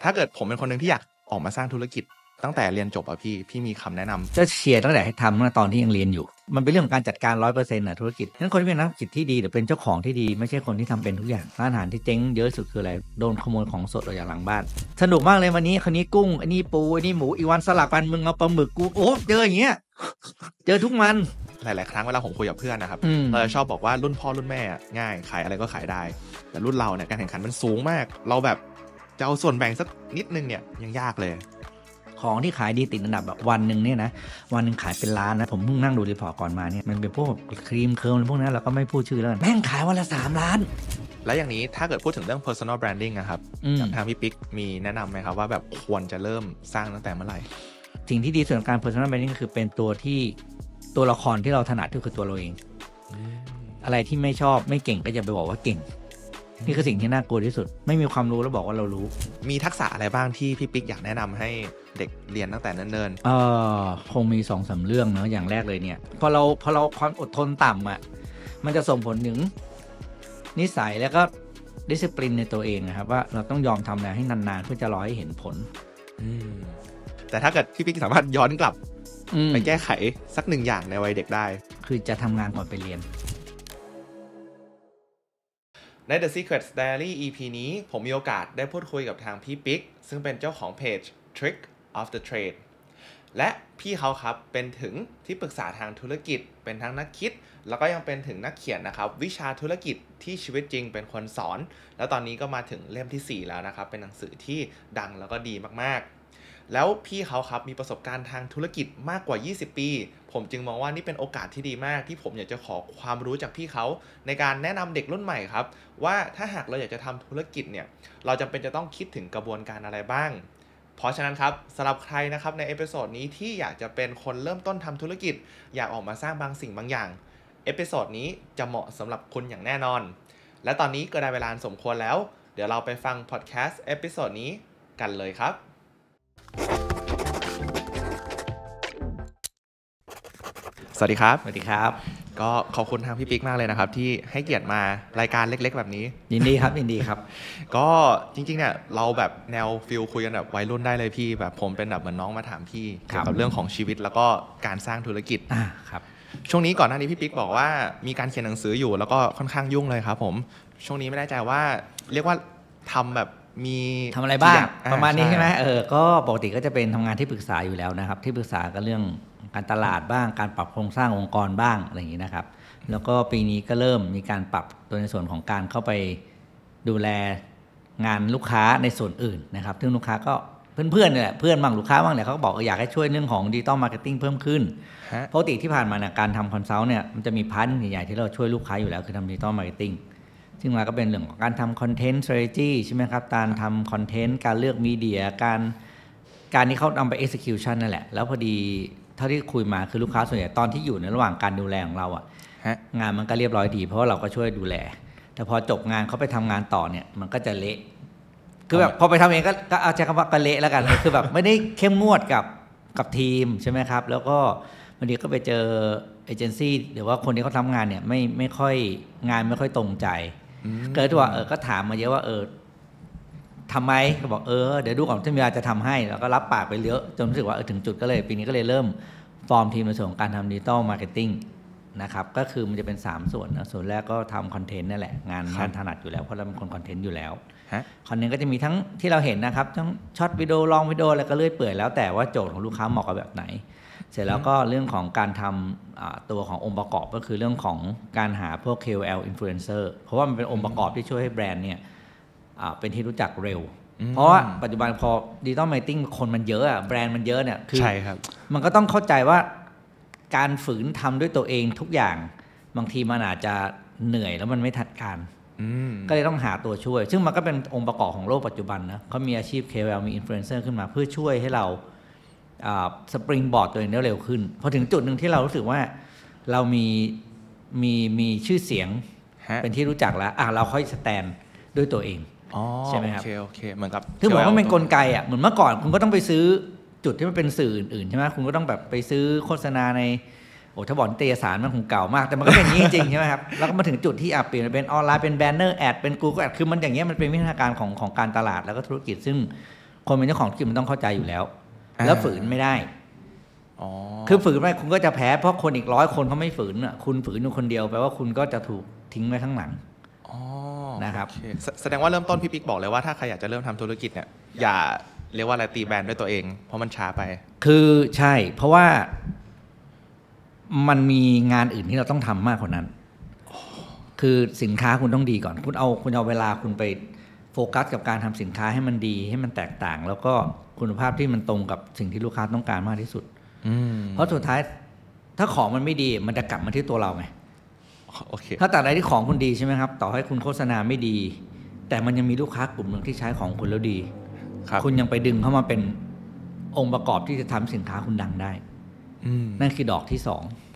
ถ้าเกิดผมเป็นคนหนึ่งที่อยากออกมาสร้างธุรกิจตั้งแต่เรียนจบอะพี่มีคำแนะนำจะเชียร์ตั้งแต่ให้ทำตั้งแต่ตอนที่ยังเรียนอยู่มันเป็นเรื่องของการจัดการ 100% นะธุรกิจนั้นคนที่เป็นนักธุรกิจที่ดีหรือเป็นเจ้าของที่ดีไม่ใช่คนที่ทำเป็นทุกอย่างร้านอาหารที่เจ๊งเยอะสุดคืออะไรโดนขโมยของสดออกจากหลังบ้านสนุกมากเลยวันนี้คนนี้กุ้งอันนี้ปูอันนี้หมูอีกวันสลับกันมึงเอาปลาหมึกกูโอ้เจออย่างเงี้ยเจอทุกมันหลายๆครั้งเวลาผมคุยกับเพื่อนนะครับเราจะชอบบอกว่ารุ่นพ่อรุ่นแม่ง่ายขายอะไรก็ขายได้แต่รุ่นเราเนี่ยการแข่งขันมันสูงมากเราแบบจะเอาส่วนแบ่งสักนิดนึงเนี่ยยังยากเลยของที่ขายดีติดอันดับแบบวันหนึ่งเนี่ยนะวันหนึ่งขายเป็นล้านนะผมเพิ่งนั่งดูรีพอร์ตก่อนมาเนี่ยมันเป็นพวกครีมเคิร์มพวกนั้นเราก็ไม่พูดชื่อแล้วแม่งขายวันละ3 ล้านแล้วอย่างนี้ถ้าเกิดพูดถึงเรื่อง personal branding นะครับทางพี่ปิ๊กมีแนะนำไหมครับว่าแบบควรจะเริ่มสร้างตั้งแต่เมื่อไหร่สิ่งที่ดีส่วนการ personal branding ก็คือเป็นตัวละครที่เราถนัดก็คือตัวเราเองอะไรที่ไม่ชอบไม่เก่งก็อย่าไปบอกว่าเก่งนี่คือสิ่งที่น่ากลัวที่สุดไม่มีความรู้แล้วบอกว่าเรารู้มีทักษะอะไรบ้างที่พี่ปิ๊กอยากแนะนำให้เด็กเรียนตั้งแต่เนิ่นๆคงมี 2-3 เรื่องเนาะอย่างแรกเลยเนี่ยพอเราความอดทนต่ำอ่ะมันจะส่งผลถึงนิสัยแล้วก็ดิสซิปลินในตัวเองนะครับว่าเราต้องยอมทำอะไรให้นานๆเพื่อจะรอให้เห็นผลแต่ถ้าเกิดพี่ปิ๊กสามารถย้อนกลับไปแก้ไขสัก1 อย่างในวัยเด็กได้คือจะทำงานก่อนไปเรียนใน The Secret Diary EP นี้ผมมีโอกาสได้พูดคุยกับทางพี่ปิ๊กซึ่งเป็นเจ้าของเพจ Trick of the Trade และพี่เขาครับเป็นถึงที่ปรึกษาทางธุรกิจเป็นทั้งนักคิดแล้วก็ยังเป็นถึงนักเขียนนะครับวิชาธุรกิจที่ชีวิตจริงเป็นคนสอนแล้วตอนนี้ก็มาถึงเล่มที่4แล้วนะครับเป็นหนังสือที่ดังแล้วก็ดีมากๆแล้วพี่เขาครับมีประสบการณ์ทางธุรกิจมากกว่า20 ปีผมจึงมองว่านี่เป็นโอกาสที่ดีมากที่ผมอยากจะขอความรู้จากพี่เขาในการแนะนำเด็กรุ่นใหม่ครับว่าถ้าหากเราอยากจะทำธุรกิจเนี่ยเราจำเป็นจะต้องคิดถึงกระบวนการอะไรบ้างเพราะฉะนั้นครับสำหรับใครนะครับในเอพิโซดนี้ที่อยากจะเป็นคนเริ่มต้นทำธุรกิจอยากออกมาสร้างบางสิ่งบางอย่างเอพิโซดนี้จะเหมาะสำหรับคุณอย่างแน่นอนและตอนนี้ก็ได้เวลาสมควรแล้วเดี๋ยวเราไปฟังพอดแคสต์เอพิโซดนี้กันเลยครับสวัสดีครับสวัสดีครับก็ขอบคุณทางพี่ปิ๊กมากเลยนะครับที่ให้เกียรติมารายการเล็กๆแบบนี้ยินดีครับยินดีครับก็จริงๆเนี่ยเราแบบแนวฟิลคุยกันแบบวัยรุ่นได้เลยพี่แบบผมเป็นแบบเหมือนน้องมาถามพี่เกี่ยวกับเรื่องของชีวิตแล้วก็การสร้างธุรกิจครับช่วงนี้ก่อนหน้านี้พี่ปิ๊กบอกว่ามีการเขียนหนังสืออยู่แล้วก็ค่อนข้างยุ่งเลยครับผมช่วงนี้ไม่แน่ใจว่าเรียกว่าทำแบบมีทำอะไรบ้างประมาณนี้ใช่ไหมก็ปกติก็จะเป็นทำงานที่ปรึกษาอยู่แล้วนะครับที่ปรึกษาก็เรื่องการตลาดบ้างการปรับโครงสร้างองค์กรบ้างอะไรอย่างนี้นะครับแล้วก็ปีนี้ก็เริ่มมีการปรับตัวในส่วนของการเข้าไปดูแลงานลูกค้าในส่วนอื่นนะครับซึ่งลูกค้าก็เพื่อนๆเนี่ยเพื่อนบางลูกค้าบางเนี่ยเขาก็บอกอยากให้ช่วยเรื่องของดิจิตอลมาร์เก็ตติ้งเพิ่มขึ้นปกติที่ผ่านมาเนี่ยการทำคอนซัลท์เนี่ยมันจะมีพาร์ทใหญ่ๆที่เราช่วยลูกค้าอยู่แล้วคือทำดิจิตอลมาร์เก็ตติ้งซึ่งเราก็เป็นเรื่องของการทำคอนเทนต์ strategy ใช่ไหมครับการทำคอนเทนต์การเลือกมีเดียการที่เขานำไป execution นั่นแหละแล้วพอดีเท่าที่คุยมาคือลูกค้าส่วนใหญ่ตอนที่อยู่ในระหว่างการดูแลของเรางานมันก็เรียบร้อยดีเพราะว่าเราก็ช่วยดูแลแต่พอจบงานเขาไปทำงานต่อเนี่ยมันก็จะเละคือแบบพอไปทำเองก็เอาใช้คำว่าก็เละแล้วกันคือแบบไม่ได้เข้มงวดกับทีมใช่ไหมครับแล้วก็บางทีก็ไปเจอเอเจนซี่หรือว่าคนที่เขาทำงานเนี่ยไม่ค่อยงานไม่ค่อยตรงใจเกิดว่าก็ถามมาเยอะว่าทำไมก็บอกเดี๋ยวดูก่อนถ้ามีเวลาจะทำให้แล้วก็รับปากไปเยอะจนรู้สึกว่าถึงจุดก็เลยปีนี้ก็เลยเริ่มฟอร์มทีมในส่วนของการทำดิจิตอลมาร์เก็ตติ้งนะครับก็คือมันจะเป็น3ส่วนนะส่วนแรกก็ทำคอนเทนต์นั่นแหละงานถนัดอยู่แล้วเพราะเราเป็นคนคอนเทนต์อยู่แล้วคอนเทนต์ก็จะมีทั้งที่เราเห็นนะครับทั้งช็อตวิดีโอลองวิดีโออะไรก็เลื่อยเปื่อยแล้วแต่ว่าโจทย์ของลูกค้าเหมาะกับแบบไหนเสร็จแล้วก็เรื่องของการทำตัวขององค์ประกอบก็คือเรื่องของการหาพวก KOL influencer เพราะว่ามันเป็นองค์ประกอบที่ช่วยให้แบรนด์เนี่ยเป็นที่รู้จักเร็วเพราะว่าปัจจุบันพอดิจิตอลมาร์เก็ตติ้งคนมันเยอะแบรนด์มันเยอะเนี่ยคือมันก็ต้องเข้าใจว่าการฝืนทำด้วยตัวเองทุกอย่างบางทีมันอาจจะเหนื่อยแล้วมันไม่ทันการก็เลยต้องหาตัวช่วยซึ่งมันก็เป็นองค์ประกอบของโลกปัจจุบันนะเขามีอาชีพ KOL มี influencer ขึ้นมาเพื่อช่วยให้เราสปริงบอร์ดตัวเองได้เร็วขึ้นพอถึงจุดหนึ่งที่เรารู้สึกว่าเรามีชื่อเสียงเป็นที่รู้จักแล้วเราค่อยสแตนด้วยตัวเองใช่ไหมครับโอเคเหมือนกับคือเหมือนว่าเป็นกลไกเหมือนเมื่อก่อนคุณก็ต้องไปซื้อจุดที่มันเป็นสื่ออื่นๆใช่ไหมคุณก็ต้องแบบไปซื้อโฆษณาในถ้าบอกนิตยสารมันคงเก่ามากแต่มันก็เป็นอย่างนี้จริงๆใช่ไหมครับแล้วก็มาถึงจุดที่เปลี่ยนเป็นออนไลน์เป็นแบนเนอร์แอดเป็น Google แอดคือมันอย่างเงี้ยมันเป็นวิธีการของการตลาดแล้วก็ธุรกิจซึ่งคนเป็นเจ้าของธุรกิจมันต้องเข้าใจอยู่แล้วแล้วฝืนไม่ได้คือฝืนไปคุณก็จะแพ้เพราะคนอีก100 คนเขาไม่ฝืนอ่ะคุณฝืนอยู่คนเดียวแปลว่าคุณก็จะถูกทิ้งไว้ข้างหลังนะครับแสดงว่าเริ่มต้นพี่ปิ๊กบอกเลยว่าถ้าใครอยากจะเริ่มทำธุรกิจเนี่ยอย่าเรียกว่าอะไรตีแบรนด์ด้วยตัวเองเพราะมันช้าไปคือใช่เพราะว่ามันมีงานอื่นที่เราต้องทำมากกว่านั้นคือสินค้าคุณต้องดีก่อนคุณเอาเวลาคุณไปโฟกัสกับการทำสินค้าให้มันดีให้มันแตกต่างแล้วก็คุณภาพที่มันตรงกับสิ่งที่ลูกค้าต้องการมากที่สุดเพราะสุดท้ายถ้าของมันไม่ดีมันจะกลับมาที่ตัวเราไงถ้าแต่ใดที่ของคุณดีใช่ไหมครับต่อให้คุณโฆษณาไม่ดีแต่มันยังมีลูกค้ากลุ่มหนึ่งที่ใช้ของคุณแล้วดีคุณยังไปดึงเข้ามาเป็นองค์ประกอบที่จะทำสินค้าคุณดังได้นั่นคือดอกที่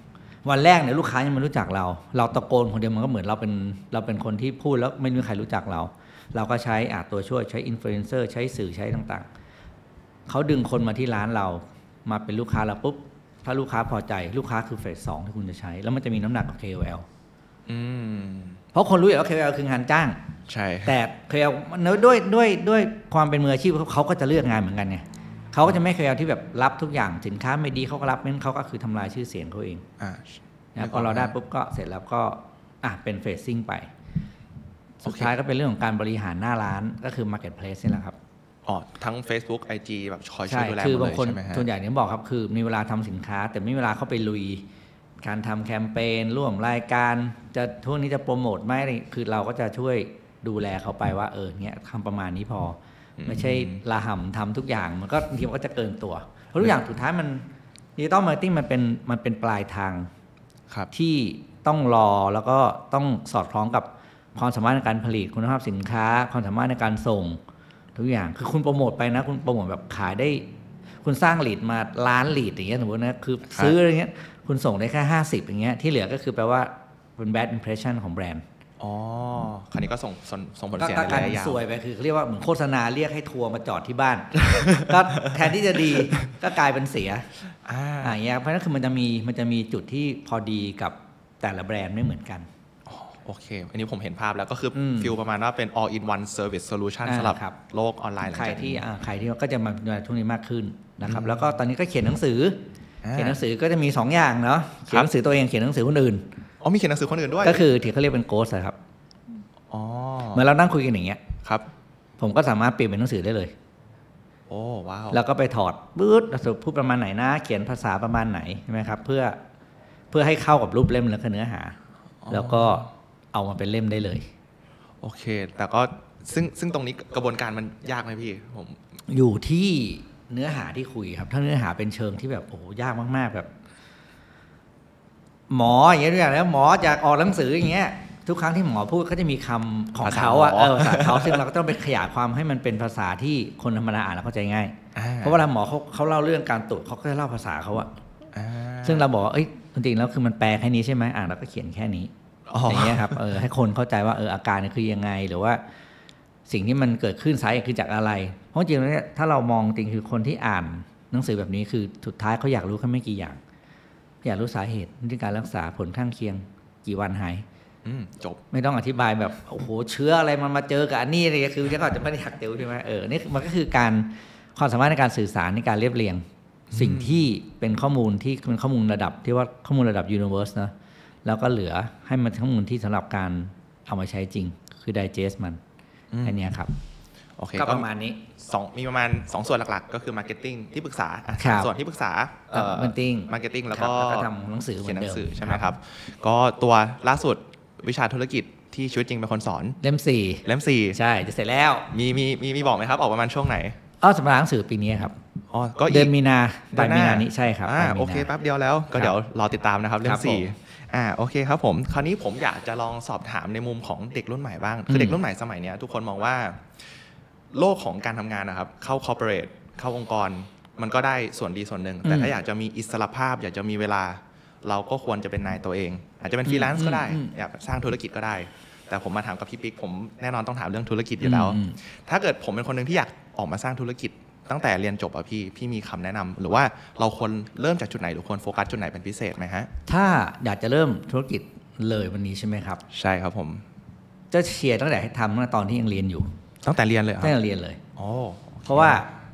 2วันแรกเนี่ยลูกค้ายังไม่รู้จักเราตะโกนคนเดียวมันก็เหมือนเราเป็นคนที่พูดแล้วไม่มีใครรู้จักเราก็ใช้ตัวช่วยใช้อินฟลูเอนเซอร์ใช้สื่อใช้ต่างๆเขาดึงคนมาที่ร้านเรามาเป็นลูกค้าเราปุ๊บถ้าลูกค้าพอใจลูกค้าคือเฟส 2ที่คุณจะใช้แล้วมันจะมีน้ำหนักกับ KOL เพราะคนรู้อยู่แล้ว KOL คืองานจ้างใช่แต่ KOL ด้วยความเป็นมืออาชีพเขาก็จะเลือกงานเหมือนกันไงเขาก็จะไม่ KOL ที่แบบรับทุกอย่างสินค้าไม่ดีเขาก็รับงั้นเขาก็คือทำลายชื่อเสียงเขาเองนะพอเราได้ปุ๊บก็เสร็จแล้วก็เป็นเฟสซิ่งไปสุดท้ายก็เป็นเรื่องของการบริหารหน้าร้านก็คือ Marketplace นี่แหละครับทั้ง Facebook IG แบบคอยช่วยดูแลหมดเลยใช่ไหมฮะส่วนใหญ่เนี่ยบอกครับคือมีเวลาทำสินค้าแต่ไม่มีเวลาเข้าไปลุยการทำแคมเปญร่วมรายการจะช่วงนี้จะโปรโมทไหมคือเราก็จะช่วยดูแลเขาไปว่าเนี่ยทำประมาณนี้พอไม่ใช่ระห่ำทำทุกอย่างมันก็ทีมันก็จะเกินตัวเพราะทุกอย่างสุดท้ายมันดิจิตอลมาร์เก็ตติ้งมันเป็นปลายทางที่ต้องรอแล้วก็ต้องสอดคล้องกับความสามารถในการผลิตคุณภาพสินค้าความสามารถในการส่งทุกอย่างคือคุณโปรโมทไปนะคุณโปรโมทแบบขายได้คุณสร้างลีดมาล้านลีดอย่างเงี้ยสมมตินะคือซื้ออะไรเงี้ยคุณส่งได้แค่50อย่างเงี้ยที่เหลือก็คือแปลว่าเป็น bad impression ของแบรนด์คราวนี้ก็ส่งผลเสียในระยะยาวสวยไปคือเรียกว่าเหมือนโฆษณาเรียกให้ทัวร์มาจอดที่บ้านก็แทนที่จะดีก็กลายเป็นเสียอย่างเงี้ยเพราะนั่นคือมันจะมีจุดที่พอดีกับแต่ละแบรนด์ไม่เหมือนกันโอเคอันนี้ผมเห็นภาพแล้วก็คือฟิลประมาณว่าเป็น all in one service solution สำหรับโลกออนไลน์ใครที่ก็จะมาดูแลช่วงนี้มากขึ้นนะครับแล้วก็ตอนนี้ก็เขียนหนังสือก็จะมี2อย่างเนาะเขียนหนังสือตัวเองเขียนหนังสือคนอื่นมีเขียนหนังสือคนอื่นด้วยก็คือที่เขาเรียกเป็นโกสครับเมื่อเรานั่งคุยกันอย่างเงี้ยครับผมก็สามารถเปลี่ยนเป็นหนังสือได้เลยว้าวแล้วก็ไปถอดปื๊ดพูดประมาณไหนนะเขียนภาษาประมาณไหนใช่ไหมครับเพื่อให้เข้ากับรูปเล่มและเนื้อหาแล้วก็เอามาเป็นเล่มได้เลยโอเคแต่ก็ซึ่งตรงนี้กระบวนการมันยากไหมพี่ผมอยู่ที่เนื้อหาที่คุยครับถ้าเนื้อหาเป็นเชิงที่แบบยากมากๆแบบหมออย่างเงี้ยแล้วหมอจะออกหนังสืออย่างเงี้ยทุกครั้งที่หมอพูดเขาจะมีคำของเขาภาษาเขาซึ่งเราก็ต้องไปขยายความให้มันเป็นภาษาที่คนธรรมดาอ่านแล้วเข้าใจง่ายเพราะเวลาหมอเขาเล่าเรื่องการตรวจเขาก็จะเล่าภาษาเขาซึ่งเราบอกจริงๆแล้วคือมันแปลแค่นี้ใช่ไหมแล้วก็เขียนแค่นี้อย่างเงี้ยครับให้คนเข้าใจว่าอาการนี่คือยังไงหรือว่าสิ่งที่มันเกิดขึ้นสาเหตุคือจากอะไรเพราะจริงๆแล้วเนี่ยถ้าเรามองจริงคือคนที่อ่านหนังสือแบบนี้คือสุดท้ายเขาอยากรู้แค่ไม่กี่อย่างอยากรู้สาเหตุวิธีการรักษาผลข้างเคียงกี่วันหายจบไม่ต้องอธิบายแบบเชื้ออะไรมันมาเจอกับอันนี้อะไรคือจะก็จะไม่ได้หักเตียวใช่ไหมนี่มันก็คือการความสามารถในการสื่อสารในการเรียบเรียงสิ่งที่เป็นข้อมูลที่เป็นข้อมูลระดับที่ว่าข้อมูลระดับ universe นะแล้วก็เหลือให้มันข้อมูลที่สำหรับการเอามาใช้จริงคือ digest มันอันนี้ครับโอเคก็ประมาณนี้มีประมาณ2ส่วนหลักๆก็คือ marketing ที่ปรึกษาส่วนที่ปรึกษาmarketing แล้วก็ทำหนังสือเขียนหนังสือใช่ไหมครับก็ตัวล่าสุดวิชาธุรกิจที่ชีวิตจริงเป็นคนสอนเล่ม 4ใช่จะเสร็จแล้วมีบอกไหมครับออกประมาณช่วงไหนสำหรับหนังสือปีนี้ครับก็เดือนมีนาปลายมีนานี้ใช่ครับโอเคแป๊บเดียวแล้วก็เดี๋ยวรอติดตามนะครับเล่ม 4โอเคครับผมคราวนี้ผมอยากจะลองสอบถามในมุมของเด็กรุ่นใหม่บ้างคือเด็กรุ่นใหม่สมัยนี้ทุกคนมองว่าโลกของการทำงานนะครับเข้าคอร์ปอเรทเข้าองค์กรมันก็ได้ส่วนดีส่วนหนึ่งแต่ถ้าอยากจะมีอิสรภาพอยากจะมีเวลาเราก็ควรจะเป็นนายตัวเองอาจจะเป็นฟรีแลนซ์ก็ได้อยากสร้างธุรกิจก็ได้แต่ผมมาถามกับพี่ปิ๊กผมแน่นอนต้องถามเรื่องธุรกิจอยู่แล้วถ้าเกิดผมเป็นคนหนึ่งที่อยากออกมาสร้างธุรกิจตั้งแต่เรียนจบพี่มีคำแนะนำหรือว่าเราควรเริ่มจากจุดไหนหรือควรโฟกัสจุดไหนเป็นพิเศษไหมฮะถ้าอยากจะเริ่มธุรกิจเลยวันนี้ใช่ไหมครับใช่ครับผมจะเชียร์ตั้งแต่ให้ทำตอนที่ยังเรียนอยู่ตั้งแต่เรียนเลยตั้งแต่เรียนเลยเพราะว่า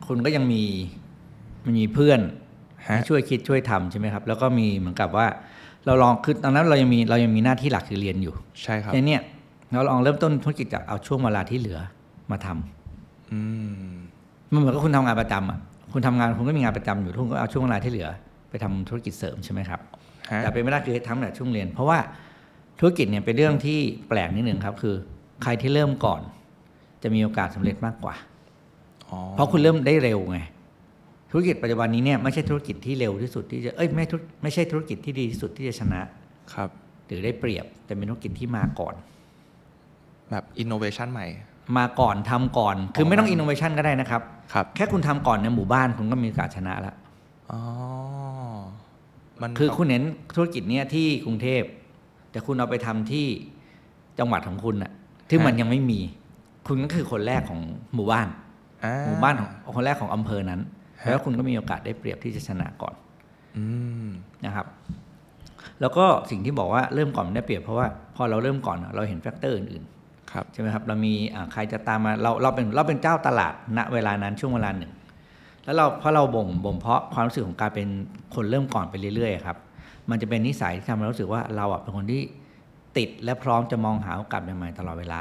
คุณก็ยังมีเพื่อนที่ช่วยคิดช่วยทำใช่ไหมครับแล้วก็มีเหมือนกับว่าเราลองคือตอนนั้นเรายังมีหน้าที่หลักคือเรียนอยู่ใช่ครับทีนี้เราลองเริ่มต้นธุรกิจจากเอาช่วงเวลาที่เหลือมาทำมันเหมือนกับคุณทำงานประจำอ่ะคุณทำงานคุณก็มีงานประจำอยู่คุณก็เอาช่วงเวลาที่เหลือไปทำธุรกิจเสริมใช่ไหมครับแต่เป็นไม่ได้คือทำแต่ช่วงเรียนเพราะว่าธุรกิจเนี่ยเป็นเรื่องที่แปลกนิดหนึ่งครับคือใครที่เริ่มก่อนจะมีโอกาสสำเร็จมากกว่าเพราะคุณเริ่มได้เร็วไงธุรกิจปัจจุบันนี้เนี่ยไม่ใช่ธุรกิจที่เร็วที่สุดที่จะไม่ใช่ธุรกิจที่ดีที่สุดที่จะชนะครับหรือได้เปรียบแต่เป็นธุรกิจที่มาก่อนแบบอินโนเวชันใหม่มาก่อนทำก่อนคือไม่ต้องอินโนเวชันก็ได้นะครับแค่คุณทำก่อนในหมู่บ้านคุณก็มีโอกาสชนะแล้วคือคุณเห็นธุรกิจเนี้ยที่กรุงเทพแต่คุณเอาไปทำที่จังหวัดของคุณน่ะที่มันยังไม่มีคุณก็คือคนแรกของหมู่บ้านของคนแรกของอำเภอนั้นแล้วคุณก็มีโอกาสได้เปรียบที่จะชนะก่อนนะครับแล้วก็สิ่งที่บอกว่าเริ่มก่อนได้เปรียบเพราะว่าพอเราเริ่มก่อนเราเห็นแฟกเตอร์อื่นๆใช่ไหมครับเรามีใครจะตามมาเราเป็นเจ้าตลาดณเวลานั้นช่วงเวลาหนึ่งแล้วเพราะเราบ่มเพาะความรู้สึกของการเป็นคนเริ่มก่อนไปเรื่อยๆครับมันจะเป็นนิสัยที่ทำให้เรารู้สึกว่าเราเป็นคนที่ติดและพร้อมจะมองหาโอกาสใหม่ๆตลอดเวลา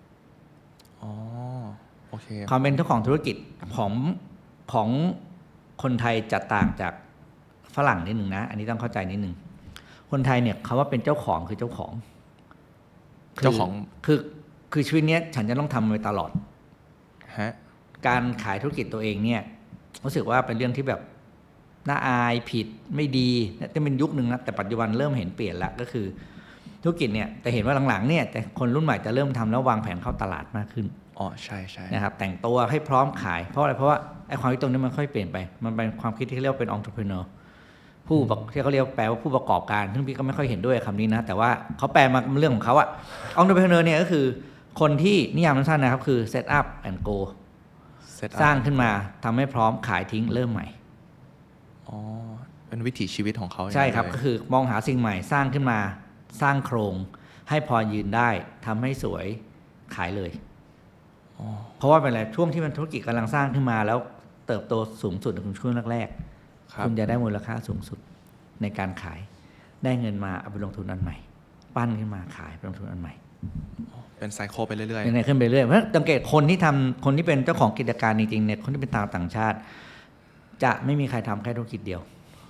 โอเคความเป็นเจ้าของธุรกิจของคนไทยจะต่างจากฝรั่งนิดนึงนะอันนี้ต้องเข้าใจนิดนึงคนไทยเนี่ยคำว่าเป็นเจ้าของคือเจ้าของคือชีวิตนี้ฉันจะต้องทำไปตลอดการขายธุรกิจตัวเองเนี่ยรู้สึกว่าเป็นเรื่องที่แบบน่าอายผิดไม่ดีแต่เป็นยุคนึงนะแต่ปัจจุบันเริ่มเห็นเปลี่ยนแล้วก็คือธุรกิจเนี่ยแต่เห็นว่าหลังๆเนี่ยแต่คนรุ่นใหม่จะเริ่มทำแล้ววางแผนเข้าตลาดมากขึ้นใช่ใช่นะครับแต่งตัวให้พร้อมขายเพราะอะไรเพราะว่าไอ้ความคิดตรงนี้มันค่อยเปลี่ยนไปมันเป็นความคิดที่เรียกว่าเป็น entrepreneur ที่เขาเรียกแปลว่าผู้ประกอบการซึ่งพี่ก็ไม่ค่อยเห็นด้วยคำนี้นะแต่ว่าเขาแปลมาเรื่องของเขาอะ entrepreneur เนี่ยก็คือคนที่นิยามสั้นๆนะครับคือ set up and go สร้างขึ้นมาทำให้พร้อมขายทิ้งเริ่มใหม่เป็นวิถีชีวิตของเขาใช่ครับก็คือมองหาสิ่งใหม่สร้างขึ้นมาสร้างโครงให้พอยืนได้ทำให้สวยขายเลยเพราะว่าเป็นอะไรช่วงที่มันธุรกิจกำลังสร้างขึ้นมาแล้วเติบโตสูงสุดในช่วงแรกๆคุณจะได้มูลค่าสูงสุดในการขายได้เงินมาเอาไปลงทุนอันใหม่ปั้นขึ้นมาขายไปลงทุนอันใหม่เป็นไซเคิลไปเรื่อยๆเป็นขึ้นไปเรื่อยเพราะสังเกตคนที่เป็นเจ้าของกิจการจริงๆเนี่ยคนที่เป็นต่างชาติจะไม่มีใครทำแค่ธุรกิจเดียว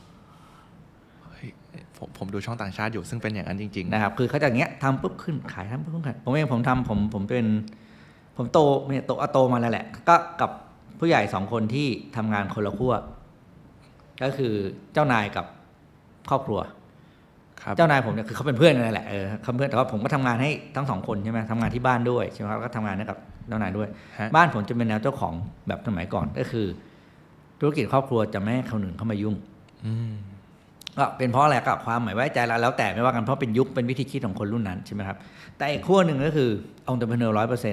ผมดูช่องต่างชาติอยู่ซึ่งเป็นอย่างนั้นจริงๆนะครับคือเขาจะอย่างเงี้ยทำปุ๊บขึ้นขายทำปุ๊บขึ้นขายผมเองผมโตมาแล้วแหละก็กับผู้ใหญ่2คนที่ทำงานคนละขั้วก็คือเจ้านายกับครอบครัวเจ้านายผมเนี่ยคือเขาเป็นเพื่อนนั่นแหละเขาเพื่อนแต่ว่าผมก็ทำงานให้ทั้ง2คนใช่ไหมทำงานที่บ้านด้วยใช่ไหมครับก็ทำงานให้กับเจ้านายด้วยบ้านผมจะเป็นแนวเจ้าของแบบสมัยก่อนก็คือธุรกิจครอบครัวจะไม่ให้คนอื่นเข้ามายุ่งก็เป็นเพราะอะไรก็ความหมายไว้ใจแล้วแต่ไม่ว่ากันเพราะเป็นยุคเป็นวิธีคิดของคนรุ่นนั้นใช่ไหมครับแต่อีกขั้วหนึ่งก็คือentrepreneur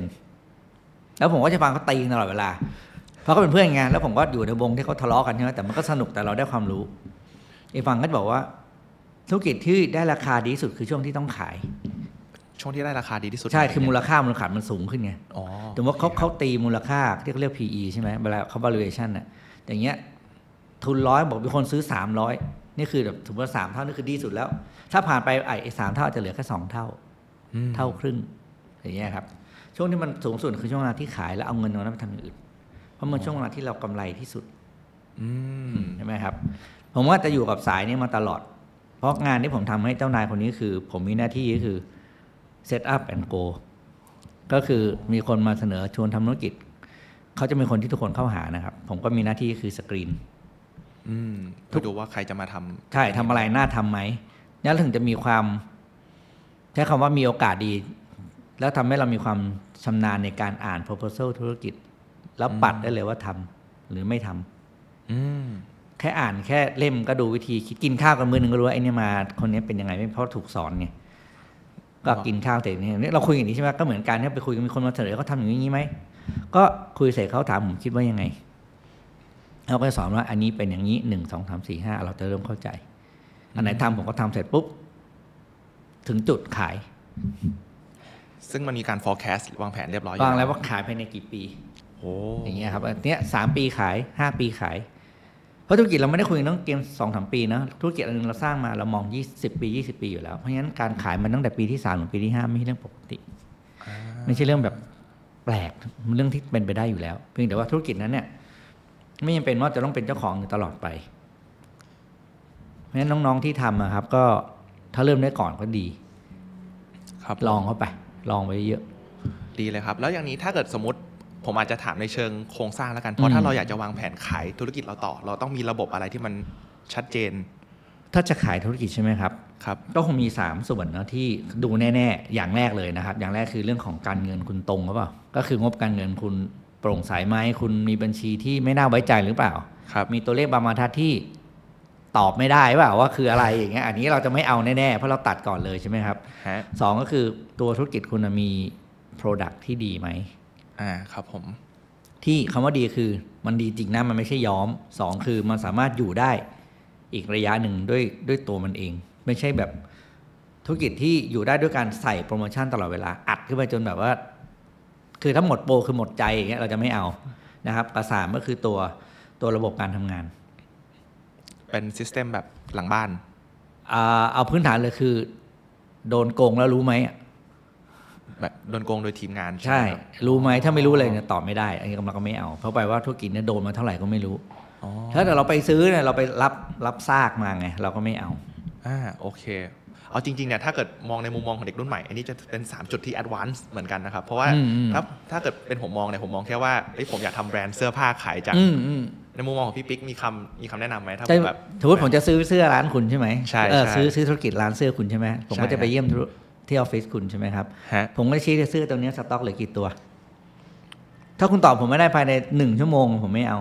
100%แล้วผมก็จะฟังเขาตีตลอดเวลาเพราะเขาเป็นเพื่อนไงแล้วผมก็อยู่ในวงที่เขาทะเลาะกันใช่ไหมแต่มันก็สนุกแต่เราได้ความรู้อีกฝั่งก็จะบอกว่าธุรกิจที่ได้ราคาดีที่สุดคือช่วงที่ต้องขายช่วงที่ได้ราคาดีที่สุดใช่คือมูลค่ามันสูงขึ้นไงแต่ว่าเขาตีมูลค่าที่เขาเรียก PE ใช่ไหมเวลาเขา valuation น่ะอย่างเงี้ยทุน100บอกมีคนซื้อ300นี่คือแบบถือว่า3เท่านี่คือดีสุดแล้วถ้าผ่านไปไอ้3เท่าจะเหลือแค่2เท่าเท่าครึ่งอย่างเงี้ยครับช่วงที่มันสูงสุดคือช่วงเวลาที่ขายแล้วเอาเงินตรงนั้นไปทำอย่างอื่นเพราะมันช่วงเวลาที่เรากำไรที่สุดใช่ไหมครับผมว่าจะอยู่กับสายนี้มาตลอดเพราะงานที่ผมทำให้เจ้านายคนนี้คือผมมีหน้าที่ก็คือ set up and go ก็คือมีคนมาเสนอชวนทำธุรกิจเขาจะเป็นคนที่ทุกคนเข้าหานะครับผมก็มีหน้าที่คือสกรีนเพื่อดูว่าใครจะมาทำใช่ทำอะไรน่าทำไหมแล้วถึงจะมีความใช้คำว่ามีโอกาสดีแล้วทำให้เรามีความชำนาญในการอ่าน proposal ธุรกิจแล้วปัดได้เลยว่าทำหรือไม่ทำแค่อ่านแค่เล่มก็ดูวิธีคิดกินข้าวกันมื้อนึงก็รู้ว่าไอ้นี่มาคนนี้เป็นยังไงไม่เพราะถูกสอนไงก็กินข้าวเสร็จนี่เราคุยอย่างนี้ใช่ไหมก็เหมือนกันเนี่ยไปคุยกับมีคนมาเสนอเขาทำอย่างนี้ไหมก็คุยเสร็จเขาถามผมคิดว่ายังไงเราก็สอนว่าอันนี้เป็นอย่างนี้1 2 3 4 5เราจะเริ่มเข้าใจอันไหนทำผมก็ทำเสร็จปุ๊บถึงจุดขายซึ่งมันมีการ forecast วางแผนเรียบร้อยวางแล้วว่าขายภายในกี่ปีอย่างเงี้ยครับเนี้ย3 ปีขาย5 ปีขายเพราะธุรกิจเราไม่ได้คุยต้องเกม2-3 ปีนะธุรกิจอันนึงเราสร้างมาเรามอง20 ปี20 ปีอยู่แล้วเพราะฉะนั้นการขายมันตั้งแต่ปีที่3ถึงปีที่5ไม่ใช่เรื่องปกติไม่ใช่เรื่องแบบแปลกเรื่องที่เป็นไปได้อยู่แล้วเพียงแต่ว่าธุรกิจนั้นเนี่ยไม่จำเป็นว่าจะต้องเป็นเจ้าของตลอดไปเพราะฉะนั้นน้องๆที่ทำครับก็ถ้าเริ่มได้ก่อนก็ดีครับลองเข้าไปลองไปเยอะดีเลยครับแล้วอย่างนี้ถ้าเกิดสมมติผมอาจจะถามในเชิงโครงสร้างแล้วกันเพราะถ้าเราอยากจะวางแผนขายธุรกิจเราต่อเราต้องมีระบบอะไรที่มันชัดเจนถ้าจะขายธุรกิจใช่ไหมครับครับก็คงมี3ส่วนนะที่ดูแน่ๆอย่างแรกเลยนะครับอย่างแรกคือเรื่องของการเงินคุณตรงหรือเปล่าก็คืองบการเงินคุณโปร่งใสไหมคุณมีบัญชีที่ไม่น่าไว้ใจหรือเปล่ามีตัวเลขบางบรรทัดที่ตอบไม่ได้เปล่าว่าคืออะไรอย่างเงี้ยอันนี้เราจะไม่เอาแน่ๆเพราะเราตัดก่อนเลยใช่ไหมครับ2ก็คือตัวธุรกิจคุณมี product ที่ดีไหมครับผมที่คำว่าดีคือมันดีจริงนะมันไม่ใช่ย้อม2คือมันสามารถอยู่ได้อีกระยะหนึ่งด้วยตัวมันเองไม่ใช่แบบธุรกิจที่อยู่ได้ด้วยการใส่โปรโมชั่นตลอดเวลาอัดขึ้นไปจนแบบว่าคือถ้าหมดโปรคือหมดใจอย่างเงี้ยเราจะไม่เอานะครับประสานก็คือตัวระบบการทำงานเป็นซิสเต็มแบบหลังบ้านเอาพื้นฐานเลยคือโดนโกงแล้วรู้ไหมแบบโดนโกงโดยทีมงานใช่รู้ไหมถ้าไม่รู้เลยเนี่ยตอบไม่ได้อันนี้เราก็ไม่เอาเพราะไปว่าธุรกิจเนี่ยโดนมาเท่าไหร่ก็ไม่รู้ถ้าแต่เราไปซื้อเนี่ยเราไปรับซากมาไงเราก็ไม่เอาโอเคเอาจริงๆเนี่ยถ้าเกิดมองในมุมมองของเด็กรุ่นใหม่อันนี้จะเป็น3จุดที่แอดวานซ์เหมือนกันนะครับเพราะว่าถ้าเกิดเป็นผมมองเนี่ยผมมองแค่ว่าผมอยากทำแบรนด์เสื้อผ้าขายจากในมุมมองของพี่ปิ๊กมีคำแนะนำไหมถ้าแบบสมมติผมจะซื้อเสื้อร้านคุณใช่ไหมใช่ซื้อธุรกิจร้านเสื้อคุณใช่ไหมผมก็จะไปเยี่ยมที่ออฟฟิศคุณใช่ไหมครับผมก็ชี้เสื้อตัวนี้สต็อกเหลือกี่ตัวถ้าคุณตอบผมไม่ได้ภายใน1 ชั่วโมงผมไม่เอา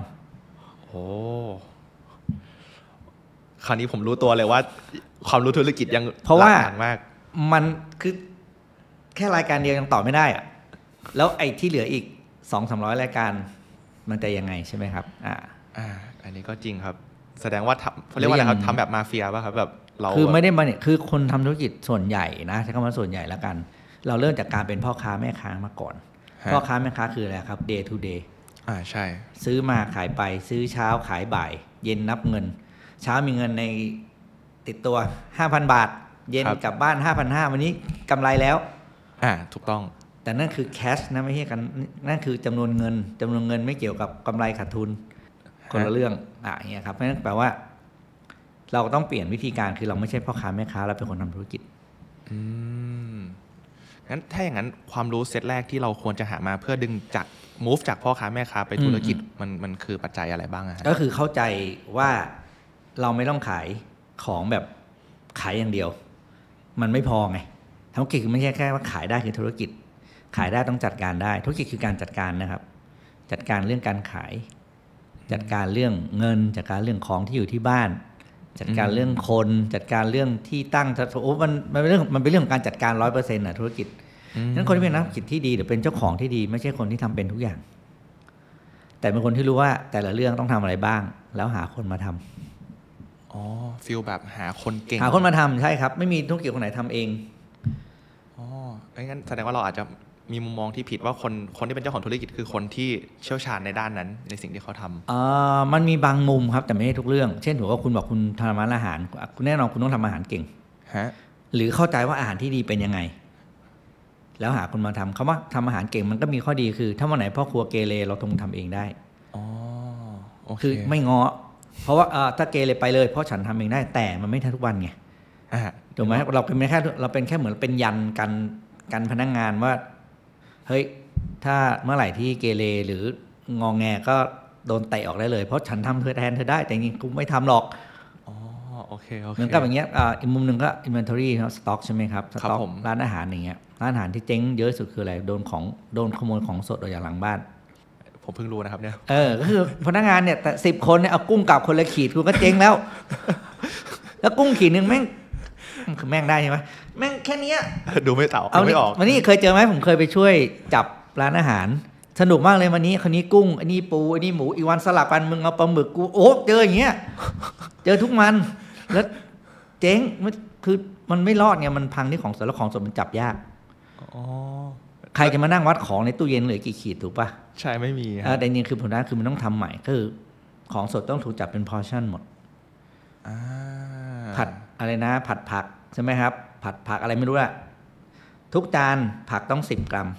คราวนี้ผมรู้ตัวเลยว่าความรู้ธุรกิจยังเพราะว่ามันคือแค่รายการเดียวยังตอบไม่ได้อะแล้วไอ้ที่เหลืออีก 200-300 รายการมันจะยังไงใช่ไหมครับอันนี้ก็จริงครับแสดงว่าเขาเรียกว่าอะไรครับทำแบบมาเฟียป่ะครับแบบเราคือไม่ได้มาเนี่ยคือคนทำธุรกิจส่วนใหญ่นะใช้คำว่าส่วนใหญ่แล้วกันเราเริ่มจากการเป็นพ่อค้าแม่ค้ามาก่อนพ่อค้าแม่ค้าคืออะไรครับ day to day ใช่ซื้อมาขายไปซื้อเช้าขายบ่ายเย็นนับเงินเช้ามีเงินในติดตัว 5,000 บาทเย็นกลับบ้าน 5,500 วันนี้กำไรแล้วถูกต้องแต่นั่นคือแคชนะไม่ใช่กันนั่นคือจำนวนเงินไม่เกี่ยวกับกำไรขาดทุนคนละเรื่องอย่างเงี้ยครับเพราะฉะนั้นแปลว่าเราต้องเปลี่ยนวิธีการคือเราไม่ใช่พ่อค้าแม่ค้าเราเป็นคนทำธุรกิจงั้นถ้าอย่างนั้นความรู้เซตแรกที่เราควรจะหามาเพื่อดึงจาก move จากพ่อค้าแม่ค้าไปธุรกิจมันคือปัจจัยอะไรบ้างก็คือเข้าใจว่าเราไม่ต้องขายของแบบขายอย่างเดียวมันไม่พอไงธุรกิจไม่ใช่แค่ว่าขายได้คือธุรกิจขายได้ต้องจัดการได้ธุรกิจคือการจัดการนะครับจัดการเรื่องการขายจัดการเรื่องเงินจัดการเรื่องของที่อยู่ที่บ้านจัดการเรื่องคนจัดการเรื่องที่ตั้งมันเป็นเรื่องของการจัดการ 100% น่ะธุรกิจนั้นคนที่เป็นนักธุรกิจที่ดีหรือเป็นเจ้าของที่ดีไม่ใช่คนที่ทำเป็นทุกอย่างแต่เป็นคนที่รู้ว่าแต่ละเรื่องต้องทำอะไรบ้างแล้วหาคนมาทำฟีลแบบหาคนเก่งหาคนมาทำใช่ครับไม่มีธุรกิจคนไหนทำเองงั้นแสดงว่าเราอาจจะมีมุมมองที่ผิดว่าคนที่เป็นเจ้าของธุรกิจคือคนที่เชี่ยวชาญในด้านนั้นในสิ่งที่เขาทำมันมีบางมุมครับแต่ไม่ใช่ทุกเรื่องเช่นถือว่าคุณบอกคุณทำร้านอาหารคุณแน่นอนคุณต้องทำอาหารเก่งหรือเข้าใจว่าอาหารที่ดีเป็นยังไงแล้วหาคนมาทำคำว่าทำอาหารเก่งมันก็มีข้อดีคือถ้าวันไหนพ่อครัวเกเรเราทำเองได้คือไม่ง้อเพราะว่าถ้าเกเรไปเลยเพราะฉันทำเองได้แต่มันไม่ใช่ทุกวันไงถูกไหมเราเป็นแค่เหมือนเป็นยันกันพนักงานว่าเฮ้ยถ้าเมื่อไหร่ที่เกเรหรืององแงก็โดนเตะออกได้เลยเพราะฉันทำเธอแทนเธอได้แต่จริงๆกูไม่ทำหรอกโอเคเหมือนกับอย่างเงี้ยอีกมุมหนึ่งก็ inventory สต็อกใช่ไหมครับสต็อกร้านอาหารอย่างเงี้ยร้านอาหารที่เจ๊งเยอะสุดคืออะไรโดนขโมยของสดออกจากหลังบ้านผมเพิ่งรู้นะครับเนี่ยก็คือพนักงานเนี่ยแต่10 คนเนี่ยเอากุ้งกลับคนละขีดคุณก็เจ๊งแล้วแล้วกุ้งขีดนึงแม่งคือแม่งได้ใช่ไหมแม่งแค่นี้ดูไม่เต่าไม่ออกวันนี้เคยเจอไหมผมเคยไปช่วยจับร้านอาหารสนุกมากเลยวันนี้คนนี้กุ้งอันนี้ปูอันนี้หมูอีกวันสลับกันมึงเอาปลาหมึกกูโอ้เจออย่างเงี้ยเจอทุกมันแล้วเจ๊งคือมันไม่รอดไงมันพังที่ของสดแล้วของสดมันจับยากใครจะมานั่งวัดของในตู้เย็นเหลือกี่ขีดถูกปะใช่ไม่มีแต่จริงๆคือผลลัพธ์คือมันต้องทำใหม่คือของสดต้องถูกจัดเป็นพอร์ชั่นหมดผัดอะไรนะผัดผักใช่ไหมครับผัดผักอะไรไม่รู้อะทุกจานผักต้อง10 กรัม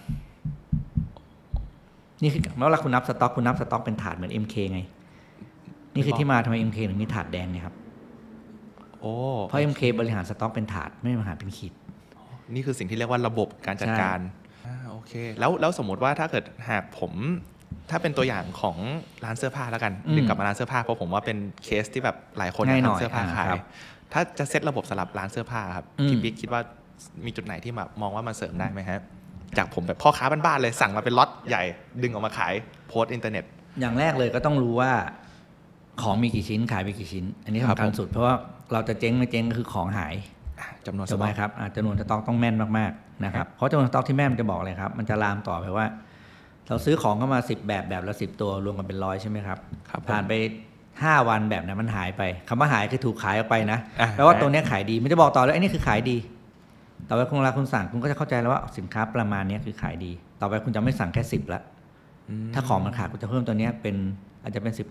นี่คือเมื่อเราคุณนับสต็อกเป็นถาดเหมือน MK ไงนี่คือที่มาทำไม MK ถึงมีถาดแดงเนี่ยครับเพราะ MK บริหารสต็อกเป็นถาดไม่บริหารเป็นขีดนี่คือสิ่งที่เรียกว่าระบบการจัดการโอเคแล้วสมมติว่าถ้าเกิดหากผมถ้าเป็นตัวอย่างของร้านเสื้อผ้าแล้วกันดึงกลับมาร้านเสื้อผ้าเพราะผมว่าเป็นเคสที่แบบหลายคนทำเสื้อผ้าขายถ้าจะเซตระบบสำหรับร้านเสื้อผ้าครับพี่บิ๊กคิดว่ามีจุดไหนที่แบบมองว่ามันเสริมได้ไหมครับจากผมแบบพ่อค้าบ้านๆเลยสั่งมาเป็นล็อตใหญ่ดึงออกมาขายโพสต์อินเทอร์เน็ตอย่างแรกเลยก็ต้องรู้ว่าของมีกี่ชิ้นขายไปกี่ชิ้นอันนี้สำคัญสุดเพราะว่าเราจะเจ๊งไม่เจ๊งก็คือของหายจำนวนสต็อกครับจำนวนสต็อกต้องแม่นมากๆนะครับเพราะจำนวนสต็อกที่แม่นมันจะบอกเลยครับมันจะลามต่อไปว่าเราซื้อของเข้ามา10แบบละ10ตัวรวมกันเป็น100ใช่ไหมครับผ่านไป5 วันแบบนั้นมันหายไปคำว่าหายคือถูกขายออกไปนะแปลว่าตัวนี้ขายดีมันจะบอกต่อเลยไอ้นี่คือขายดีต่อไปคุณเวลาคุณสั่งคุณก็จะเข้าใจแล้วว่าสินค้าประมาณนี้คือขายดีต่อไปคุณจะไม่สั่งแค่10ละถ้าของมันขาดคุณจะเพิ่มตัวนี้เป็นอาจจะเป็น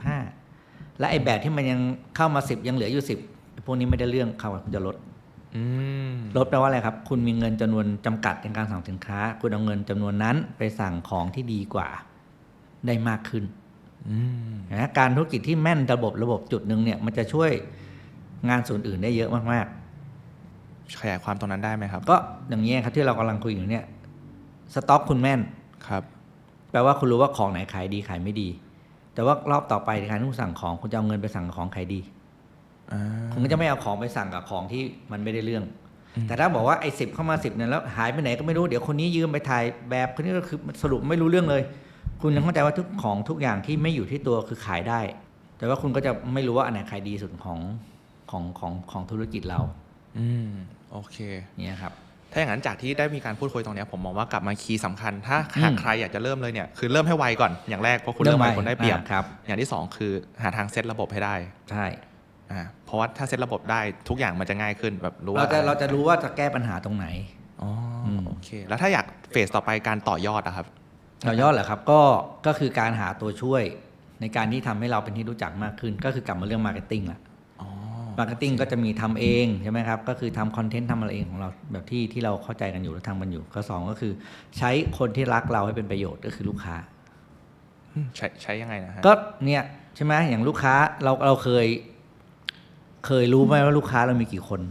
15และไอ้แบบที่มันยังเข้ามา10ยังเหลืออยู่10พวกนี้ไม่ได้เรื่องเขาคุณจะลดแปลว่าอะไรครับคุณมีเงินจำนวนจำกัดในการสั่งสินค้าคุณเอาเงินจำนวนนั้นไปสั่งของที่ดีกว่าได้มากขึ้นนะการธุรกิจที่แม่นระบบจุดนึงเนี่ยมันจะช่วยงานส่วนอื่นได้เยอะมากๆขยายความตรงนั้นได้ไหมครับก็อย่างนี้ครับที่เรากำลังคุยอยู่เนี่ยสต็อกคุณแม่นครับแปลว่าคุณรู้ว่าของไหนขายดีขายไม่ดีแต่ว่ารอบต่อไปในการที่คุณสั่งของคุณจะเอาเงินไปสั่งของขายดีคุณก็จะไม่เอาของไปสั่งกับของที่มันไม่ได้เรื่องแต่ถ้าบอกว่าไอ้10เข้ามา10เนี่ยแล้วหายไปไหนก็ไม่รู้เดี๋ยวคนนี้ยืมไปถ่ายแบบคนนี้ก็คือสรุปไม่รู้เรื่องเลยคุณยังเข้าใจว่าทุกอย่างที่ไม่อยู่ที่ตัวคือขายได้แต่ว่าคุณก็จะไม่รู้ว่าอันไหนขายดีสุดของธุรกิจเราโอเคเนี่ยครับถ้าอย่างนั้นจากที่ได้มีการพูดคุยตรงนี้ผมมองว่ากลับมาคีย์สำคัญถ้าหากใครอยากจะเริ่มเลยเนี่ยคือเริ่มให้ไวก่อนอย่างแรกเพราะคุณเริ่มไวคนได้เปรียบอย่างที่2คือหาทางเซตระบบให้ได้ใช่เพราะว่าถ้าเซตระบบได้ทุกอย่างมันจะง่ายขึ้นแบบรู้ว่าเราจะรู้ว่าจะแก้ปัญหาตรงไหนโอเคแล้วถ้าอยากเฟสต่อไปการต่อยอดอะครับต่อยอดเหรอครับก็คือการหาตัวช่วยในการที่ทำให้เราเป็นที่รู้จักมากขึ้นก็คือกลับมาเรื่องมาร์เก็ตติ้งละมาร์เก็ตติ้งก็จะมีทำเองใช่ไหมครับก็คือทำคอนเทนต์ทำอะไรเองของเราแบบที่เราเข้าใจกันอยู่และทำกันอยู่ข้อ2ก็คือใช้คนที่รักเราให้เป็นประโยชน์ก็คือลูกค้าใช้ยังไงนะฮะก็เนี่ยใช่ไหมอย่างลูกค้าเราเคยรู้ไหมว่าลูกค้าเรามีกี่คน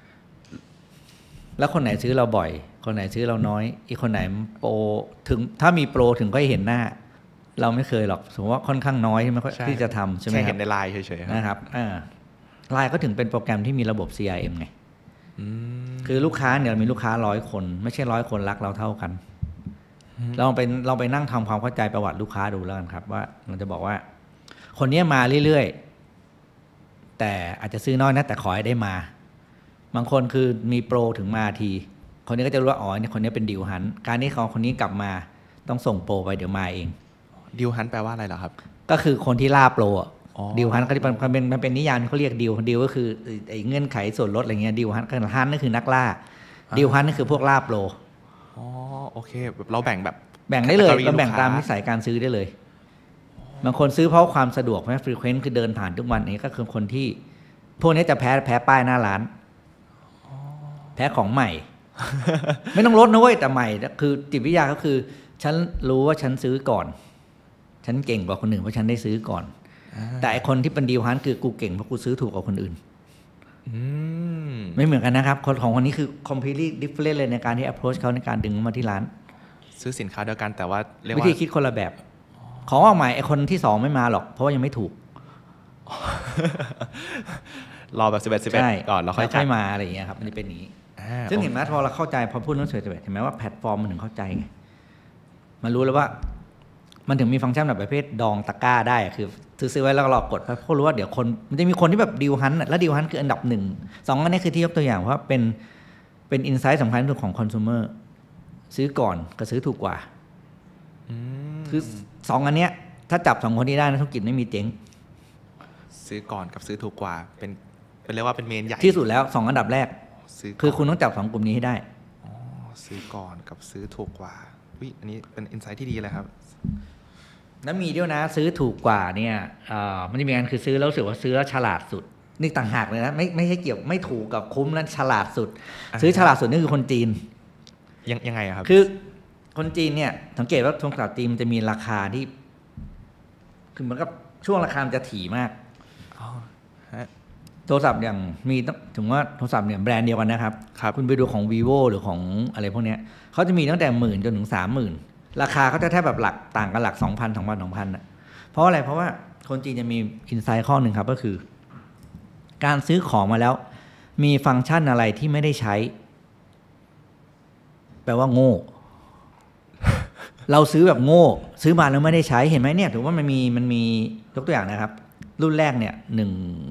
แล้วคนไหนซื้อเราบ่อยคนไหนซื้อเราน้อยอีกคนไหนโปรถึงถ้ามีโปรถึงก็เห็นหน้าเราไม่เคยหรอกสมมติว่าค่อนข้างน้อยที่จะทำใช่ไหมครับแค่เห็นในไลน์เฉยๆนะครับไลน์ก็ถึงเป็นโปรแกรมที่มีระบบ CRM ไงคือลูกค้าเนี่ยมีลูกค้า100 คนไม่ใช่100 คนรักเราเท่ากันเราไปนั่งทำความเข้าใจประวัติลูกค้าดูแล้วกันครับว่าเราจะบอกว่าคนนี้มาเรื่อยๆแต่อาจจะซื้อน้อยนะแต่ขอให้ได้มาบางคนคือมีโปรถึงมาทีคนนี้ก็จะรู้ว่าอ๋อคนนี้เป็นดิวฮันการที่เขาคนนี้กลับมาต้องส่งโปรไปเดี๋ยวมาเองดิวฮันแปลว่าอะไรเหรอครับก็คือคนที่ล่าโปรดิวฮันก็มันเป็นนิยามเขาเรียกดิวก็คือไอ้เงื่อนไขส่วนลดอะไรเงี้ยดิวฮันนั่นคือนักล่าดิวฮันนั่นคือพวกล่าโปรโอเคแบบเราแบ่งได้เลยเราแบ่งตามนิสัยการซื้อได้เลยบางคนซื้อเพราะความสะดวกไหมฟรีเควนซ์คือเดินผ่านทุกวันนี้ก็คือคนที่พวกนี้จะแพ้ป้ายหน้าร้านแพ้ของใหม่ ไม่ต้องลดนะเว้ยแต่ใหม่คือจิตวิทยาก็คือฉันรู้ว่าฉันซื้อก่อนฉันเก่งกว่าคนอื่นเพราะฉันได้ซื้อก่อนแต่ไอคนที่เป็นดีลฮันคือกูเก่งเพราะกูซื้อถูกกว่าคนอื่นไม่เหมือนกันนะครับคนของคนนี้คือ completely different เลยในการที่ approach เขาในการดึงมาที่ร้านซื้อสินค้าเดียวกันแต่ว่าวิธีคิดคนละแบบของออกใหม่ไอคนที่2ไม่มาหรอกเพราะว่ายังไม่ถูกรอแบบ11ก่อนแล้วค่อยมาอะไรอย่างเงี้ยครับมันเป็นอย่างนี้ซึ่งเห็นไหมพอเราเข้าใจพอพูดเรื่อง11เห็นไหมว่าแพลตฟอร์มมันถึงเข้าใจไงมันรู้แล้วว่ามันถึงมีฟังก์ชันแบบประเภทดองตะกร้าได้คือซื้อไว้แล้วเรากดเพราะรู้ว่าเดี๋ยวคนมันจะมีคนที่แบบดีลฮันแล้วดีลฮันคืออันดับ1 2อันนี้คือที่ยกตัวอย่างเพราะเป็นอินไซต์สำคัญที่สุดของคอน sumer ซื้อก่อนกับซื้อถูกกว่าคือ2อันเนี้ยถ้าจับ2คนนี้ได้นะธุรกิจไม่มีเจ๊งซื้อก่อนกับซื้อถูกกว่าเป็นเรียกว่าเป็นเมนใหญ่ที่สุดแล้ว2อันดับแรกคือคุณต้องจับ2กลุ่มนี้ให้ได้ซื้อก่อนกับซื้อถูกกว่าอันนี้เป็นอินไซต์ที่ดีเลยครับแล้วมีด้วยนะซื้อถูกกว่าเนี่ยมันจะมีอันคือซื้อแล้วรู้สึกว่าซื้อแล้วฉลาดสุดนี่ต่างหากเลยนะไม่ใช่เกี่ยวไม่ถูกกับคุ้มแล้วฉลาดสุดซื้อฉลาดสุดนี่คือคนจีนยังไงครับคือคนจีนเนี่ยสังเกตว่าโทรศัพท์จีนมันจะมีราคาที่คือเหมือนกับช่วงราคามันจะถี่มากโทรศัพท์อย่างมีถึงว่าโทรศัพท์เนี่ยแบรนด์เดียวกันนะครับคุณไปดูของ vivo หรือของอะไรพวกนี้เขาจะมีตั้งแต่10,000จนถึง30,000ราคาเขาจะแทบแบบหลักต่างกันหลัก 2,000 2,000 น่ะเพราะอะไรเพราะว่าคนจีนจะมีอินไซต์ข้อหนึ่งครับก็คือการซื้อของมาแล้วมีฟังก์ชันอะไรที่ไม่ได้ใช้แปลว่าโง่ เราซื้อแบบโง่ซื้อมาแล้วไม่ได้ใช้เห็นไหมเนี่ยถือว่ามันมียกตัวอย่างนะครับรุ่นแรกเนี่ยหนึ่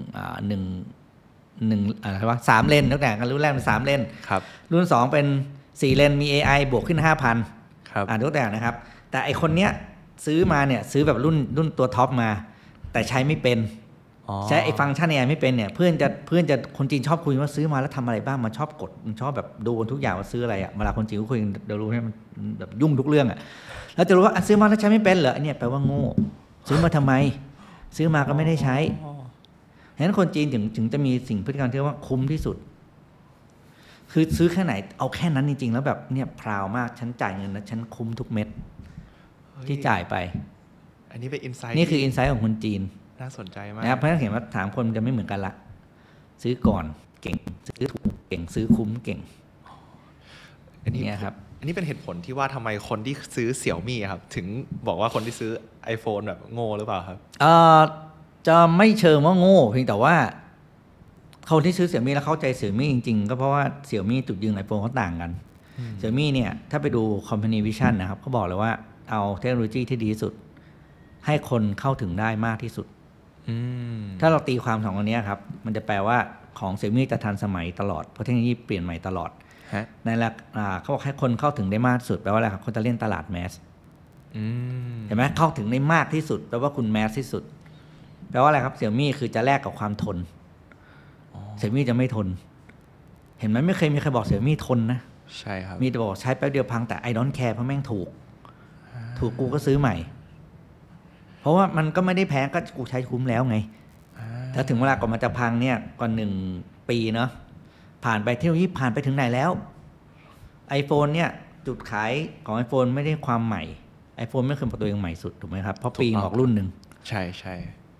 งอะไรวะ3 เลนยกตัวอย่างกันรุ่นแรกเป็น3 เลนรุ่น2เป็น4 เลนมี AI บวกขึ้น 5,000 ครับยกตัวอย่างนะครับแต่ไอคนเนี้ยซื้อมาเนี่ยซื้อแบบรุ่นตัวท็อปมาแต่ใช้ไม่เป็นใช้ไอฟังก์ชัน AI ไม่เป็นเนี่ยเพื่อนจะคนจีนชอบคุยว่าซื้อมาแล้วทำอะไรบ้างมันชอบกดมันชอบแบบดูทุกอย่างว่าซื้ออะไรอ่ะเวลาคนจีนก็คุยเดี๋ยวรู้ให้มันแบบยุ่งทุกเรื่องอ่ะแล้วจะรู้ว่าซื้อมาแล้วใช้ไม่เป็นเหรอเนี่ยแปลว่าโง่ซื้อมาทำไมซื้อมาก็ไม่ได้ใช้ฉะนั้นคนจีนถึงจะมีสิ่งพฤติกรรมที่ว่าคุ้มที่สุดคือซื้อแค่ไหนเอาแค่นั้นจริงๆแล้วแบบเนี่ยพราวมากฉันจ่ายเงินนะฉันคุ้มทุกเม็ดที่จ่ายไปอันนี้เป็นอินไซต์นี่คืออินไซต์ของคนจีนน่าสนใจมากนะครับเพราะฉะนั้นเห็นว่าถามคนจะไม่เหมือนกันละซื้อก่อนเก่งซื้อถูกเก่งซื้อคุ้มเก่งอันนี้ครับอันนี้เป็นเหตุผลที่ว่าทำไมคนที่ซื้อเสี่ยวมี่ครับถึงบอกว่าคนที่ซื้อ iPhone แบบโง่หรือเปล่าครับจะไม่เชิงว่าโง่เพียงแต่ว่าคนที่ซื้อเสี่ยวมี่แล้วเข้าใจเสี่ยวมี่จริงๆก็เพราะว่าเสี่ยวมี่จุดยืน iPhone เขาต่างกันเสี่ยวมี่เนี่ยถ้าไปดู Company Vision นะครับเขาบอกเลยว่าเอาเทคโนโลยีที่ดีที่สุดให้คนเข้าถึงได้มากที่สุดถ้าเราตีความ2อันนี้ครับมันจะแปลว่าของเสี่ยวมี่จะทันสมัยตลอดเพราะเทคโนโลยีเปลี่ยนใหม่ตลอดในหลักเขาบอกให้คนเข้าถึงได้มากที่สุดแปลว่าอะไรครับคนจะเล่นตลาดแมสเห็นไหมเข้าถึงได้มากที่สุดแปลว่าคุณแมสที่สุดแปลว่าอะไรครับเสี่ยวมี่คือจะแลกกับความทนเสี่ยวมี่จะไม่ทนเห็นไหมไม่เคยมีใครบอกเสี่ยวมี่ทนนะใช่ครับมีแต่บอกใช้แป๊บเดียวพังแต่ I don't care เพราะแม่งถูกกูก็ซื้อใหม่เพราะว่ามันก็ไม่ได้แพงก็กูใช้คุ้มแล้วไงถ้าถึงเวลาก่อนมันจะพังเนี่ยก่อน1 ปีเนาะผ่านไปเทคโนโลยีผ่านไปถึงไหนแล้ว iPhone เนี่ยจุดขายของ iPhone ไม่ได้ความใหม่ iPhone ไม่เคยเป็นตัวเองใหม่สุดถูกไหมครับเพราะปีออกรุ่นหนึ่งใช่ใช่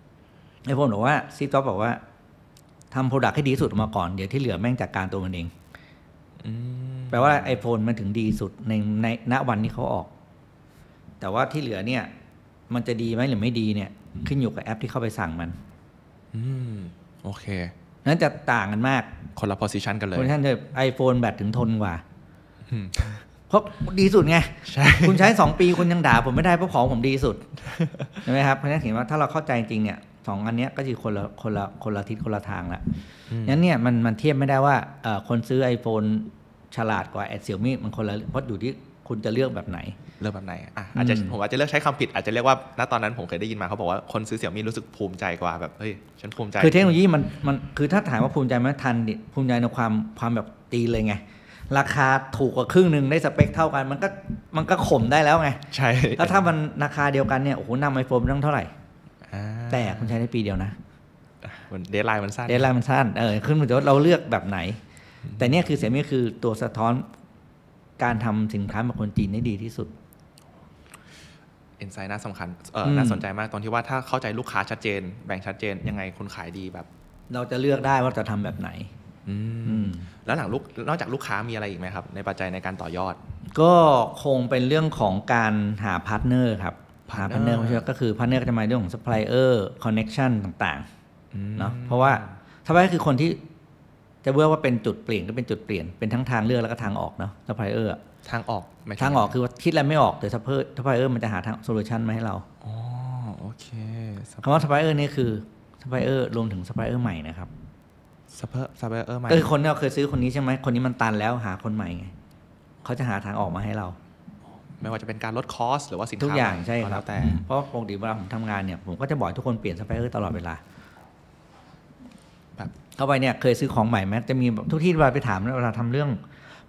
iPhone บอกว่าซีท็อปบอกว่าทำโปรดักต์ให้ดีสุดออกมาก่อนเดี๋ยวที่เหลือแม่งจัดการตัวมันเองแปลว่า iPhone มันถึงดีสุดในณวันนี้เขาออกแต่ว่าที่เหลือเนี่ยมันจะดีไหมหรือไม่ดีเนี่ยขึ้นอยู่กับแอปที่เข้าไปสั่งมันโอเคนั้นจะต่างกันมากคนละ position กันเลย position เลย iPhone แบตถึงทนกว่าเพราะดีสุดไงคุณใช้2 ปีคุณยังด่าผมไม่ได้เพราะของผมดีสุดใช่ไหมครับเพราะฉะนั้นเห็นว่าถ้าเราเข้าใจจริงเนี่ย2 อันนี้ก็คือคนละทิศคนละทางละงั้นเนี่ยมันเทียบไม่ได้ว่าคนซื้อ iPhone ฉลาดกว่าเสี่ยวมี่มันคนละเพราะอยู่ที่คุณจะเลือกแบบไหนอาจจะผมอาจจะเลือกใช้คำผิดอาจจะเรียกว่าณตอนนั้นผมเคยได้ยินมาเขาบอกว่าคนซื้อเสี่ยวมี่รู้สึกภูมิใจกว่าแบบเฮ้ยฉันภูมิใจคือเทคโนโลยีมันคือถ้าถามว่าภูมิใจไหมทันภูมิใจในความแบบตีเลยไงราคาถูกกว่าครึ่งนึงได้สเปคเท่ากันมันก็ข่มได้แล้วไงใช่แล้วถ้ามันราคาเดียวกันเนี่ยโอ้โหนำ iPhone ต้องเท่าไหร่แต่คุณใช้ได้ปีเดียวนะเดดไลน์มันสั้นขึ้นมาว่าเราเลือกแบบไหนแต่เนี่ยคือเสี่ยวมี่คือตัวสะท้อนการทำสินค้าของคนจีนได้ดีที่สุดอินไซต์น่าสำคัญน่าสนใจมากตอนที่ว่าถ้าเข้าใจลูกค้าชัดเจนแบ่งชัดเจนยังไงคุณขายดีแบบเราจะเลือกได้ว่าจะทำแบบไหนแล้วนอกจากลูกค้ามีอะไรอีกไหมครับในปัจจัยในการต่อยอดก็คงเป็นเรื่องของการหาพาร์ทเนอร์ครับหาพาร์ทเนอร์ก็คือพาร์ทเนอร์ก็จะมาเรื่องของซัพพลายเออร์คอนเน็กชันต่างๆเนาะเพราะว่าซัพพลายเออร์คือคนที่จะเรียกว่าเป็นจุดเปลี่ยนก็เป็นจุดเปลี่ยนเป็นทั้งทางเลือกแล้วก็ทางออกเนาะซัพพลายเออร์ทางออกคือว่าคิดแล้วไม่ออกแต่ซัพพลายเออร์มันจะหาทางโซลูชันมาให้เราโอเคคำว่าซัพพลายเออร์นี่คือซัพพลายเออร์รวมถึงซัพพลายเออร์ใหม่นะครับซัพพลายเออร์ใหม่คือคนที่เราเคยซื้อคนนี้ใช่ไหมคนนี้มันตันแล้วหาคนใหม่ไงเขาจะหาทางออกมาให้เราไม่ว่าจะเป็นการลดคอสหรือว่าสินค้าทุกอย่างใช่ครับแต่เพราะปกติเวลาผมทำงานเนี่ยผมก็จะบอกทุกคนเปลี่ยนซัพพลายเออร์ตลอดเวลาแบบเข้าไปเนี่ยเคยซื้อของใหม่ไหมจะมีทุกที่เวลาไปถามเวลาทำเรื่อง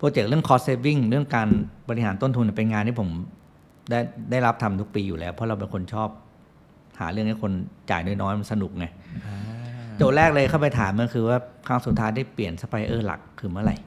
โปรเจกต์เรื่อง cost saving เรื่องการบริหารต้นทุนเป็นงานที่ผมได้รับทำทุกปีอยู่แล้วเพราะเราเป็นคนชอบหาเรื่องให้คนจ่ายน้อยๆมันสนุกไงโจทย์แรกเลยเข้าไปถามมันคือว่าครั้งสุดท้ายได้เปลี่ยนซัพพลายเออร์หลักคือเมื่อไหร่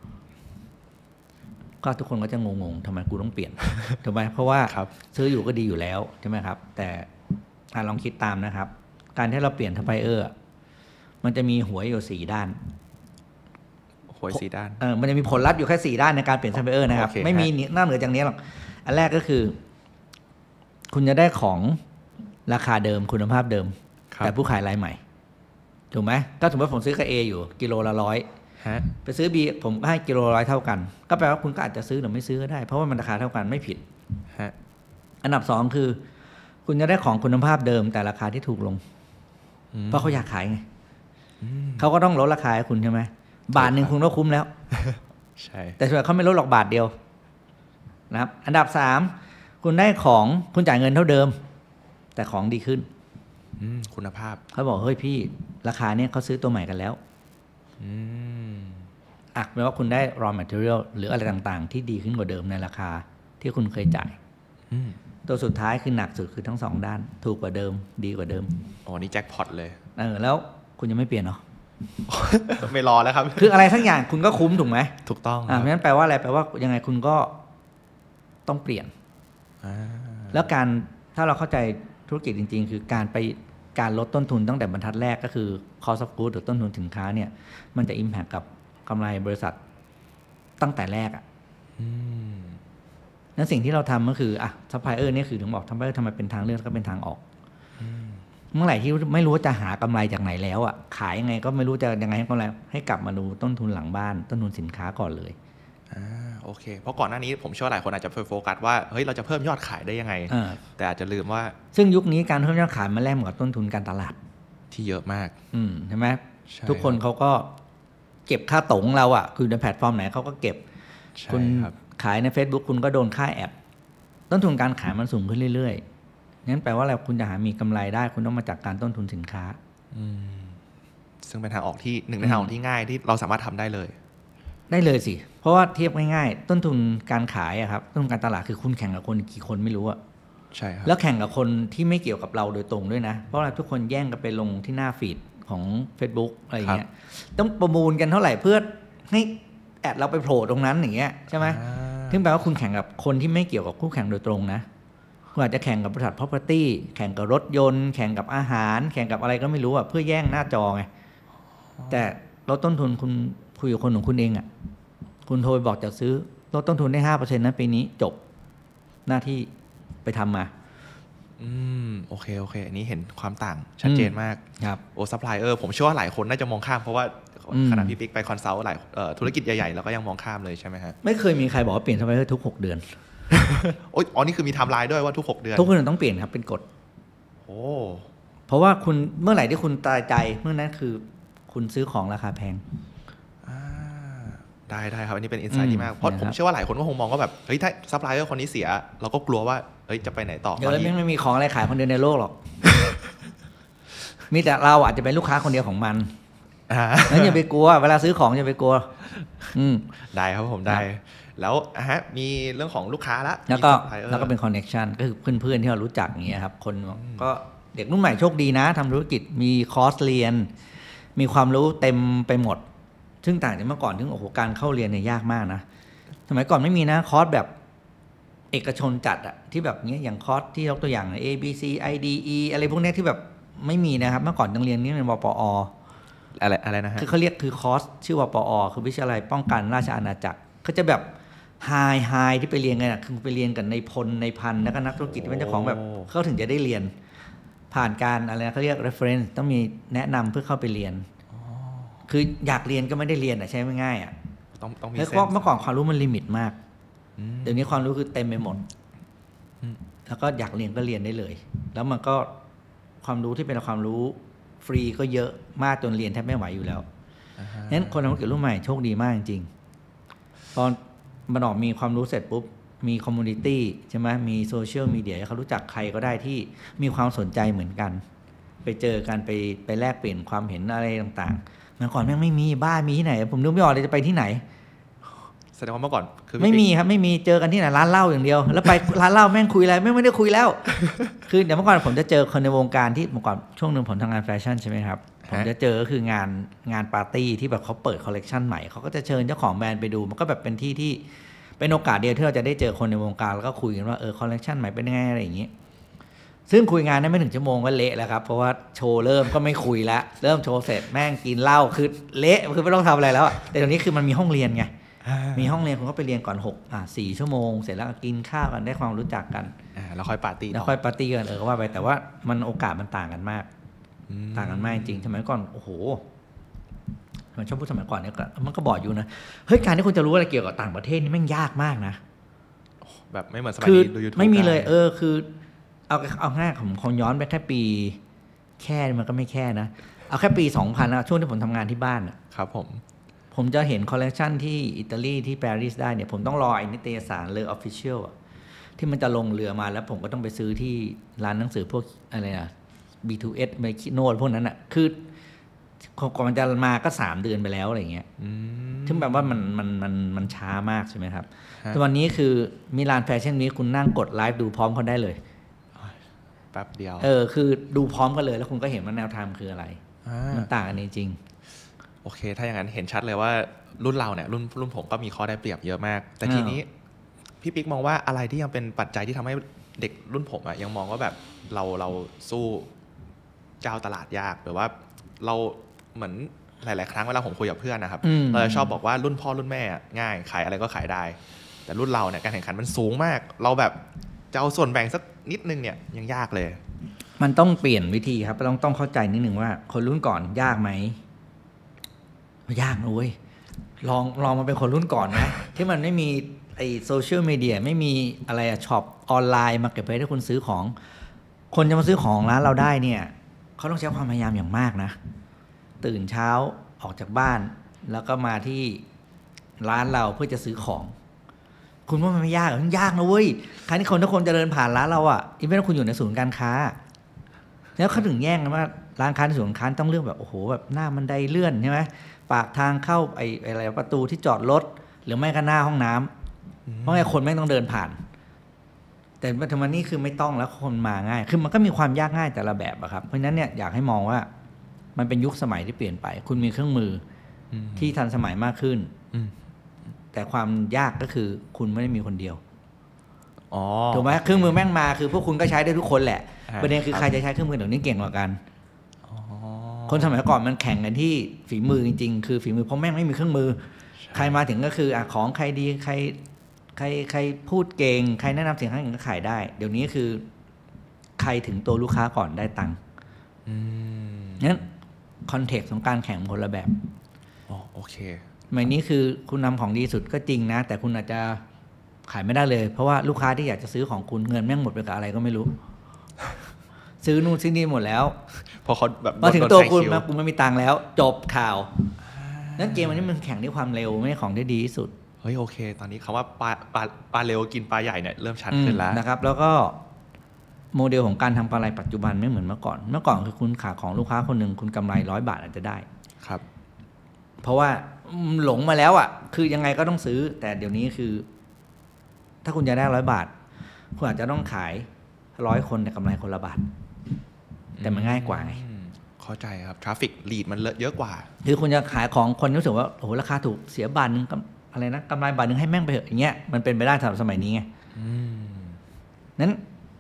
ก็ทุกคนก็จะงงๆทำไมกูต้องเปลี่ยน ถูกไหมเพราะว่าซื้ออยู่ก็ดีอยู่แล้วใช่ไหมครับแต่ลองคิดตามนะครับการที่เราเปลี่ยนซัพพลายเออร์มันจะมีหัวอยู่4ด้านหัว4ด้านมันจะมีผลลัพธ์อยู่แค่4ด้านในการเปลี่ยนซัพพลายเออร์นะครับไม่มีนอกเหนือจากนี้หรอกอันแรกก็คือคุณจะได้ของราคาเดิมคุณภาพเดิมแต่ผู้ขายรายใหม่ถูกไหมก็สมมติผมซื้อกับ A อยู่กิโลละ100ไปซื้อ B ผมให้กิโลละ100เท่ากันก็แปลว่าคุณก็อาจจะซื้อหรือไม่ซื้อก็ได้เพราะว่ามันราคาเท่ากันไม่ผิดอันดับ2คือคุณจะได้ของคุณภาพเดิมแต่ราคาที่ถูกลงเพราะเขาอยากขายไงเขาก็ต้องลดราคาให้คุณใช่ไหมบาทหนึ่งคุณก็คุ้มแล้วใช่แต่ส่วนเขาไม่ลดหรอกบาทเดียวนะครับอันดับ3คุณได้ของคุณจ่ายเงินเท่าเดิมแต่ของดีขึ้นคุณภาพเขาบอกเฮ้ยพี่ราคาเนี้ยเขาซื้อตัวใหม่กันแล้วแปลว่าคุณได้ raw material หรืออะไรต่างๆที่ดีขึ้นกว่าเดิมในราคาที่คุณเคยจ่ายตัวสุดท้ายคือหนักสุดคือทั้ง2ด้านถูกกว่าเดิมดีกว่าเดิมนี่แจ็คพอตเลยแล้วคุณยังไม่เปลี่ยนเหรอไม่รอแล้วครับคืออะไรทั้งอย่างคุณก็คุ้มถูกไหมถูกต้องเพราะฉะนั้นแปลว่าอะไรแปลว่ายังไงคุณก็ต้องเปลี่ยนแล้วการถ้าเราเข้าใจธุรกิจจริงๆคือการลดต้นทุนตั้งแต่บรรทัดแรกก็คือ cost of goods หรือต้นทุนสินค้าเนี่ยมันจะ impact กับกำไรบริษัทตั้งแต่แรกนั้นสิ่งที่เราทำก็คือซัพพลายเออร์นี่คือถึงบอกซัพพลายเออร์ทำไมเป็นทางเลือกก็เป็นทางออกเมื่อไหร่ที่ไม่รู้ว่าจะหากำไรจากไหนแล้วขายยังไงก็ไม่รู้จะยังไงให้กำไรให้กลับมาดูต้นทุนหลังบ้านต้นทุนสินค้าก่อนเลยโอเคเพราะก่อนหน้านี้ผมเชื่อหลายคนอาจจะโฟกัสว่าเฮ้ยเราจะเพิ่มยอดขายได้ยังไงแต่อาจจะลืมว่าซึ่งยุคนี้การเพิ่มยอดขายมันแลกกับต้นทุนการตลาดที่เยอะมากใช่ไหมทุกคนเขาก็เก็บค่าตรงเราคือในแพลตฟอร์มไหนเขาก็เก็บคุณขายใน Facebook คุณก็โดนค่าแอดต้นทุนการขายมันสูงขึ้นเรื่อยๆงั้นแปลว่าอะไรคุณจะหามีกำไรได้คุณต้องมาจากการต้นทุนสินค้าซึ่งเป็นทางออกที่หนึ่งในทางออกที่ง่ายที่เราสามารถทำได้เลยสิเพราะว่าเทียบง่ายๆต้นทุนการขายครับต้นทุนการตลาดคือคุณแข่งกับคนกี่คนไม่รู้ใช่ครับแล้วแข่งกับคนที่ไม่เกี่ยวกับเราโดยตรงด้วยนะเพราะว่าทุกคนแย่งกันไปลงที่หน้าฟีดของ Facebook อะไรอย่างเงี้ยต้องประมูลกันเท่าไหร่เพื่อให้แอดเราไปโผล่ตรงนั้นอย่างเงี้ยใช่ไหมถึงแปลว่าคุณแข่งกับคนที่ไม่เกี่ยวกับคู่แข่งโดยตรงนะคุณอาจจะแข่งกับบริษัท property แข่งกับรถยนต์แข่งกับอาหารแข่งกับอะไรก็ไม่รู้เพื่อแย่งหน้าจอไงแต่ลดต้นทุนคุณคุยกับคนของคุณเองคุณโทรบอกจะซื้อลดต้นทุนได้ 5% นะปีนี้จบหน้าที่ไปทำมาโอเคอันนี้เห็นความต่างชัดเจนมากครับซัพพลายเออร์ผมเชื่อว่าหลายคนน่าจะมองข้ามเพราะว่าขณะพี่ปิ๊กไปคอนซัลท์หลายธุรกิจใหญ่ๆเราก็ยังมองข้ามเลยใช่ไหมฮะไม่เคยมีใครบอกว่าเปลี่ยนซัพพลายเออร์ทุก6เดือนนี่คือมีไทม์ไลน์ด้วยว่าทุก6เดือนทุกเดือนต้องเปลี่ยนครับเป็นกฎเพราะว่าคุณเมื่อไหร่ที่คุณตายใจเมื่อนั้นคือคุณซื้อของราคาแพงได้ครับอันนี้เป็นอินไซต์ดีมากเพราะผมเชื่อว่าหลายคนก็คงมองว่าแบบเฮ้ยถ้าซัพพลายเออร์คนนี้เสียเราก็กลัวว่าเฮ้ยจะไปไหนต่อเดี๋ยวไม่มีของอะไรขายคนเดียวในโลกหรอกมีแต่เราอาจจะเป็นลูกค้าคนเดียวของมันงั้นอย่าไปกลัวเวลาซื้อของอย่าไปกลัวได้ครับผมได้แล้วมีเรื่องของลูกค้าแล้วก็เป็นคอนเนคชั่นก็คือเพื่อนๆที่เรารู้จักอย่างเงี้ยครับคนก็เด็กรุ่นใหม่โชคดีนะทำธุรกิจมีคอร์สเรียนมีความรู้เต็มไปหมดซึ่งต่างจากเมื่อก่อนที่การเข้าเรียนเนี่ยยากมากนะสมัยก่อนไม่มีนะคอร์สแบบเอกชนจัดที่แบบนี้อย่างคอร์สที่ยกตัวอย่าง A B C I D E อะไรพวกนี้ที่แบบไม่มีนะครับเมื่อก่อนต้องเรียนนี่เป็นวปออะไรนะฮะคือเขาเรียกคือคอร์สชื่อวปอคือวิทยาลัยป้องกันราชอาณาจักรเขาจะแบบไฮที่ไปเรียนกันคือไปเรียนกันในพลในพันแล้วก็นักธุรกิจที่เป็นเจ้าของแบบเขาถึงจะได้เรียนผ่านการอะไรนะเขาเรียก reference ต้องมีแนะนำเพื่อเข้าไปเรียนคืออยากเรียนก็ไม่ได้เรียนใช่ไหมง่ายต้องมีเพราะเมื่อก่อนความรู้มันลิมิตมากเดี๋ยวนี้ความรู้คือเต็มไปหมดแล้วก็อยากเรียนก็เรียนได้เลยแล้วมันก็ความรู้ที่เป็นความรู้ฟรีก็เยอะมากจนเรียนแทบไม่ไหวอยู่แล้วงั้นคนทำธุรกิจรุ่นใหม่โชคดีมากจริงๆตอนมันออกมีความรู้เสร็จปุ๊บมีคอมมูนิตี้ใช่ไหมมีโซเชียลมีเดียเขารู้จักใครก็ได้ที่มีความสนใจเหมือนกันไปเจอกันไปแลกเปลี่ยนความเห็นอะไรต่างๆเมื่อก่อนแม่งไม่มีบ้ามีที่ไหนผมนึกไม่ออกเลยจะไปที่ไหนแสดงว่าเมื่อก่อนคือไม่มีครับไม่มีเจอกันที่ไหนร้านเหล้าอย่างเดียวแล้วไปร้านเหล้าแม่งคุยอะไรไม่ได้คุยแล้ว คือเดี๋ยวเมื่อก่อนผมจะเจอคนในวงการที่เมื่อก่อนช่วงนึงผมทำงานแฟชั่นใช่ไหมครับผมจะเจอก็คืองานปาร์ตี้ที่แบบเขาเปิดคอลเลกชันใหม่เขาก็จะเชิญเจ้าของแบรนด์ไปดูมันก็แบบเป็นที่ที่เป็นโอกาสเดียวที่เราจะได้เจอคนในวงการแล้วก็คุยกันว่าคอลเลกชันใหม่เป็นยังไงอะไรอย่างนี้ซึ่งคุยงานได้ไม่ถึงชั่วโมงก็เละแล้วครับเพราะว่าโชว์เริ่มก็ไม่คุยแล้วเริ่มโชว์เสร็จแม่งกินเหล้าคือเละคือไม่ต้องทำอะไรแล้วแต่ตอนนี้คือมันมีห้องเรียนไงมีห้องเรียนคุณก็ไปเรียนก่อน4 ชั่วโมงเสร็จแล้วก็กินข้าวกันได้ความรู้จักกันแล้วค่อยปาร์ตี้แล้วค่อยปาร์ตี้กันก็ว่าไปแต่ว่ามันโอกาสมันต่างกันมากต่างกันมากจริงสมัยก่อนโอ้โหมันชอบพูดสมัยก่อนเนี่ยมันก็บอกอยู่นะเฮ้ยการที่คุณจะรู้อะไรเกี่ยวกับต่างประเทศนี่แม่งยากมากนะแบบไม่เหมือนสมัยนี้ดู YouTube ไม่มีเลยคือเอาง่ายผมย้อนไปแค่ปีแค่มันก็ไม่แค่นะเอาแค่ปี2000นะช่วงที่ผมทำงานที่บ้านครับผมจะเห็นคอลเลคชันที่อิตาลีที่ปารีสได้เนี่ยผมต้องรอไอ้นิตยสารเลอออฟฟิเชียลที่มันจะลงเรือมาแล้วผมก็ต้องไปซื้อที่ร้านหนังสือพวกอะไรนะ B2S ไมคิโนพวกนั้นอ่ะคือก่อนมันจะมาก็3 เดือนไปแล้วอะไรเงี้ยถึงแบบว่ามันช้ามากใช่ไหมครับแต่วันนี้คือมิลานแฟชั่นนี้คุณนั่งกดไลฟ์ดูพร้อมเขาได้เลยแป๊บเดียวคือดูพร้อมกันเลยแล้วคุณก็เห็นว่าแนวทางคืออะไรมันต่างกันจริงโอเคถ้าอย่างนั้นเห็นชัดเลยว่ารุ่นเราเนี่ยรุ่นผมก็มีข้อได้เปรียบเยอะมากแต่ทีนี้พี่ปิ๊กมองว่าอะไรที่ยังเป็นปัจจัยที่ทำให้เด็กรุ่นผมยังมองว่าแบบเราสู้เจ้าตลาดยากหรือว่าเราเหมือนหลายๆครั้งเวลาผมคุยกับเพื่อนนะครับเราจะชอบบอกว่ารุ่นพ่อรุ่นแม่ง่ายขายอะไรก็ขายได้แต่รุ่นเราเนี่ยการแข่งขันมันสูงมากเราแบบจะเอาส่วนแบ่งสักนิดนึงเนี่ยยังยากเลยมันต้องเปลี่ยนวิธีครับต้องเข้าใจนิดนึงว่าคนรุ่นก่อนยากไหมยากนะเว้ยลองมาเป็นคนรุ่นก่อนนะ ที่มันไม่มีไอโซเชียลมีเดียไม่มีอะไรช็อปออนไลน์มาเก็บไว้ให้คุณซื้อของคนจะมาซื้อของร้านเราได้เนี่ยเขาต้องใช้ความพยายามอย่างมากนะตื่นเช้าออกจากบ้านแล้วก็มาที่ร้านเราเพื่อจะซื้อของคุณว่ามันไม่ยากหรอมันยากนะเว้ยครั้งที่คนทุกคนจะเดินผ่านร้านเราอีเวนต์คุณอยู่ในศูนย์การค้าแล้วเขาถึงแย่งกันว่าร้านค้าในศูนย์การค้าต้องเลือกแบบโอ้โหแบบหน้าบันไดเลื่อนใช่ไหมปากทางเข้าอะไรประตูที่จอดรถหรือไม่ก็หน้าห้องน้ำเพราะไงคนไม่ต้องเดินผ่านแต่ปัจจุบันนี้คือไม่ต้องแล้วคนมาง่ายคือมันก็มีความยากง่ายแต่ละแบบครับเพราะฉะนั้นเนี่ยอยากให้มองว่ามันเป็นยุคสมัยที่เปลี่ยนไปคุณมีเครื่องมือที่ทันสมัยมากขึ้นแต่ความยากก็คือคุณไม่ได้มีคนเดียวถูกไหมเครื่องมือแม่งมาคือพวกคุณก็ใช้ได้ทุกคนแหละประเด็นคือใครจะใช้เครื่องมือเดี๋ยวนี้เก่งกว่ากันคนสมัยก่อนมันแข่งกันที่ฝีมือจริงๆคือฝีมือเพราะแม่งไม่มีเครื่องมือใครมาถึงก็คือของใครดีใครพูดเก่งใครแนะนำสิ่งนั้นก็ขายได้เดี๋ยวนี้คือใครถึงตัวลูกค้าก่อนได้ตังค์งั้นคอนเทกต์ของการแข่งคนละแบบโอเคหมายนี้คือคุณนำของดีสุดก็จริงนะแต่คุณอาจจะขายไม่ได้เลยเพราะว่าลูกค้าที่อยากจะซื้อของคุณเงินแม่งหมดไปกับอะไรก็ไม่รู้ ซื้อนู่นซื้อนี่หมดแล้วพอเขาแบบมาถึงตัวคุณคุณไม่มีตังค์แล้วจบข่าวนั่นเกมอันนี้มันแข่งด้วยความเร็วไม่ใช่ของที่ดีที่สุดเฮ้ยโอเคตอนนี้คำว่าปลาเร็วกินปลาใหญ่เนี่ยเริ่มชัดขึ้นแล้วนะครับแล้วก็โมเดลของการทำกำไรปัจจุบันไม่เหมือนเมื่อก่อนคือคุณขายของลูกค้าคนหนึ่งคุณกำไร100 บาทอาจจะได้ครับเพราะว่าหลงมาแล้วคือยังไงก็ต้องซื้อแต่เดี๋ยวนี้คือถ้าคุณจะได้100 บาทคุณอาจจะต้องขาย100 คนแต่กำไรคนละบาทแต่มันง่ายกว่าเข้าใจครับทราฟฟิกลีดมันเยอะกว่าคือคุณจะขายของคนรู้สึกว่าโอ้โหราคาถูกเสียบาทนึงอะไรนะกำไรบาทนึงให้แม่งไปเถอะอย่างเงี้ยมันเป็นไปได้สำหรับสมัยนี้ไงนั้น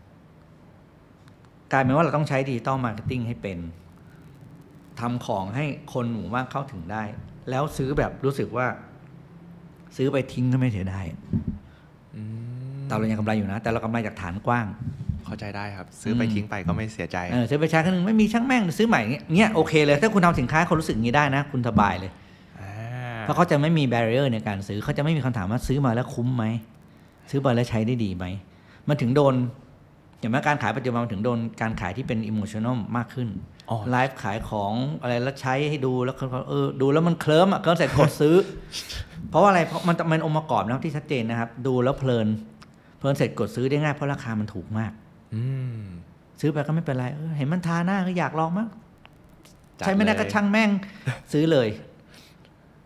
กลายเป็นว่าเราต้องใช้ดิจิตอลมาร์เก็ตติ้งให้เป็นทำของให้คนหมู่มากเข้าถึงได้แล้วซื้อแบบรู้สึกว่าซื้อไปทิ้งก็ไม่เสียดายแต่เรายังกำไรอยู่นะแต่เรากำไรจากฐานกว้างเข้าใจได้ครับซื้อไปทิ้งไปก็ไม่เสียใจซื้อไปใช้ครั้งนึงไม่มีช่างแม่งซื้อใหม่เงี้ยโอเคเลยถ้าคุณทำสินค้าคนรู้สึกอย่างนี้ได้นะคุณสบายเลยเพราะเขาจะไม่มีแบรีเออร์ในการซื้อเขาจะไม่มีคำถามว่าซื้อมาแล้วคุ้มไหมซื้อมาแล้วใช้ได้ดีไหมมันถึงโดนอย่างเมื่อการขายปัจจุบันมันถึงโดนการขายที่เป็นอิโมชันนอลมากขึ้นไลฟ์ขายของอะไรแล้วใช้ให้ดูแล้วดูแล้วมันเคลิ้มเคลิ้มเสร็จกดซื้อ เพราะว่าอะไรเพราะมันองค์ประกอบนะที่ชัดเจนนะครับดูแล้วเพลินเสร็จกดซื้อได้ง่ายเพราะราคามันถูกมากซื้อไปก็ไม่เป็นไรเห็นมันทาหน้าก็อยากลองมั้งใช้ไม่ได้ก็ช่างแม่งซื้อเลย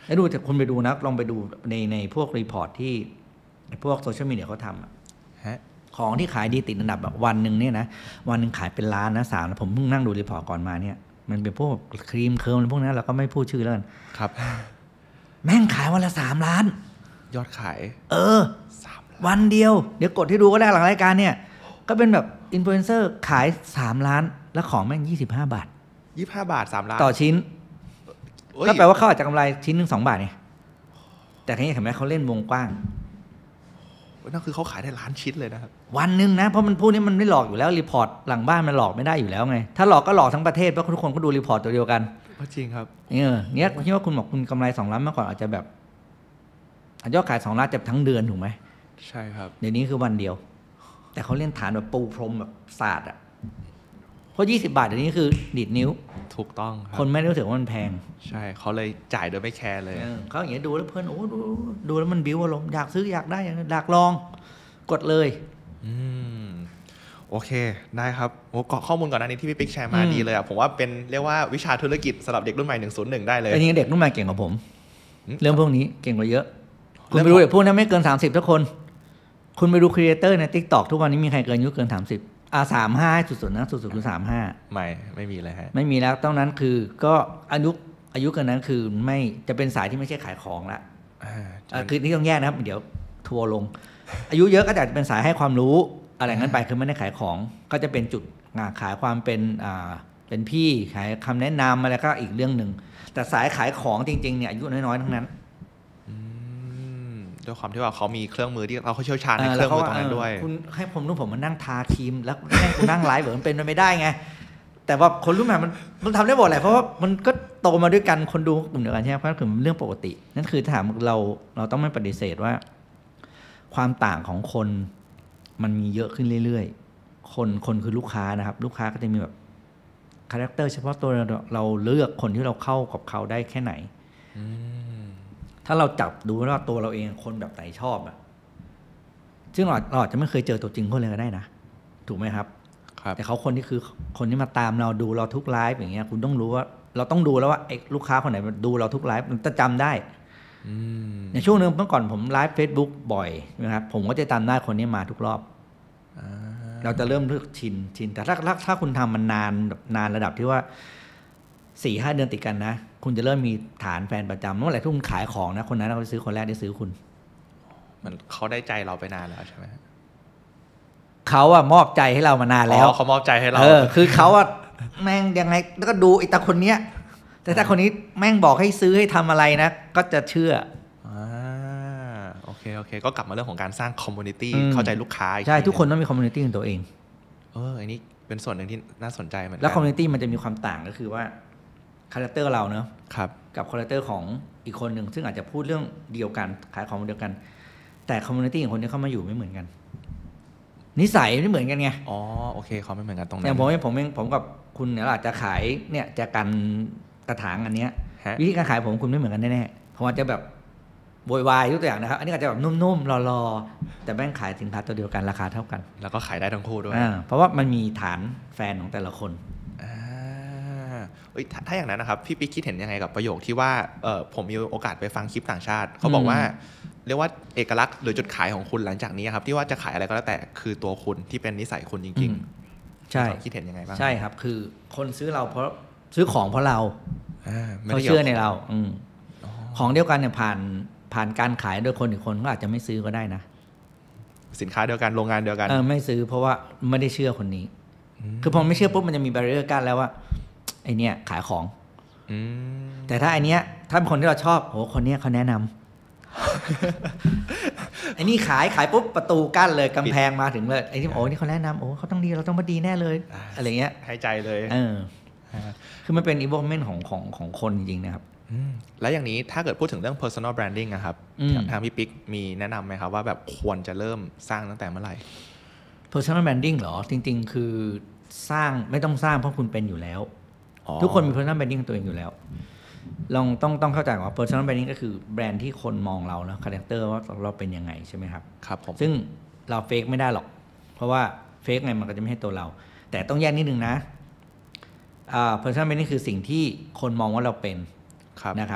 แล้วดูแต่คุณไปดูนะลองไปดูในพวกรีพอร์ตที่พวกโซเชียลมีเดียเขาทำของที่ขายดีติดอันดับแบบวันหนึ่งเนี่ยนะวันหนึ่งขายเป็นล้านนะ3ผมเพิ่งนั่งดูรีพอร์ตก่อนมาเนี่ยมันเป็นพวกครีมเคิร์มอะไรพวกนั้นเราก็ไม่พูดชื่อแล้วกันครับแม่งขายวันละ3 ล้านยอดขาย 3 วันเดียวเดี๋ยวกดที่ดูก็ได้หลังรายการเนี่ยก็เป็นแบบอินฟลูเอนเซอร์ขาย3 ล้านแล้วของแม่ง25 บาท 25 บาท3 ล้านต่อชิ้นก็แปลว่าเขาอาจจะกำไรชิ้นหนึ่ง2 บาทไงแต่ทีนี้เห็นไหมเขาเล่นวงกว้างนั่นคือเขาขายได้ล้านชิ้นเลยนะครับวันหนึ่งนะเพราะมันพูดนี้มันไม่หลอกอยู่แล้วรีพอร์ตหลังบ้านมันหลอกไม่ได้อยู่แล้วไงถ้าหลอกก็หลอกทั้งประเทศเพราะทุกคนก็ดูรีพอร์ตตัวเดียวกันจริงครับเนี่ยคิดว่าคุณบอกคุณกำไร2 ล้านเมื่อก่อนอาจจะแบบยอดขาย2 ล้านจะทั้งเดือนถูกไหมใช่ครับเดี๋ยวนี้คือวันเดียวแต่เขาเล่นฐานแบบปูพรมแบบศาสตร์อ่ะเพราะ20 บาทเดี๋ยวนี้คือดีดนิ้วถูกต้องครับคนไม่รู้สึกว่ามันแพงใช่เขาเลยจ่ายโดยไม่แคร์เลยเขาอย่างเงี้ยดูแล้วเพื่อนโอ้ดูแล้วมันบิ้วอารมณ์อยากซื้ออยากได้อยากลองกดเลยโอเคได้ครับโอ้ข้อมูลก่อนหน้านี้ที่พี่ปิ๊กแชร์มาดีเลยอ่ะผมว่าเป็นเรียกว่าวิชาธุรกิจสำหรับเด็กรุ่นใหม่101ได้เลยอันนี้เด็กรุ่นใหม่เก่งกว่าผมเรื่องพวกนี้เก่งกว่าเยอะคุณไปดูเด็กพวกนั้นไม่เกิน30ทุกคนคุณไปดูครีเอเตอร์ใน TikTok ทุกวันนี้มีใครเกินอายุเกิน30 35สุดๆนะสุดๆคือ35 ไม่มีเลยฮะไม่มีแล้วต้องนั้นคือก็อายุเกินนั้นคือไม่จะเป็นสายที่ไม่ใช่ขายของละคือนี่ต้องแยกนะครับเดี๋ยวทัวร์ลงอายุเยอะก็อาจจะเป็นสายให้ความรู้อะไรงั้นไปคือไม่ได้ขายของก็จะเป็นจุดขายความเป็นพี่ขายคำแนะนำอะไรก็อีกเรื่องหนึ่งแต่สายขายของจริงๆเนี่ยอายุน้อยๆทั้งนั้นด้วยความที่ว่าเขามีเครื่องมือที่เขาเชี่ยวชาญในเครื่องมือตรงนั้นด้วยคุณให้ผมมานั่งทาครีมแล้วให้คุณนั่งไลฟ์มันเป็นไปไม่ได้ไงแต่ว่าคนรุ่นใหม่มันทำได้หมดแหละเพราะว่ามันก็โตมาด้วยกันคนดูกลุ่มเดียวกันใช่ไหมเพราะคือเรื่องปกตินั่นคือถามเราต้องไม่ปฏิเสธว่าความต่างของคนมันมีเยอะขึ้นเรื่อยๆคนคือลูกค้านะครับลูกค้าก็จะมีแบบคาแรคเตอร์เฉพาะตัวเราเลือกคนที่เราเข้ากับเขาได้แค่ไหนถ้าเราจับดูว่าตัวเราเองคนแบบไหนชอบอะซึ่งเราอาจจะไม่เคยเจอตัวจริงคนเลยก็ได้นะถูกไหมครับแต่เขาคนที่คือคนที่มาตามเราดูเราทุกไลฟ์อย่างเงี้ยคุณต้องรู้ว่าเราต้องดูแล้วว่าไอ้ลูกค้าคนไหนมาดูเราทุกไลฟ์มันจะจำได้ในช่วงนึงเมื่อก่อนผมไลฟ์ Facebook บ่อยนะครับผมก็จะจำได้คนนี้มาทุกรอบเราจะเริ่มเลือกชินแต่ถ้าคุณทำมันนานระดับที่ว่า 4-5 เดือนติดกันนะคุณจะเริ่มมีฐานแฟนประจำเมื่อไหร่ที่คุณขายของนะคนนั้นเขาซื้อคนแรกได้ซื้อคุณมันเขาได้ใจเราไปนานแล้วใช่ไหมเขาอะมอบใจให้เรามานานแล้วเขามอบใจให้เราคือเขาอะแม่งยังไงแล้วก็ดูไอ้ตาคนเนี้ยแต่ถ้าคนนี้แม่งบอกให้ซื้อให้ทำอะไรนะก็จะเชื่อโอเคก็กลับมาเรื่องของการสร้างคอมมูนิตี้เข้าใจลูกค้าใช่ทุกคนต้องมีคอมมูนิตี้ของตัวเองอันนี้เป็นส่วนหนึ่งที่น่าสนใจเหมือนกันแล้วคอมมูนิตี้มันจะมีความต่างก็คือว่าคาแรคเตอร์เราเนอะกับคาแรคเตอร์ของอีกคนหนึ่งซึ่งอาจจะพูดเรื่องเดียวกันขายของเดียวกันแต่คอมมูนิตี้ของคนที่เข้ามาอยู่ไม่เหมือนกันนิสัยไม่เหมือนกันไงโอเคเขาไม่เหมือนกันตรงนั้นอย่างผมกับคุณเนี่ยอาจจะขายเนี่ยจะกันกระถางอันเนี้ยวิธีการขายผมคุณไม่เหมือนกันแน่ๆผมอาจจะแบบโวยวายทุกอย่างนะครับอันนี้อาจจะแบบนุ่มๆรอๆแต่แม่งขายสินค้าตัวเดียวกันราคาเท่ากันแล้วก็ขายได้ทั้งคู่ด้วยเพราะว่ามันมีฐานแฟนของแต่ละคนถ้าอย่างนั้นนะครับพี่ปิ๊กคิดเห็นยังไงกับประโยคที่ว่าผมมีโอกาสไปฟังคลิปต่างชาติเขาบอกว่าเรียกว่าเอกลักษณ์หรือจุดขายของคุณหลังจากนี้ครับที่ว่าจะขายอะไรก็แล้วแต่คือตัวคุณที่เป็นนิสัยคุณจริงๆใช่คิดเห็นยังไงบ้างใช่ครับคือคนซื้อเราเพราะซื้อของเพราะเราเขาเชื่อในเราของเดียวกันเนี่ยผ่านการขายโดยคนอีกคนก็อาจจะไม่ซื้อก็ได้นะสินค้าเดียวกันโรงงานเดียวกันไม่ซื้อเพราะว่าไม่ได้เชื่อคนนี้คือพอไม่เชื่อปุ๊บมันจะมีแบรีเออร์กั้นแล้วว่าไอเนี้ยขายของแต่ถ้าไอเนี้ยถ้าเป็นคนที่เราชอบโหคนเนี้ยเขาแนะนำไอนี่ขายปุ๊บประตูกั้นเลยกำแพงมาถึงเลยไอที่โอ้นี่เขาแนะนำโอ้เขาต้องดีเราต้องมาดีแน่เลยอะไรเงี้ยให้ใจเลยคือมันเป็น involvement ของคนจริงๆนะครับแล้วอย่างนี้ถ้าเกิดพูดถึงเรื่อง personal branding นะครับทางพี่ปิ๊กมีแนะนำไหมครับว่าแบบควรจะเริ่มสร้างตั้งแต่เมื่อไหร่ personal branding เหรอจริงๆคือสร้างไม่ต้องสร้างเพราะคุณเป็นอยู่แล้วทุกคนมี personal branding ตัวเองอยู่แล้วลองต้องเข้าใจว่า personal branding ก็คือแบรนด์ที่คนมองเรานะคาแรคเตอร์ว่าเราเป็นยังไงใช่ไหมครับครับผมซึ่งเราเฟกไม่ได้หรอกเพราะว่าเฟกไงมันก็จะไม่ให้ตัวเราแต่ต้องแยกนิดนึงนะpersonal branding คือสิ่งที่คนมองว่าเราเป็นนะครับ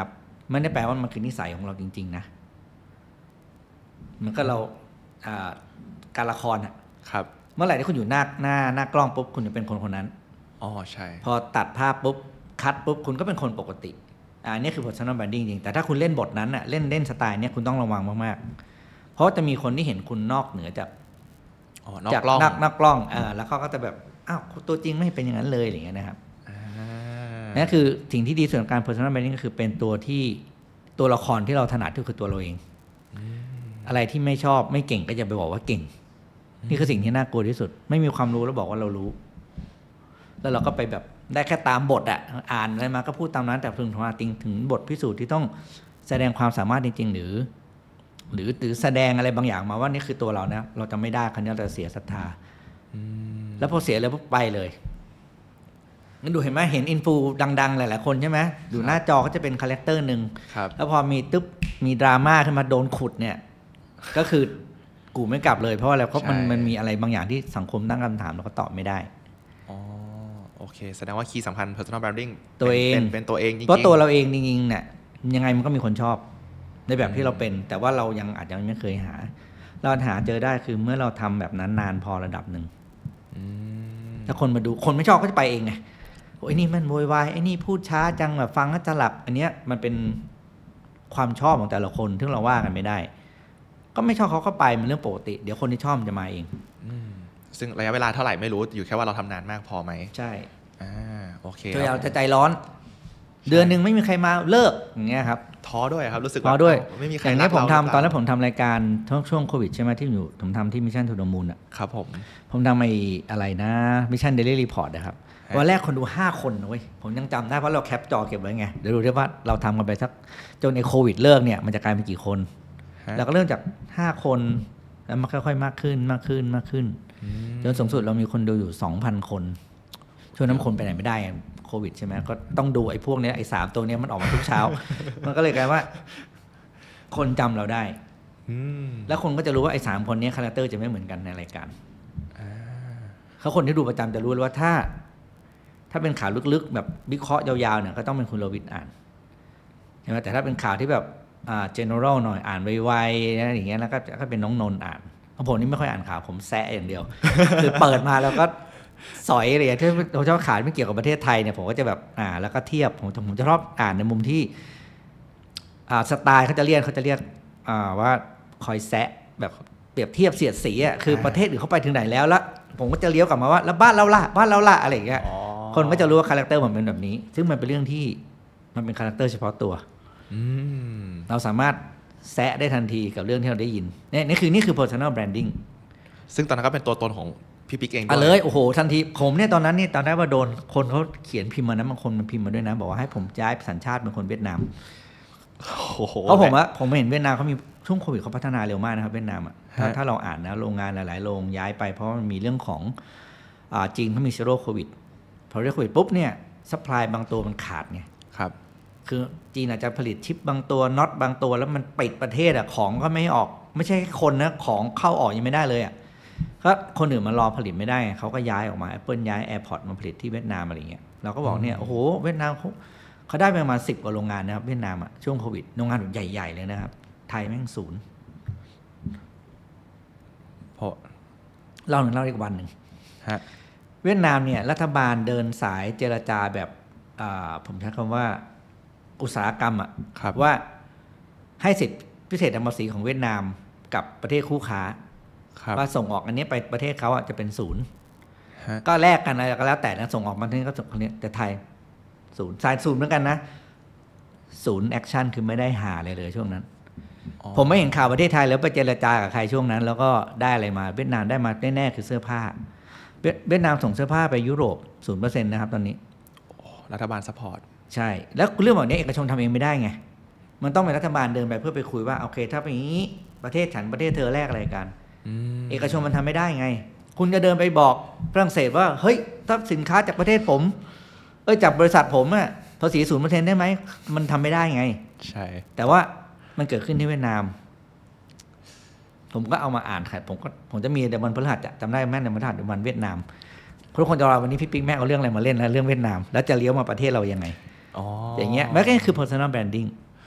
ไม่ได้แปลว่ามันคือนิสัยของเราจริงๆนะมันก็เราการละครอะครับเมื่อไหร่ที่คุณอยู่หน้ากล้องปุ๊บคุณจะเป็นคนนั้นอ๋อใช่พอตัดภาพปุ๊บคัดปุ๊บคุณก็เป็นคนปกตินี่คือ personal branding จริงแต่ถ้าคุณเล่นบทนั้นอะเล่นสไตล์เนี้ยคุณต้องระวังมากๆเพราะจะมีคนที่เห็นคุณนอกเหนือจากนอกกล้องแล้วเขาก็จะแบบอ้าวตัวจริงไม่เป็นอย่างนั้นเลยอย่างเงี้ยนะครับนั่นคือสิ่งที่ดีส่วนการ personal branding ก็คือเป็นตัวละครที่เราถนัดที่คือตัวเราเองอะไรที่ไม่ชอบไม่เก่งก็อย่าไปบอกว่าเก่งนี่คือสิ่งที่น่ากลัวที่สุดไม่มีความรู้แล้วบอกว่าเรารู้แล้วเราก็ไปแบบได้แค่ตามบทอ่านอะไรมาก็พูดตามนั้นแต่ถึงบทพิสูจน์ที่ต้องแสดงความสามารถจริงๆหรือแสดงอะไรบางอย่างมาว่านี่คือตัวเรานะเราจะไม่ได้คันนี้เราจะเสียศรัทธาแล้วพอเสียเลยปุ๊บไปเลยงั้นดูเห็นไหมเห็นอินฟูดังๆหลายๆคนใช่ไหมดูหน้าจอก็จะเป็นคาแรคเตอร์หนึ่งแล้วพอมีดราม่าขึ้นมาโดนขุดเนี่ยก็คือกูไม่กลับเลยเพราะอะไรเพราะมันมีอะไรบางอย่างที่สังคมตั้งคำถามแล้วก็ตอบไม่ได้อ๋อโอเคแสดงว่าคีย์สำคัญ personal branding ตัวเองเป็นตัวเองจริงๆเพราะตัวเราเองจริงๆเนี่ยยังไงมันก็มีคนชอบในแบบที่เราเป็นแต่ว่าเรายังอาจจะไม่เคยหาเราหาเจอได้คือเมื่อเราทำแบบนั้นนานพอระดับหนึ่งถ้าคนมาดูคนไม่ชอบก็จะไปเองไงไอ้นี่มันโวยวายไอ้นี่พูดช้าจังแบบฟังก็จะหลับอันเนี้ยมันเป็นความชอบของแต่ละคนที่เราว่ากันไม่ได้ก็ไม่ชอบเขาก็ไปมันเรื่องปกติเดี๋ยวคนที่ชอบจะมาเองซึ่งระยะเวลาเท่าไหร่ไม่รู้อยู่แค่ว่าเราทำนานมากพอไหมใช่โอเคตัวเราจะใจร้อนเดือนหนึ่งไม่มีใครมาเลิกอย่างเงี้ยครับท้อด้วยครับรู้สึกว่าด้วยไม่มีใครอย่างนี้ผมทำตอนนั้นผมทำรายการช่วงโควิดใช่ไหมที่อยู่ผมทำที่ Mission to the Moon อ่ะครับผมทำไอ้อะไรนะ Mission Daily Report นะครับวันแรกคนดู5คนนะเว้ยผมยังจำได้เพราะเราแคปจอเก็บไว้ไงเดี๋ยวดูได้ว่าเราทำกันไปสักจนไอ้โควิดเลิกเนี่ยมันจะกลายเป็นกี่คนเราก็เริ่มจาก5คนแล้วมันค่อยๆมากขึ้นจนสูงสุดเรามีคนดูอยู่ 2,000 คนช่วงนั้นคนไปไหนไม่ได้โควิดใช่ไหมก็ต้องดูไอ้พวกนี้ไอ้3ตัวนี้มันออกมาทุกเช้า มันก็เลยกลายว่าคนจำเราได้แล้วคนก็จะรู้ว่าไอ้3คนนี้คาแรคเตอร์จะไม่เหมือนกันในรายการเขาคนที่ดูประจำจะรู้เลยว่าถ้าเป็นข่าวลึกๆแบบวิเคราะห์ยาวๆเนี่ยก็ต้องเป็นคุณโรวิทอ่านใช่ไหมแต่ถ้าเป็นข่าวที่แบบgeneral หน่อยอ่านไวๆนะอย่างเงี้ยแล้วก็เป็นน้องนนท์อ่านผมนี่ไม่ค่อยอ่านข่าวผมแซะอย่างเดียว คือเปิดมาแล้วก็สอยอะไรที่ผมชอบข่าวไม่เกี่ยวกับประเทศไทยเนี่ยผมก็จะแบบแล้วก็เทียบผมจะชอบอ่านในมุมที่สไตล์เขาจะเรียกว่าคอยแซะแบบเปรียบเทียบเสียดสีอ่ะคือประเทศอื่นเขาไปถึงไหนแล้วผมก็จะเลี้ยวกลับมาว่าแล้วบ้านเราล่ะอะไรอย่างเงี้ยคนก็จะรู้ว่าคาแรคเตอร์มันเป็นแบบนี้ซึ่งมันเป็นเรื่องที่มันเป็นคาแรคเตอร์เฉพาะตัวเราสามารถแซะได้ทันทีกับเรื่องที่เราได้ยินนี่คือ personal branding ซึ่งตอนนั้นก็เป็นตัวตนของพี่ปิ๊กเองด้วยเลยโอ้โหทันทีผมเนี่ยตอนนั้นนี่ตอนแรกว่าโดนคนเขาเขียนพิมพ์มานะบางคนมันพิมพ์มาด้วยนะบอกว่าให้ผมย้ายสัญชาติเป็นคนเวียดนามเพราะผมเห็นเวียดนามเขามีช่วงโควิดเขาพัฒนาเร็วมากนะครับเวียดนามอ่ะถ้าเราอ่านนะโรงงานหลายๆโรงย้ายไปเพราะมันมีเรื่องของจีนเขามีซีโร่โควิดพอเรื่องโควิดปุ๊บเนี่ยซัพพลายบางตัวมันขาดไงครับคือจีนอาจจะผลิตชิปบางตัวน็อตบางตัวแล้วมันปิดประเทศอ่ะของก็ไม่ออกไม่ใช่คนนะของเข้าออกยังไม่ได้เลยอ่ะก็คนอื่นมารอผลิตไม่ได้เขาก็ย้ายออกมา Apple ย้าย AirPods มาผลิตที่เวียดนามอะไรเงี้ยเราก็บอกเนี่ยโอ้โหเวียดนามเขาได้ประมาณ10 กว่าโรงงานนะครับเวียดนามอ่ะช่วงโควิดโรงงานใหญ่ๆเลยนะครับไทยแม่งศูนย์เพราะเล่าอีกวันหนึ่งเวียดนามเนี่ยรัฐบาลเดินสายเจรจาแบบผมใช้คำว่าอุตสาหกรรมว่าให้สิทธิพิเศษทางภาษีของเวียดนามกับประเทศคู่ค้าว่าส่งออกอันนี้ไปประเทศเขาจะเป็นศูนย์ก็แลกกันอะไรก็แล้วแต่นะส่งออกมาที่นี่ก็ส่งคนนี้แต่ไทยศูนย์สายศูนย์เหมือนกันนะศูนย์แอคชั่นคือไม่ได้หาเลยช่วงนั้นผมไม่เห็นข่าวประเทศไทยแล้วไปเจรจากับใครช่วงนั้นแล้วก็ได้อะไรมาเวียดนามได้มาแน่ๆคือเสื้อผ้าเวียดนามส่งเสื้อผ้าไปยุโรป 0% นะครับตอนนี้รัฐบาลซัพพอร์ตใช่แล้วเรื่องแบบนี้เอกชนทำเองไม่ได้ไงมันต้องเป็นรัฐบาลเดินไปเพื่อไปคุยว่าโอเคถ้าเป็นอย่างนี้ประเทศฉันประเทศเธอแลกอะไรกันเอกชนมันทำไม่ได้ไงคุณจะเดินไปบอกฝรั่งเศสว่าเฮ้ยถ้าสินค้าจากประเทศผมจากบริษัทผมอะภาษี 0% ได้ไหมมันทำไม่ได้ไงใช่แต่ว่ามันเกิดขึ้นที่เวียดนามผมก็เอามาอ่านค่ะผมจะมีเดวันพฤหัสจำได้แม่นเดวันพฤหัสวันเวียดนามทุกคนจะรอวันนี้พี่ปิ๊กแม่เอาเรื่องอะไรมาเล่นนะเรื่องเวียดนามแล้วจะเลี้ยวมาประเทศเรายังไงอย่างเงี้ยแล้วก็คือ personal branding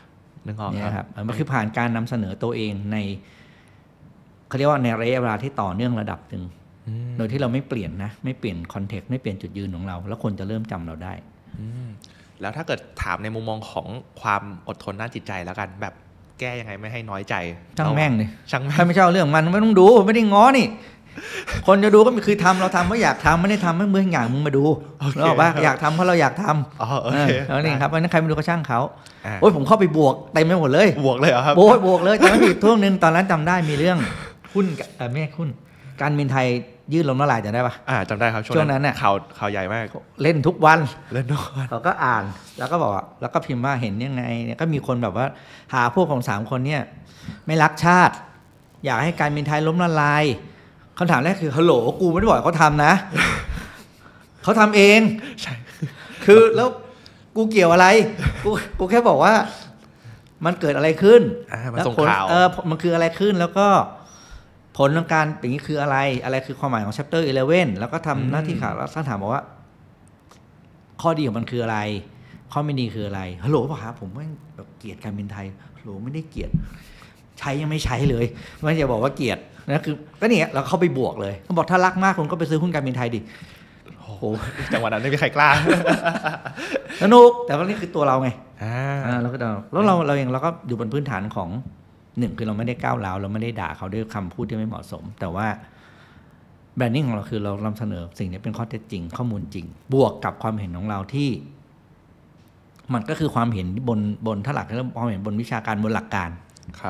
นึกออกเนี่ยคครัรับ บมันคือผ่านการนำเสนอตัวเองในเขาเรียกว่าในระยะเวลาที่ต่อเนื่องระดับหนึ่งโดยที่เราไม่เปลี่ยนนะไม่เปลี่ยนคอนเทกต์ไม่เปลี่ยนจุดยืนของเราแล้วคนจะเริ่มจำเราได้แล้วถ้าเกิดถามในมุมมองของความอดทนด้านจิตใจแล้วกันแบบแก้ยังไงไม่ให้น้อยใจช่างแม่งเลยช่างแม่งถ้าไม่ชอบเรื่องมันไม่ต้องดูไม่ได้ง้อนี่คนจะดูก็คือทำเราทำเพราะอยากทำไม่ได้ทำไม่เมื่ออย่างมึงมาดูเราบอกว่าอยากทำเพราะเราอยากทำแล้วนี่ครับเพราะนั้นใครไม่ดูก็ช่างเขาโอ้ยผมเข้าไปบวกเต็มไปหมดเลยบวกเลยเหรอครับบวกเลยแต่ไม่ผิดช่วงนึงตอนนั้นจำได้มีเรื่องหุ้นไม่ใช่หุ้นการบินไทยยื่นล้มละลายจำได้ปะจำได้ครับช่วงนั้นเนี่ยข่าวใหญ่มากเล่นทุกวันเราก็อ่านแล้วก็บอกแล้วก็พิมพ์ว่าเห็นยังไงเนี่ยก็มีคนแบบว่าหาพวกของ3คนเนี่ยไม่รักชาติอยากให้การบินไทยล้มละลายคำถามแรกคือฮัลโหลกูไม่ได้บอกเขาทำนะเขาทำเองใช่คือแล้วกูเกี่ยวอะไรกูแค่บอกว่ามันเกิดอะไรขึ้นมันส่งข่าวมันคืออะไรขึ้นแล้วก็ผลของการอย่างนี้คืออะไรคือความหมายของ chapter 11แล้วก็ทำหน้าที่ข่าวแล้วถามบอกว่าข้อดีของมันคืออะไรข้อไม่ดีคืออะไรฮัลโหลป่ะครับผมไม่แบบเกลียดการบินไทยฮัลโหลไม่ได้เกลียดใช้ยังไม่ใช้เลยไม่จะบอกว่าเกลียดนะคือก็เนี่ยเราเข้าไปบวกเลยเขาบอกถ้ารักมากคุณก็ไปซื้อหุ้นการบินไทยดิโอ้โหจังหวะนั้นไม่มีใครกล้าสนุกแต่ว่านี่คือตัวเราไงแล้วเราเองเราก็อยู่บนพื้นฐานของ1คือเราไม่ได้ก้าวร้าวเราไม่ได้ด่าเขาด้วยคำพูดที่ไม่เหมาะสมแต่ว่าแบรนดิ้งของเราคือเรานำเสนอสิ่งนี้เป็นข้อเท็จจริงข้อมูลจริงบวกกับความเห็นของเราที่มันก็คือความเห็นบนถ้าหลักแล้วความเห็นบนวิชาการบนหลักการครับ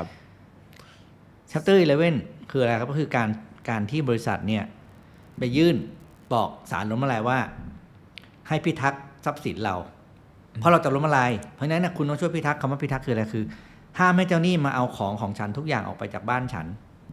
Chapter 11คืออะไรครับก็คือการที่บริษัทเนี่ยไปยื่นบอกศาลล้มละลายว่าให้พิทักษ์ทรัพย์สินเราเพราะเราจะล้มละลายเพราะฉะนั้นคุณต้องช่วยพิทักษ์คำว่าพิทักษ์คืออะไรคือห้ามให้เจ้าหนี้มาเอาของฉันทุกอย่างออกไปจากบ้านฉัน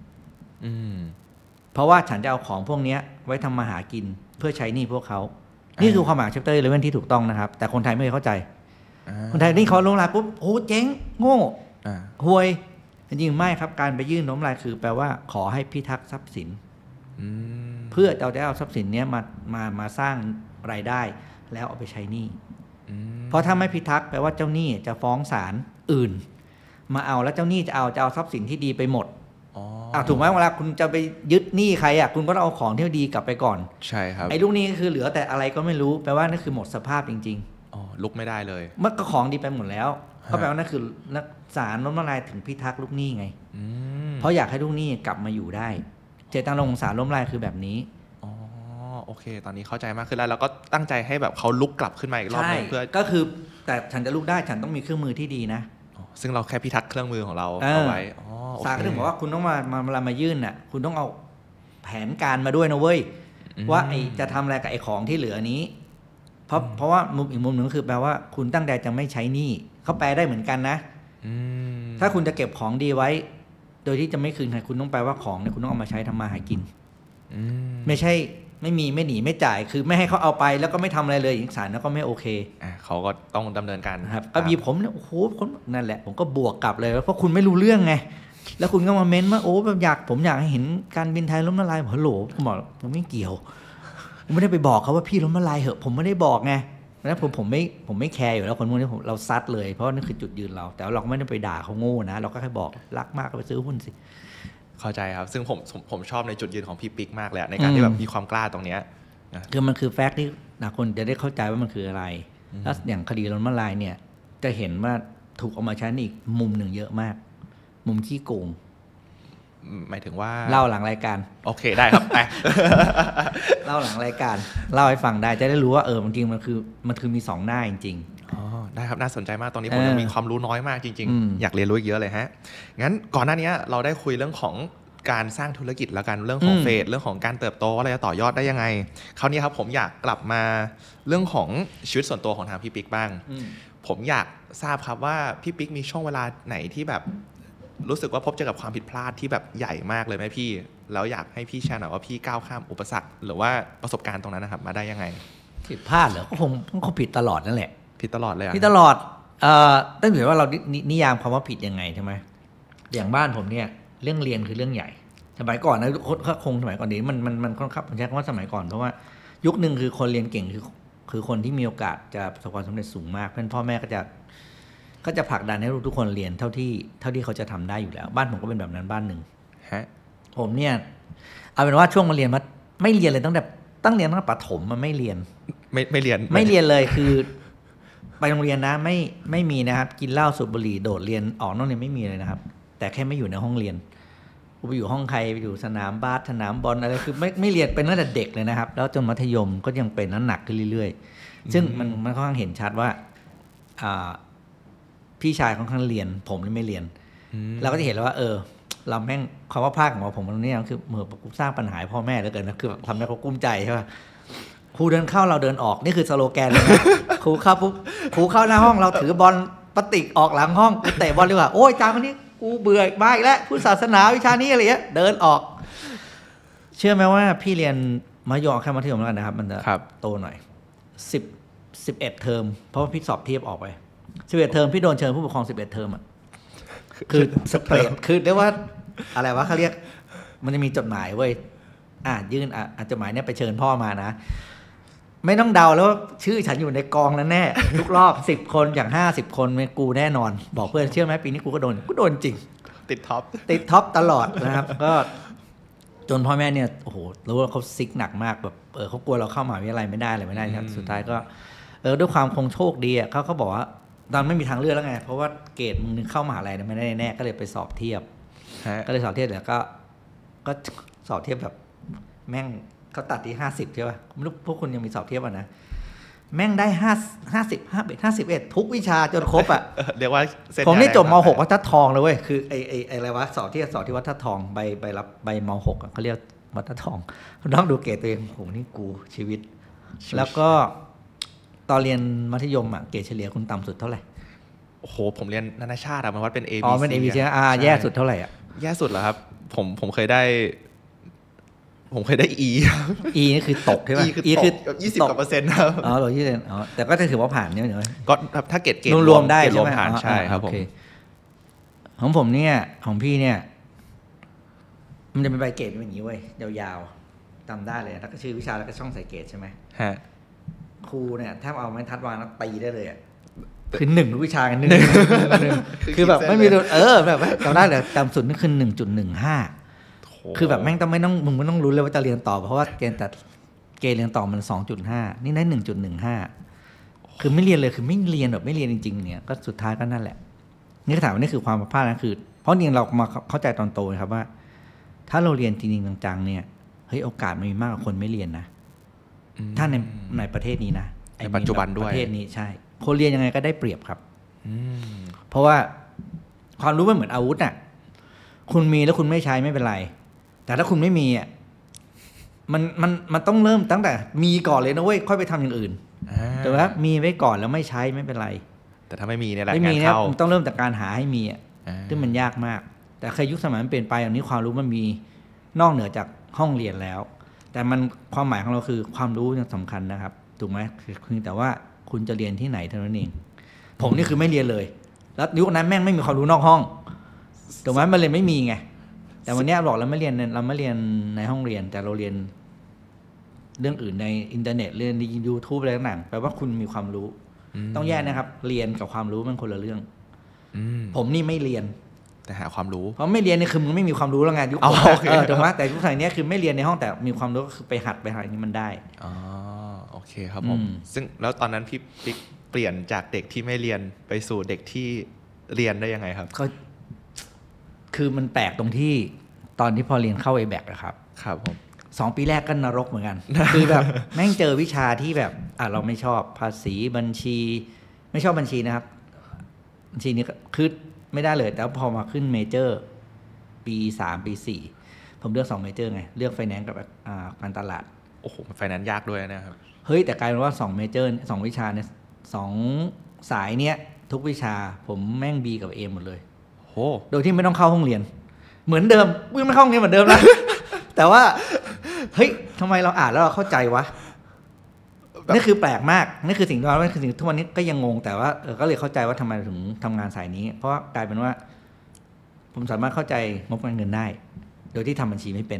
เพราะว่าฉันจะเอาของพวกนี้ไว้ทำมาหากินเพื่อใช้หนี้พวกเขานี่คือความหมาย Chapter 11ที่ถูกต้องนะครับแต่คนไทยไม่เคยเข้าใจคนไทยนี่เขาล้มละลายปุ๊บโอ้เจ๊งโง่ห่วยจริงๆไม่ครับการไปยื่นล้มละลายคือแปลว่าขอให้พิทักษ์ทรัพย์สินเพื่อเราจะเอาทรัพย์สินนี้มาสร้างรายได้แล้วเอาไปใช้หนี้เพราะถ้าไม่พิทักษ์แปลว่าเจ้าหนี้จะฟ้องศาลอื่นมาเอาแล้วเจ้าหนี้จะเอาทรัพย์สินที่ดีไปหมดถูกไหมเวลาคุณจะไปยึดหนี้ใครคุณก็ต้องเอาของที่ดีกลับไปก่อนใช่ครับไอ้ลูกหนี้ก็คือเหลือแต่อะไรก็ไม่รู้แปลว่านั่นคือหมดสภาพจริงลุกไม่ได้เลยเมื่อก็ของดีไปหมดแล้วก็แปลว่านั่นคือศาลล้มละลายถึงพิทักษ์ลูกหนี้ไงเพราะอยากให้ลูกหนี้กลับมาอยู่ได้เจตนารมณ์ของศาลล้มละลายคือแบบนี้โอเคตอนนี้เข้าใจมากขึ้นแล้วเราก็ตั้งใจให้แบบเขาลุกกลับขึ้นมาอีกรอบนึงเพื่อก็คือแต่ฉันจะลุกได้ฉันต้องมีเครื่องมือที่ดีนะซึ่งเราแค่พิทักษ์เครื่องมือของเราเอาไว้ศาลก็ถึงบอกว่าคุณต้องมายื่นน่ะคุณต้องเอาแผนการมาด้วยนะเว้ยว่าจะทำอะไรกับไอ้ของที่เหลือนี้เพราะว่ามุมอีกมุมหนึ่งคือแปลว่าคุณตั้งใจจะไม่ใช้หนี้เขาแปลได้เหมือนกันนะถ้าคุณจะเก็บของดีไว้โดยที่จะไม่คืนใครคุณต้องแปลว่าของเนี่ยคุณต้องเอามาใช้ทำมาหากินไม่ใช่ไม่หนีไม่จ่ายคือไม่ให้เขาเอาไปแล้วก็ไม่ทำอะไรเลยศาลแล้วก็ไม่โอเคเขาก็ต้องดำเนินการครับก็มีผมเนี่ยโอ้โหคนนั่นแหละผมก็บวกกลับเลยเพราะคุณไม่รู้เรื่องไงแล้วคุณก็มาเม้นว่าโอ้แบบผมอยากให้เห็นการบินไทยล้มละลายฮัลโหลผมบอกผมไม่เกี่ยวผมไม่ได้ไปบอกเขาว่าพี่ล้มละลายเหอะผมไม่ได้บอกไงแล้วผมไม่แคร์อยู่แล้วคนพวกนี้เราซัดเลยเพราะนั่นคือจุดยืนเราแต่เราก็ไม่ได้ไปด่าเขาโง่นะเราก็แค่บอกรักมากก็ไปซื้อหุ้นสิเข้าใจครับซึ่งผมชอบในจุดยืนของพี่ปิ๊กมากเลยในการที่แบบมีความกล้าตรงเนี้ยคือมันคือแฟกต์ที่คนจะได้เข้าใจว่ามันคืออะไรแล้วอย่างคดีล้มละลายเนี่ยจะเห็นว่าถูกเอามาใช้อีกมุมหนึ่งเยอะมากมุมขี้โกงหมายถึงว่าเล่าหลังรายการโอเคได้ครับเล่าหลังรายการเล่าให้ฟังได้จะได้รู้ว่าจริงๆมันคือมี2หน้าจริงๆได้ครับน่าสนใจมากตอนนี้ผมยังมีความรู้น้อยมากจริงๆอยากเรียนรู้อีกเยอะเลยฮะงั้นก่อนหน้านี้เราได้คุยเรื่องของการสร้างธุรกิจแล้วกันเรื่องของเฟสเรื่องของการเติบโตอะไรจะต่อยอดได้ยังไงคราวนี้ครับผมอยากกลับมาเรื่องของชีวิตส่วนตัวของทางพี่ปิ๊กบ้างผมอยากทราบครับว่าพี่ปิ๊กมีช่วงเวลาไหนที่แบบรู้สึกว่าพบเจอกับความผิดพลาดที่แบบใหญ่มากเลยไหมพี่แล้วอยากให้พี่แชร์หน่อยว่าพี่ก้าวข้ามอุปสรรคหรือว่าประสบการณ์ตรงนั้นนะครับมาได้ยังไงผิดพลาดเหรอก็คงผิดตลอดนั่นแหละผิดตลอดเลยผิดตลอดต้องถือว่าเรานิยามคำว่าผิดยังไงใช่ไหมอย่างบ้านผมเนี่ยเรื่องเรียนคือเรื่องใหญ่สมัยก่อนนะคงสมัยก่อนนี้มันค่อนข้างใช้คำว่าสมัยก่อนเพราะว่ายุคนึงคือคนเรียนเก่งคือคนที่มีโอกาสจะประสบความสำเร็จสูงมากเพราะพ่อแม่ก็จะก็จะผลักดันให้ทุกคนเรียนเท่าที่เขาจะทำได้อยู่แล้วบ้านผมก็เป็นแบบนั้นบ้านหนึ่งผมเนี่ยเอาเป็นว่าช่วงมาเรียนมาไม่เรียนเลยตั้งแต่ประถมมันไม่เรียนเลยคือไปโรงเรียนนะไม่มีนะครับกินเหล้าสูบบุหรี่โดดเรียนออกนอกเรียนไม่มีเลยนะครับแต่แค่ไม่อยู่ในห้องเรียนไปอยู่ห้องใครไปอยู่สนามบาสสนามบอลอะไรคือไม่เรียนเป็นตั้งแต่เด็กเลยนะครับแล้วจนมัธยมก็ยังเป็นนั้นหนักขึ้นเรื่อยๆซึ่งมันค่อนข้างเห็นชัดว่าพี่ชายค่อนข้างเรียนผมไม่เรียนเราก็จะเห็นแล้วว่าเราแม่งความว่าพลาดของผมตรงนี้คือเหมือนกูสร้างปัญหาพ่อแม่เหลือเกินนะคือทำให้เขากุ้มใจใช่ป่ะครูเดินเข้าเราเดินออกนี่คือสโลแกนเลยนะครูเข้าปุ๊บครูเข้าหน้าห้องเราถือบอลพลาสติกออกหลังห้องเตะบอลดีกว่าโอ้ยจามวันนี้กูเบื่อมาอีกแล้วพุทธศาสนาวิชานี้อะไรเงี้ยเดินออกเชื่อไหมว่าพี่เรียนมัธยมแค่มัธยมแล้วกันนะครับมันจะโตหน่อย11เทอมเพราะว่าพี่สอบเทียบออกไป11เทอมพี่โดนเชิญผู้ปกครอง11เทอมอ่ะคือสเปรดคือเรียกว่าอะไรวะเขาเรียกมันจะมีจดหมายเว้ยยื่นจดหมายเนี่ยไปเชิญพ่อมานะไม่ต้องเดาแล้วชื่อฉันอยู่ในกองนั้นแน่ทุกรอบ10คนอย่าง50คนไม่กูแน่นอนบอกเพื่อนเชื่อไหมปีนี้กูก็โดนจริงติดท็อปตลอดนะครับก็จนพ่อแม่เนี่ยโอ้โหรู้ว่าเขาซิกหนักมากแบบเขากลัวเราเข้ามหาวิทยาลัยไม่ได้อะไรไม่ได้ครับสุดท้ายก็ด้วยความคงโชคดีอ่ะเขาบอกว่าตอนไม่มีทางเลือกแล้วไงเพราะว่าเกรดมึงเข้ามหาลัยไม่ได้แน่ก็เลยไปสอบเทียบแล้วก็สอบเทียบแบบแม่งเขาตัดที่50ใช่ป่ะไม่รู้พวกคุณยังมีสอบเทียบอ่ะนะแม่งได้51ทุกวิชาจนครบอ่ะเรียกว่าผมนี่จบม.6 วัดทัดทองเลยเว้ยคือไออะไรวะสอบที่วัดทัดทองใบรับใบม.6 เขาเรียกวัดทัดทองต้องดูเกรดตัวเองโหนี่กูชีวิตแล้วก็ตอนเรียนมัธยมอ่ะเกรดเฉลี่ยคุณต่ำสุดเท่าไหร่โอ้โหผมเรียนนานาชาติมันวัดเป็น A B C เป็น A B C แย่สุดเท่าไหร่อ่ะแย่สุดเหรอครับผมเคยได้ E นี่คือตกใช่ป่ะ E คือ20% ครับตก20%แต่ก็จะถือว่าผ่านเนี่ยก็ถ้าเกรดรวมได้ใช่ไหมผ่านใช่ครับผมของผมเนี่ยของพี่เนี่ยมันจะเป็นใบเกรดอย่างนี้เว้ยยาวๆจำได้เลยแล้วก็ชื่อวิชาแล้วก็ช่องใส่เกรดใช่ไหมครูเนี่ยแทบเอาไม้ทัดวางแล้วตีได้เลยอ่ะคือ1ทุกวิชากัน1คือแบบไม่มีแบบจำได้เลยจำสุดนี่คือ 1.15 คือแบบแม่งต้องมึงไม่ต้องรู้เลยว่าจะเรียนต่อเพราะว่าเกณฑ์เรียนต่อมัน 2.5 นี่ได้ 1.15 คือไม่เรียนเลยคือไม่เรียนแบบไม่เรียนจริงๆเนี่ยก็สุดท้ายก็นั่นแหละนี่ถามว่านี่คือความผิดพลาดนะคือเพราะจริงเรามาเข้าใจตอนโตนะครับว่าถ้าเราเรียนจริงๆจังๆเนี่ยเฮ้ยโอกาสมันมีมากกว่าคนไม่เรียนนะถ้าในประเทศนี้นะในปัจจุบันด้วยประเทศนี้ใช่คนเรียนยังไงก็ได้เปรียบครับเพราะว่าความรู้มันเหมือนอาวุธน่ะคุณมีแล้วคุณไม่ใช้ไม่เป็นไรแต่ถ้าคุณไม่มีอ่ะมันต้องเริ่มตั้งแต่มีก่อนเลยนะเว้ยค่อยไปทำอย่างอื่นแต่ว่ามีไว้ก่อนแล้วไม่ใช้ไม่เป็นไรแต่ถ้าไม่มีเนี่ยแหละไม่มีเนี่ยต้องเริ่มจากการหาให้มีอ่ะซึ่งมันยากมากแต่เคยยุคสมัยมันเปลี่ยนไปอย่างนี้ความรู้มันมีนอกเหนือจากห้องเรียนแล้วแต่มันความหมายของเราคือความรู้ยังสำคัญนะครับถูกไหมคือแต่ว่าคุณจะเรียนที่ไหนเท่านั้นเองผมนี่คือไม่เรียนเลยแล้วยุคนั้นแม่งไม่มีความรู้นอกห้องถูกไหมมันเลยไม่มีไงแต่วันนี้บอกเราไม่เรียนในห้องเรียนแต่เราเรียนเรื่องอื่นในอินเทอร์เน็ตเรียนใน YouTube อะไรต่างๆแปลว่าคุณมีความรู้ต้องแยกนะครับเรียนกับความรู้มันคนละเรื่องผมนี่ไม่เรียนแต่หาความรู้เพราะไม่เรียนนี่คือมึงไม่มีความรู้แล้วไงยุคถูกไหมแต่ยุคสมัยนี้คือไม่เรียนในห้องแต่มีความรู้ก็คือไปหัดนี่มันได้โอเคครับผมซึ่งแล้วตอนนั้นพี่ปิ๊กเปลี่ยนจากเด็กที่ไม่เรียนไปสู่เด็กที่เรียนได้ยังไงครับคือมันแปลกตรงที่ตอนที่พอเรียนเข้า ABAC นะครับครับผม 2 ปีแรกก็นรกเหมือนกัน คือแบบแม่งเจอวิชาที่แบบเราไม่ชอบภาษีบัญชีไม่ชอบบัญชีนะครับบัญชีนี้คือไม่ได้เลยแต่พอมาขึ้นเมเจอร์ปี3ปี4ผมเลือก2เมเจอร์ไงเลือกไฟแนนซ์กับการตลาดโอ้โหไฟแนนซ์ยากด้วยนะครับเฮ้ยแต่กลายเป็นว่า2เมเจอร์2วิชาเนี่ย2สายเนี้ยทุกวิชาผมแม่ง B กับ A หมดเลยโดยที่ไม่ต้องเข้าห้องเรียนเหมือนเดิมวิ่งไม่เข้าห้องเรียนเหมือนเดิมนะ แต่ว่าเฮ้ยทำไมเราอ่านแล้วเราเข้าใจวะนี่คือแปลกมากนี่คือสิ่งที่ว่าคือสิ่งทุกวันนี้ก็ยังงงแต่ว่าก็เลยเข้าใจว่าทำไมถึงทำงานสายนี้เพราะกลายเป็นว่าผมสามารถเข้าใจงบการเงินได้โดยที่ทำบัญชีไม่เป็น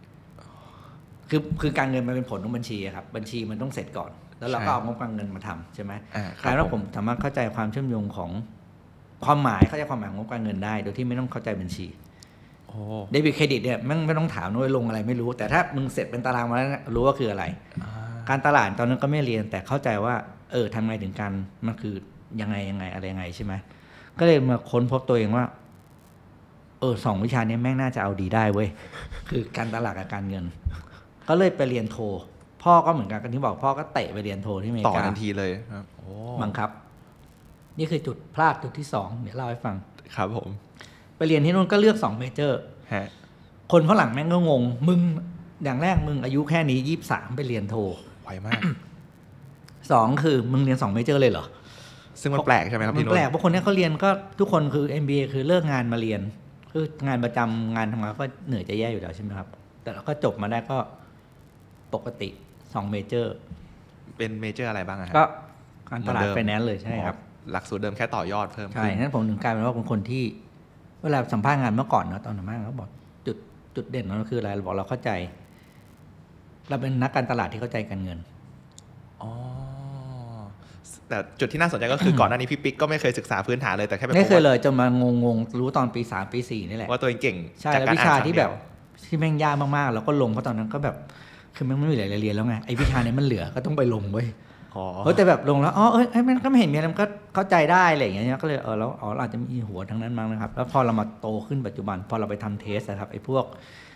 คือการเงินมันเป็นผลของบัญชีครับบัญชีมันต้องเสร็จก่อนแล้วเราก็เอางบการเงินมาทำใช่ไหมกลายเป็นว่าผมสามารถเข้าใจความเชื่อมโยงของความหมายเข้าใจความหมายของงบการเงินได้โดยที่ไม่ต้องเข้าใจบัญชีเดบิตเครดิตเนี่ยไม่ต้องถามด้วยลงอะไรไม่รู้แต่ถ้ามึงเสร็จเป็นตารางมาแล้วรู้ว่าคืออะไรการตลาดตอนนั้นก็ไม่เรียนแต่เข้าใจว่าทำไงถึงการมันคือยังไงอะไรยังไงใช่ไหมก็เลยมาค้นพบตัวเองว่า2วิชานี้แม่งน่าจะเอาดีได้เว้ย คือการตลาดกับการเงินก็เลยไปเรียนโทพ่อก็เหมือนกันที่บอกพ่อก็เตะไปเรียนโทที่อเมริกาต่อทันทีเลยครับบังคับนี่คือจุดพลาดจุดที่2เดี๋ยวเล่าให้ฟังครับผมไปเรียนที่นู่นก็เลือก2เมเจอร์คนฝรั่งแม่งก็งงมึงอย่างแรกมึงอายุแค่นี้23ไปเรียนโทไวมาก 2คือมึงเรียน2เมเจอร์เลยเหรอซึ่งมันแปลกใช่ไหมครับพี่นุ่นมันแปลกเพราะคนนี้เขาเรียนก็ทุกคนคือ MBA คือเลิกงานมาเรียนคืองานประจำงานทำงานก็เหนื่อยจะแย่อยู่แล้วใช่ไหมครับแต่เราก็จบมาได้ก็ปกติ2เมเจอร์เป็นเมเจอร์อะไรบ้างก็การตลาดไฟแนนซ์เลยใช่ครับหลักสูตรเดิมแค่ต่อยอดเพิ่มใช่นั้นผมถึงกลายเป็นว่าเป็นคนที่เวลาสัมภาษณ์งานเมื่อก่อนเนาะตอนสัมภาษณ์เขาบอกจุดเด่นของเราคืออะไรเราบอกเราเข้าใจเราเป็นนักการตลาดที่เข้าใจการเงินแต่จุดที่น่าสนใจก็คือก่อนหน้านี้พี่ปิ๊กก็ไม่เคยศึกษาพื้นฐานเลยแต่แค่ไม่เคยเลยจนมางงรู้ตอนปี3ปี4นี่แหละว่าตัวเองเก่งใช่แล้ววิชาที่แบบที่แม่งยากมากๆแล้วก็ลงเพราะตอนนั้นก็แบบคือมันไม่มีอะไรเรียนแล้วไงไอ้วิชานี้มันเหลือก็ต้องไปลงเว้ยแต่แบบลงแล้วมันก็ไม่เห็นมีอะไรมันก็เข้าใจได้อะไรอย่างเงี้ยก็เลยแล้วเราอาจจะมีหัวทั้งนั้นมั้งนะครับแล้วพอเรามาโตขึ้นปัจจุบันพอเราไปทำเทสนะครับไอ้พวก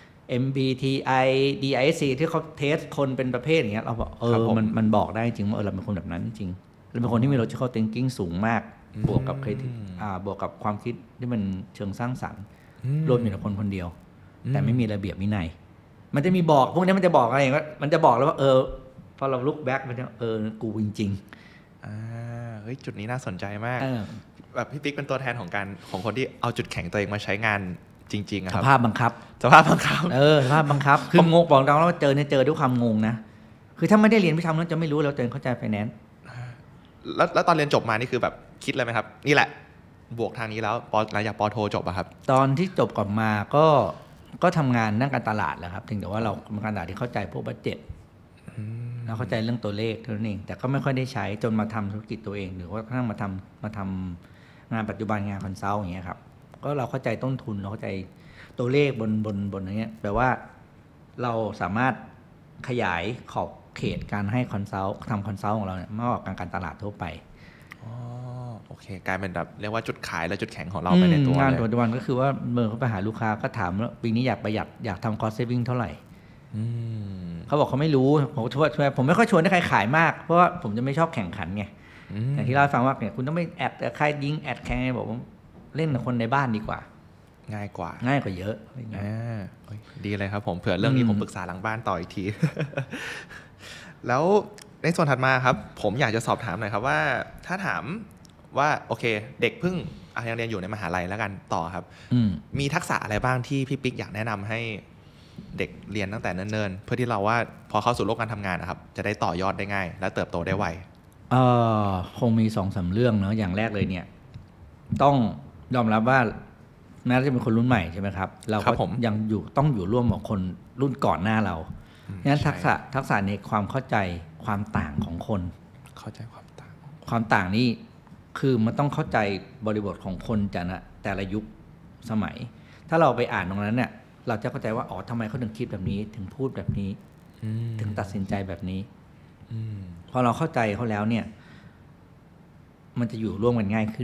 MBTI DISC ที่เขาเทสคนเป็นประเภทอย่างเงี้ยเราบอกมันบอกได้จริงว่าเราเป็นคนแบบนั้นจริงเราเป็นคนที่มี logical thinking สูงมากบวกกับ creative บวกกับความคิดที่มันเชิงสร้างสรรค์รวมอยู่ในคนเดียวแต่ไม่มีระเบียบวินัยมันจะมีบอกพวกนี้มันจะบอกอะไรว่ามันจะบอกแล้วว่าพอเรา look back มันจะกูจริงเฮ้ยจุดนี้น่าสนใจมากแบบพี่ปิ๊กเป็นตัวแทนของคนที่เอาจุดแข็งตัวเองมาใช้งานจริงๆครับสภาพบังคับสภาพบังคับสภาพบังคับคืองงบอกเราแล้วเจอด้วยความงงนะคือถ้าไม่ได้เรียนวิชานั้นจะไม่รู้เราเจอเข้าใจไฟแนนซ์แล้วตอนเรียนจบมานี่คือแบบคิดเลยไหมครับนี่แหละบวกทางนี้แล้วหลังจากป.โทจบอะครับตอนที่จบก่อนมาก็ทำงานด้านการตลาดแหละครับถึงแต่ว่าเราเป็นการตลาดที่เข้าใจพวกบัดเจ็ตเราเข้าใจเรื่องตัวเลขเท่านั้นเองแต่ก็ไม่ค่อยได้ใช้จนมาทำธุรกิจตัวเองหรือว่ากระทั่งมาทำงานปัจจุบันงานคอนซัลท์อย่างเงี้ยครับก็เราเข้าใจต้นทุนเราเข้าใจตัวเลขบนอย่างเงี้ยแปลว่าเราสามารถขยายขอบเขตการให้คอนซัลท์ทำคอนซัลท์ของเราเนี่ยมากกว่าการตลาดทั่วไปโอเคกลายเป็นแบบเรียกว่าจุดขายและจุดแข็งของเราไปในตัวงานปัจจุบันก็คือว่าเมื่อเขาไปหาลูกค้าก็ถามว่าปีนี้อยากประหยัดอยากทำ cost saving เท่าไหร่เขาบอกเขาไม่รู้ผมช่วยผมไม่ค่อยชวนให้ใครขายมากเพราะว่าผมจะไม่ชอบแข่งขันไงอย่างที่เล่าให้ฟังว่าเนี่ยคุณต้องไม่แอดใครยิงแอดแข่งบอกว่าเล่นกับคนในบ้านดีกว่าง่ายกว่าเยอะดีเลยครับผมเผื่อเรื่องนี้ผมปรึกษาหลังบ้านต่ออีกทีแล้วในส่วนถัดมาครับผมอยากจะสอบถามหน่อยครับว่าถ้าถามว่าโอเคเด็กเพิ่งยังเรียนอยู่ในมหาลัยแล้วกันต่อครับมีทักษะอะไรบ้างที่พี่ปิ๊กอยากแนะนำให้เด็กเรียนตั้งแต่เนิ่นๆเพื่อที่เราว่าพอเข้าสู่โลกการทำงานนะครับจะได้ต่อยอดได้ง่ายและเติบโตได้ไวคงมี 2-3 เรื่องเนาะอย่างแรกเลยเนี่ยต้องยอมรับว่าแม้จะเป็นคนรุ่นใหม่ใช่ไหมครับเราก็ยังต้องอยู่ร่วมกับคนรุ่นก่อนหน้าเรางั้นทักษะในความเข้าใจความต่างของคนเข้าใจความต่างนี่คือมันต้องเข้าใจบริบทของคนแต่ละยุคสมัยถ้าเราไปอ่านตรงนั้นเนี่ยเราจะเข้าใจว่าทำไมเขาถึงคิดแบบนี้ถึงพูดแบบนี้ถึงตัดสินใจแบบนี้พอเราเข้าใจเขาแล้วเนี่ยมันจะอยู่ร่วมกันง่ายขึ้น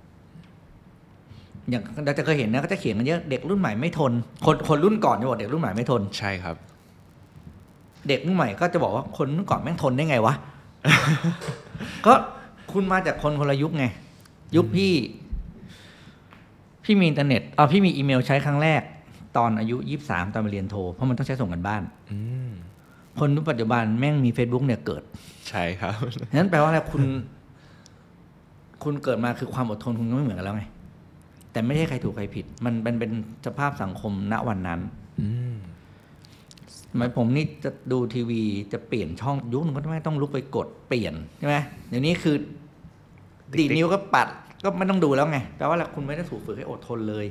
อย่างเราจะเคยเห็นนะก็จะเขียนกันเยอะเด็กรุ่นใหม่ไม่ทนคนรุ่นก่อนจะบอกเด็กรุ่นใหม่ไม่ทนใช่ครับเด็กรุ่นใหม่ก็จะบอกว่าคนรุ่นก่อนแม่งทนได้ไงวะ ก็คุณมาจากคนละยุคไงยุคพี่มีอินเทอร์เน็ตพี่มีอีเมลใช้ครั้งแรกตอนอายุ23ตอนมาเรียนโทเพราะมันต้องใช้ส่งกันบ้านคนรุ่นปัจจุบันแม่งมี Facebook เนี่ยเกิดใช่ครับนั้นแปลว่าอะไรคุณเกิดมาคือความอดทนคุณก็ไม่เหมือนกันแล้วไงแต่ไม่ใช่ใครถูกใครผิดมันเป็นสภาพสังคมณวันนั้นสมัยผมนี่จะดูทีวีจะเปลี่ยนช่องยุคนึงก็ไม่ต้องลุกไปกดเปลี่ยนใช่ไหมเดี๋ยวนี้คือดีดนิ้วก็ปัดก็ไม่ต้องดูแล้วไงแปลว่าคุณไม่ได้ถูกฝึกให้อดทนเลย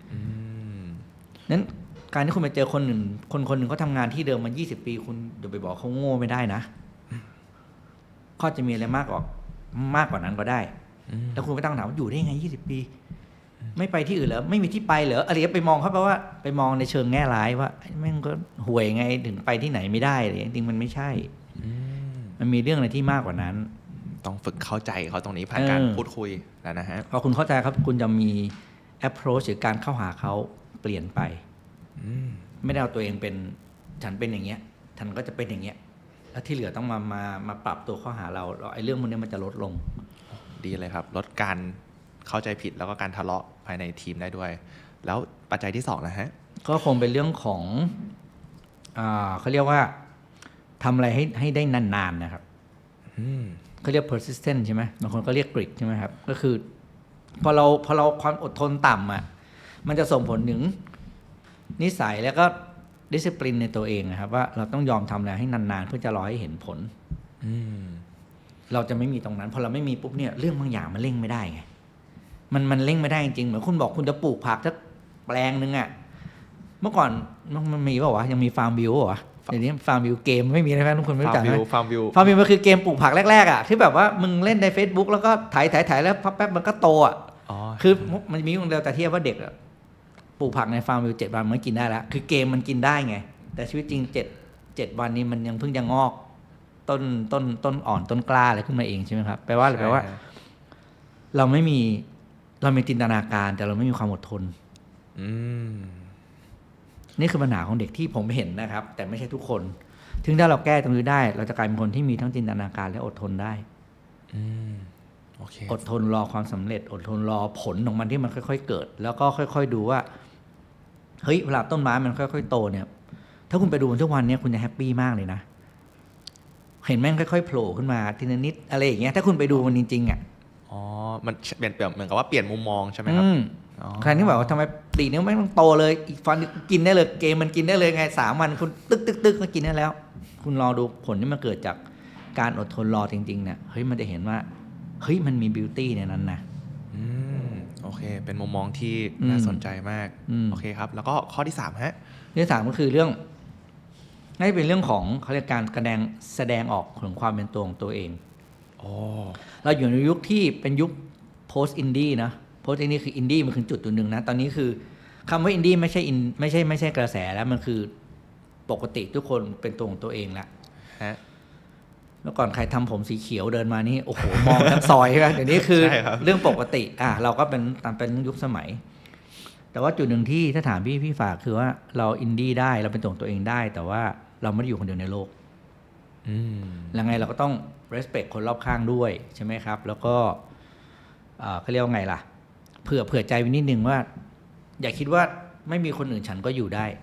นั้นการที่คุณไปเจอคนหนึ่งเขาทำงานที่เดิมมา20 ปีคุณเดี๋ยวไปบอกเขาโง่ไม่ได้นะเขาจะมีอะไรมากกว่านั้นก็ได้แล้วคุณก็ตั้งคำถามว่าอยู่ได้ไง20 ปีไม่ไปที่อื่นเหรอไม่มีที่ไปเหรออะไรไปมองเขาแปลว่าไปมองในเชิงแง่ร้ายว่าแม่งก็ห่วยไงถึงไปที่ไหนไม่ได้เลยจริงๆมันไม่ใช่มันมีเรื่องอะไรที่มากกว่านั้นต้องฝึกเข้าใจเขาตรงนี้ผ่านการพูดคุยแล้วนะฮะพอคุณเข้าใจครับคุณจะมี approach หรือการเข้าหาเขาเปลี่ยนไปไม่ได้เอาตัวเองเป็นฉันเป็นอย่างเงี้ยฉันก็จะเป็นอย่างเงี้ยแล้วที่เหลือต้องมาปรับตัวเข้าหาเราไอ้เรื่องพวกนี้มันจะลดลงดีเลยครับลดการเข้าใจผิดแล้วก็การทะเลาะภายในทีมได้ด้วยแล้วปัจจัยที่2นะฮะก็คงเป็นเรื่องของเขาเรียกว่าทำอะไรให้ได้นานๆนะครับเขาเรียก persistent ใช่ไหมบางคนก็เรียก grit ใช่ไหมครับก็คือพอเราความอดทนต่ำอ่ะมันจะส่งผลถึงนิสัยแล้วก็ discipline ในตัวเองนะครับว่าเราต้องยอมทำอะไรให้นานๆเพื่อจะรอให้เห็นผลเราจะไม่มีตรงนั้นพอเราไม่มีปุ๊บเนี่ยเรื่องบางอย่างมันเร่งไม่ได้ไงมันเร่งไม่ได้จริงๆเหมือนคุณบอกคุณจะปลูกผักสักแปลงนึงอ่ะเมื่อก่อนมันมีเปล่าวะยังมีฟาร์มวิวป่ะเดี๋ยวนี้ฟาร์มวิวเกมไม่มีนะทุกคนไม่รู้จักไหมฟาร์มวิวมันคือเกมปลูกผักแรกๆอ่ะที่แบบว่ามึงเล่นใน Facebook แล้วก็ถ่ายแล้วแป๊บมันก็โตอ่ะคือมันมีคนเดียวแต่เทียบว่าเด็กปลูกผักในฟาร์มวิว7 วันมันกินได้แล้วคือเกมมันกินได้ไงแต่ชีวิตจริง7 วันนี้มันยังเพิ่งจะงอกต้นอ่อนต้นกล้าอะไรขึ้นมาเองใช่ไหมครับแปลว่าอะไรแปลว่าเรามีจินตนาการแต่เราไม่มีความอดทนนี่คือปัญหาของเด็กที่ผมเห็นนะครับแต่ไม่ใช่ทุกคนถึงถ้าเราแก้ตรงนี้ได้เราจะกลายเป็นคนที่มีทั้งจินตนาการและอดทนได้อดทนรอความสำเร็จอดทนรอผลของมันที่มันค่อยๆเกิดแล้วก็ค่อยๆดูว่าเฮ้ยเวลาต้นไม้มันค่อยๆโตเนี่ยถ้าคุณไปดูมันทุกวันนี้คุณจะแฮปปี้มากเลยนะเห็นแม่งค่อยๆโผล่ขึ้นมาทีละนิดอะไรอย่างเงี้ยถ้าคุณไปดูมันจริงๆอ่ะมันเปลี่ยนเหมือนกับว่าเปลี่ยนมุมมองใช่ไหมครับใครที่บอกว่าทำไมตีนี้ไม่ต้องโตเลยอีกฟันกินได้เลยเกมมันกินได้เลยไง3 วันคุณตึกก็กินได้แล้วคุณรอดูผลที่มันเกิดจากการอดทนรอจริงๆเนี่ยเฮ้ยมันจะเห็นว่าเฮ้ยมันมีบิวตี้ในนั้นนะโอเคเป็นมุมมองที่น่าสนใจมากโอเคครับแล้วก็ข้อที่3ฮะเรื่อง3ก็คือเรื่องนี่เป็นเรื่องของเขาเรียกการแสดงออกของความเป็นตัวของตัวเองเราอยู่ในยุคที่เป็นยุค post indie นะ post indie คือ indie มันคือจุดตัวหนึ่งนะตอนนี้คือคำว่า indie ไม่ใช่กระแสแล้วมันคือปกติทุกคนเป็นตัวของตัวเองแล้วเมื่อก่อนใครทำผมสีเขียวเดินมานี่โอ้โหมองทั้งซอยใช่ไหมเดี๋ยวนี้คือเรื่องปกติเราก็เป็นยุคสมัยแต่ว่าจุดหนึ่งที่ถ้าถามพี่ฝากคือว่าเราอินดี้ได้เราเป็นตัวของตัวเองได้แต่ว่าเราไม่ได้อยู่คนเดียวในโลกแล้วไงเราก็ต้อง respect คนรอบข้างด้วยใช่ไหมครับแล้วก็เขาเรียกว่าไงล่ะเผื่อใจไว้นิดนึงว่าอย่าคิดว่าไม่มีคนอื่นฉันก็อยู่ได้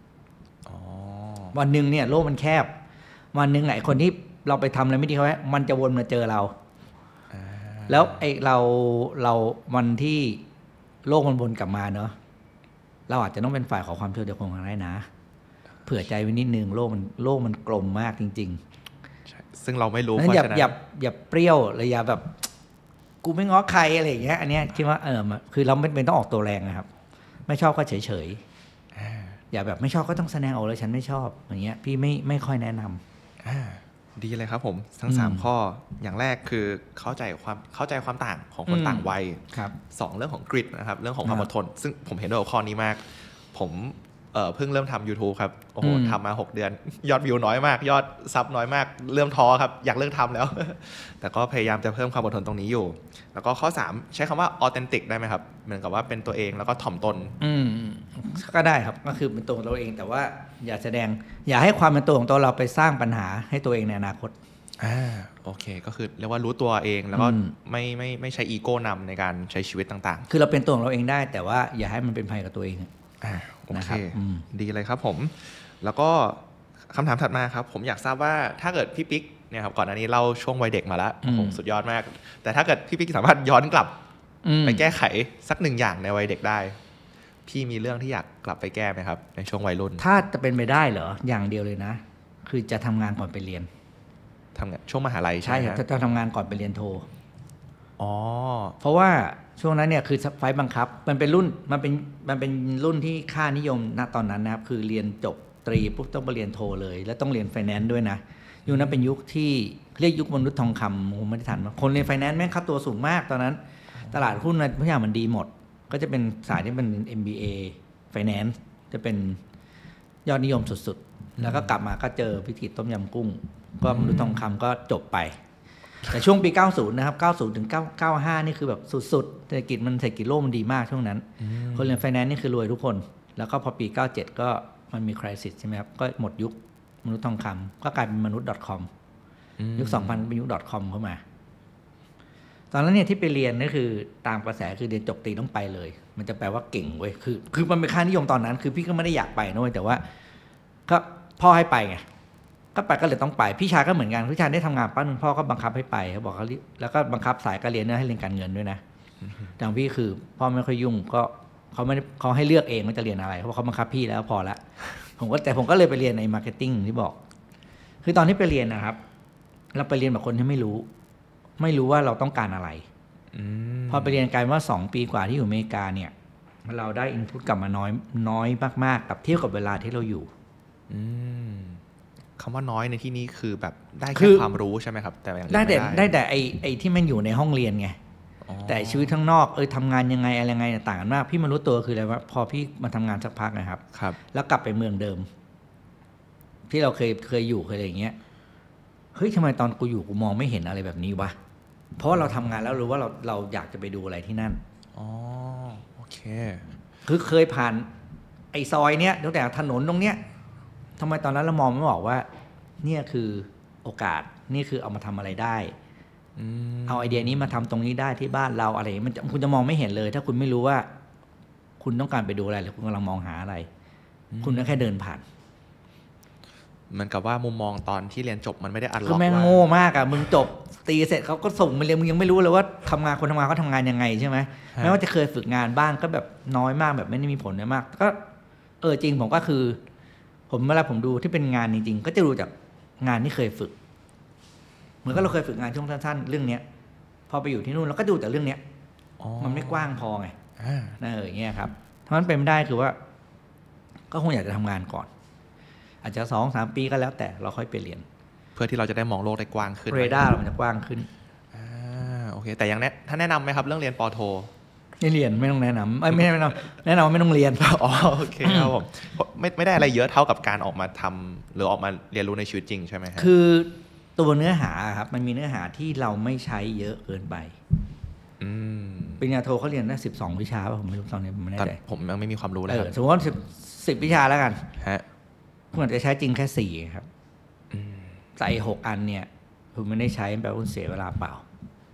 วันหนึ่งเนี่ยโลกมันแคบวันหนึ่งไอ้คนที่เราไปทำอะไรไม่ดีเขาไว้มันจะวนมาเจอเราแล้วไอ้เราวันที่โลกมันวนกลับมาเนอะเราอาจจะต้องเป็นฝ่ายขอความช่วยเหลือคนกันได้นะเผื่อใจไว้นิดนึงโลกมันกลมมากจริงๆซึ่งเราไม่รู้เพราะฉะนั้นอย่าเปรี้ยวเลยอย่าแบบกูไม่ง้อใครอะไรอย่างเงี้ยอันเนี้ยคิดว่าคือเราไม่เป็นต้องออกตัวแรงนะครับไม่ชอบก็เฉยอย่าแบบไม่ชอบก็ต้องแสดงออกเลยฉันไม่ชอบอย่างเงี้ยพี่ไม่ค่อยแนะนำดีเลยครับผมทั้ง3ข้ออย่างแรกคือเข้าใจความต่างของคนต่างวัย2เรื่องของกริดนะครับเรื่องของความอดทนซึ่งผมเห็นด้วยกับข้อนี้มากผมเพิ่งเริ่มทำ YouTube ครับโอ้โหทำมา6 เดือนยอดวิวน้อยมากยอดซับน้อยมากเริ่มท้อครับอยากเลิกทำแล้ว แต่ก็พยายามจะเพิ่มความอดทนตรงนี้อยู่แล้วก็ข้อ3ใช้คำว่า authentic ได้ไหมครับเหมือนกับว่าเป็นตัวเองแล้วก็ถ่อมตนก็ได้ครับก็คือเป็นตัวของเราเองแต่ว่าอย่าให้ความเป็นตัวของตัวเราไปสร้างปัญหาให้ตัวเองในอนาคตโอเคก็คือเรียกว่ารู้ตัวเองแล้วก็ไม่ใช้อีโก้นำในการใช้ชีวิตต่างๆคือเราเป็นตัวของเราเองได้แต่ว่าอย่าให้มันเป็นภัยกับตัวเองโอเคดีเลยครับผมแล้วก็คำถามถัดมาครับผมอยากทราบว่าถ้าเกิดพี่ปิ๊กเนี่ยครับก่อนอันนี้เล่าช่วงวัยเด็กมาแล้วผมสุดยอดมากแต่ถ้าเกิดพี่ปิ๊กสามารถย้อนกลับไปแก้ไขสัก1 อย่างในวัยเด็กได้พี่มีเรื่องที่อยากกลับไปแก้ไหมครับในช่วงวัยรุ่นถ้าจะเป็นไปได้เหรออย่างเดียวเลยนะคือจะทำงานก่อนไปเรียนทำงานช่วงมหาลัยใช่ครับจะทำงานก่อนไปเรียนโทเพราะว่าช่วงนั้นเนี่ยคือไฟบังคับมันเป็นรุ่นที่ค่านิยมณตอนนั้นนะครับคือเรียนจบตรีปุ๊บต้องไปเรียนโทเลยแล้วต้องเรียนไฟแนนซ์ด้วยนะยุคนั้นเป็นยุคที่เรียกยุคมนุษย์ทองคำผมไม่ได้ทันคนเรียนไฟแนนซ์แม่งค่าตัวสูงมากตอนนั้นตลาดหุ้นอะไรทุกอย่างมันดีหมดก็จะเป็นสายที่เป็น MBA Finance จะเป็นยอดนิยมสุดๆแล้วก็กลับมาก็เจอพิธีต้มยำกุ้งก็มนุษย์ทองคำก็จบไปแต่ช่วงปี90นะครับ90ถึง95นี่คือแบบสุดๆเศรษฐกิจโลกมันดีมากช่วงนั้นคนเรียนไฟแนนซ์นี่คือรวยทุกคนแล้วก็พอปี97ก็มันมี crisis ใช่ไหมครับก็หมดยุคมนุษย์ทองคำก็กลายเป็นมนุษย์ .com ยุค 2000 เป็นยุค .com เข้ามาตอนนั้นเนี่ยที่ไปเรียนนี่คือตามกระแสคือเรียนจบตรีต้องไปเลยมันจะแปลว่าเก่งเว้ยคือมันเป็นค่านิยมตอนนั้นคือพี่ก็ไม่ได้อยากไปนะเว้ยแต่ว่าก็พ่อให้ไปไงก็ไปก็เลยต้องไปพี่ชายก็เหมือนกันพี่ชายได้ทำงานป้าหนึ่งพ่อก็บังคับให้ไปเขาบอกเขาแล้วก็บังคับสายการเรียนให้เรียนการเงินด้วยนะแต่พี่คือพ่อไม่ค่อยยุ่งก็เขาให้เลือกเองว่าจะเรียนอะไรเขาบอกเขาบังคับพี่แล้วพอละผมก็เลยไปเรียนในมาร์เก็ตติ้งที่บอกคือตอนที่ไปเรียนนะครับเราไปเรียนแบบคนที่ไม่รู้ว่าเราต้องการอะไรพอไปเรียนกลายว่า2 ปีกว่าที่อยู่อเมริกาเนี่ยเราได้อินพุตกลับมาน้อยมากๆกับเทียบกับเวลาที่เราอยู่คำว่าน้อยในที่นี้คือแบบได้แค่ความรู้ใช่ไหมครับแต่อย่างอื่นไม่ได้แต่ไอ้ที่มันอยู่ในห้องเรียนไงแต่ชีวิตข้างนอกทำงานยังไงอะไรไงต่างกันมากพี่มารู้ตัวคืออะไรว่าพอพี่มาทำงานสักพักนะครับแล้วกลับไปเมืองเดิมที่เราเคยอยู่เคยอะไรอย่างเงี้ยเฮ้ยทำไมตอนกูอยู่กูมองไม่เห็นอะไรแบบนี้วะเพราะว่าเราทำงานแล้วรู้ว่าเราอยากจะไปดูอะไรที่นั่นอ๋อโอเคคือเคยผ่านไอ้ซอยเนี้ยตั้งแต่ถนนตรงเนี้ยทำไมตอนนั้นเรามองไม่ออกว่าเนี่ยคือโอกาสนี่คือเอามาทำอะไรได้เอาไอเดียนี้มาทำตรงนี้ได้ที่บ้านเราอะไรมันคุณจะมองไม่เห็นเลยถ้าคุณไม่รู้ว่าคุณต้องการไปดูอะไรหรือคุณกำลังมองหาอะไรคุณก็แค่เดินผ่านเหมือนกับว่ามุมมองตอนที่เรียนจบมันไม่ได้อันล็อกคือแม่งโง่มากอ่ะมึงจบตีเสร็จเขาก็ส่งมาเรียนมึงยังไม่รู้เลยว่าคนทำงานเขาทำงานยังไงใช่ไหมแม้ว่าจะเคยฝึกงานบ้างก็แบบน้อยมากแบบไม่ได้มีผลมากก็จริงผมก็คือเวลาผมดูที่เป็นงานจริงๆก็จะดูจากงานที่เคยฝึกเหมือนกับเราเคยฝึกงานช่วงสั้นๆเรื่องเนี้ยพอไปอยู่ที่นู่นเราก็ดูแต่เรื่องเนี้ยมันไม่กว้างพอไงอย่างเงี้ยครับถ้ามันเป็นไม่ได้คือว่าก็คงอยากจะทำงานก่อนอาจจะ 2-3 ปีก็แล้วแต่เราค่อยไปเรียนเพื่อที่เราจะได้มองโลกได้กว้างขึ้นเรดาร์เรามันจะกว้างขึ้นโอเคแต่ยังถ้าแนะนำไหมครับเรื่องเรียนปโทไม่เรียนไม่ต้องแนะนำไม่แนะนำว่าไม่ต้องเรียนอ๋อโอเคครับผมไม่ได้อะไรเยอะเท่ากับการออกมาทำหรือออกมาเรียนรู้ในชีวิตจริงใช่ไหมครับคือตัวเนื้อหาครับมันมีเนื้อหาที่เราไม่ใช้เยอะเกินไปปริญญาโทเขาเรียนได้12 วิชาป่ะผมไม่รู้ตอนนี้ผมไม่แน่ใจผมยังไม่มีความรู้เลยครับสมมติว่า10 วิชาแล้วกันคุณอาจจะใช้จริงแค่4ครับใส่6 อันเนี่ยคุณไม่ได้ใช้แปลว่าคุณเสียเวลาเปล่า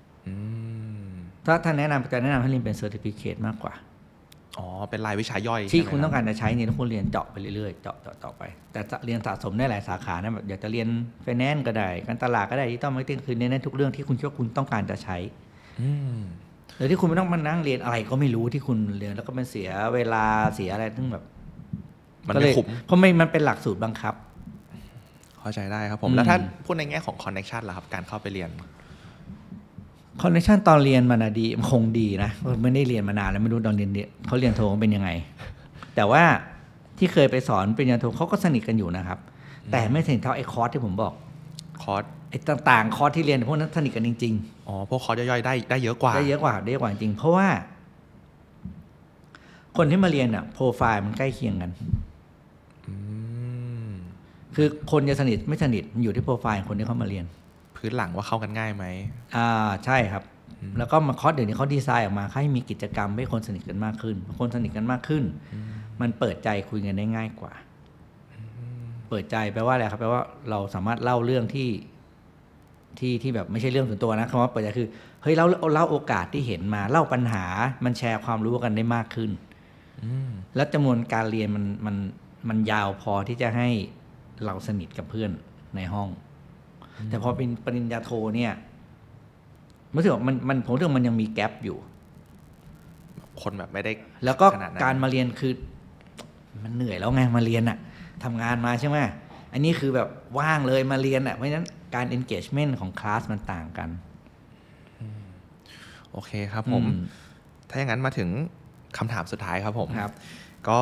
ถ้าแนะนำจะแนะนำให้เรียนเป็นเซอร์ติฟิเคตมากกว่าเป็นรายวิชาย่อยที่คุณต้องการจะใช้เนี่ยต้องคุณเรียนเจาะไปเรื่อยๆเจาะไปแต่เรียนสะสมได้หลายสาขานะแบบอยากจะเรียนไฟแนนซ์ก็ได้การตลาดก็ได้ที่ต้องมาร์เก็ตติ้งคือเน้นทุกเรื่องที่คุณคิดว่าคุณต้องการจะใช้หรือที่คุณไม่ต้องมานั่งเรียนอะไรก็ไม่รู้ที่คุณเรียนแล้วก็มันเสียเวลาเสียอะไรทั้งแบบมันไม่คุ้มเพราะมันเป็นหลักสูตรบังคับเข้าใจได้ครับผมแล้วถ้าพูดในแง่ของคอนเนคชั่นล่ะครับการเข้าไปเรียนคอนเนคชั่นตอนเรียนมันดีมันคงดีนะไม่ได้เรียนมานานแล้วไม่รู้ตอนเรียนเขาเรียนโทเป็นยังไงแต่ว่าที่เคยไปสอนปริญญาโทเขาก็สนิทกันอยู่นะครับแต่ไม่สนิทเท่าไอ้คอร์สที่ผมบอกคอร์สไอ้ต่างๆคอร์สที่เรียนพวกนั้นสนิทกันจริงๆพวกคอร์สย่อยๆได้เยอะกว่าได้เยอะกว่าจริงเพราะว่าคนที่มาเรียนอ่ะโปรไฟล์มันใกล้เคียงกันคือคนจะสนิทไม่สนิทมันอยู่ที่โปรไฟล์คนที่เข้ามาเรียนพื้นหลังว่าเข้ากันง่ายไหมใช่ครับแล้วก็มาคอร์สเดี๋ยวนี้เขาดีไซน์ออกมาให้มีกิจกรรมให้คนสนิทกันมากขึ้นคนสนิทกันมากขึ้นมันเปิดใจคุยกันได้ง่ายกว่าเปิดใจแปลว่าอะไรครับแปลว่าเราสามารถเล่าเรื่องที่แบบไม่ใช่เรื่องส่วนตัวนะคำว่าเปิดใจคือเฮ้ยเล่าโอกาสที่เห็นมาเล่าปัญหามันแชร์ความรู้กันได้มากขึ้นแล้วจำนวนการเรียนมันยาวพอที่จะให้เราสนิทกับเพื่อนในห้องแต่พอเป็นปริญญาโทเนี่ยรู้สึกว่าผมรู้สึกมันยังมีแกปอยู่คนแบบไม่ได้แล้วก็การมาเรียนคือมันเหนื่อยแล้วไงมาเรียนอะทำงานมาใช่ไหมอันนี้คือแบบว่างเลยมาเรียนอะเพราะฉะนั้นการ engagement ของคลาสมันต่างกันโอเคครับผมถ้าอย่างนั้นมาถึงคำถามสุดท้ายครับผมก็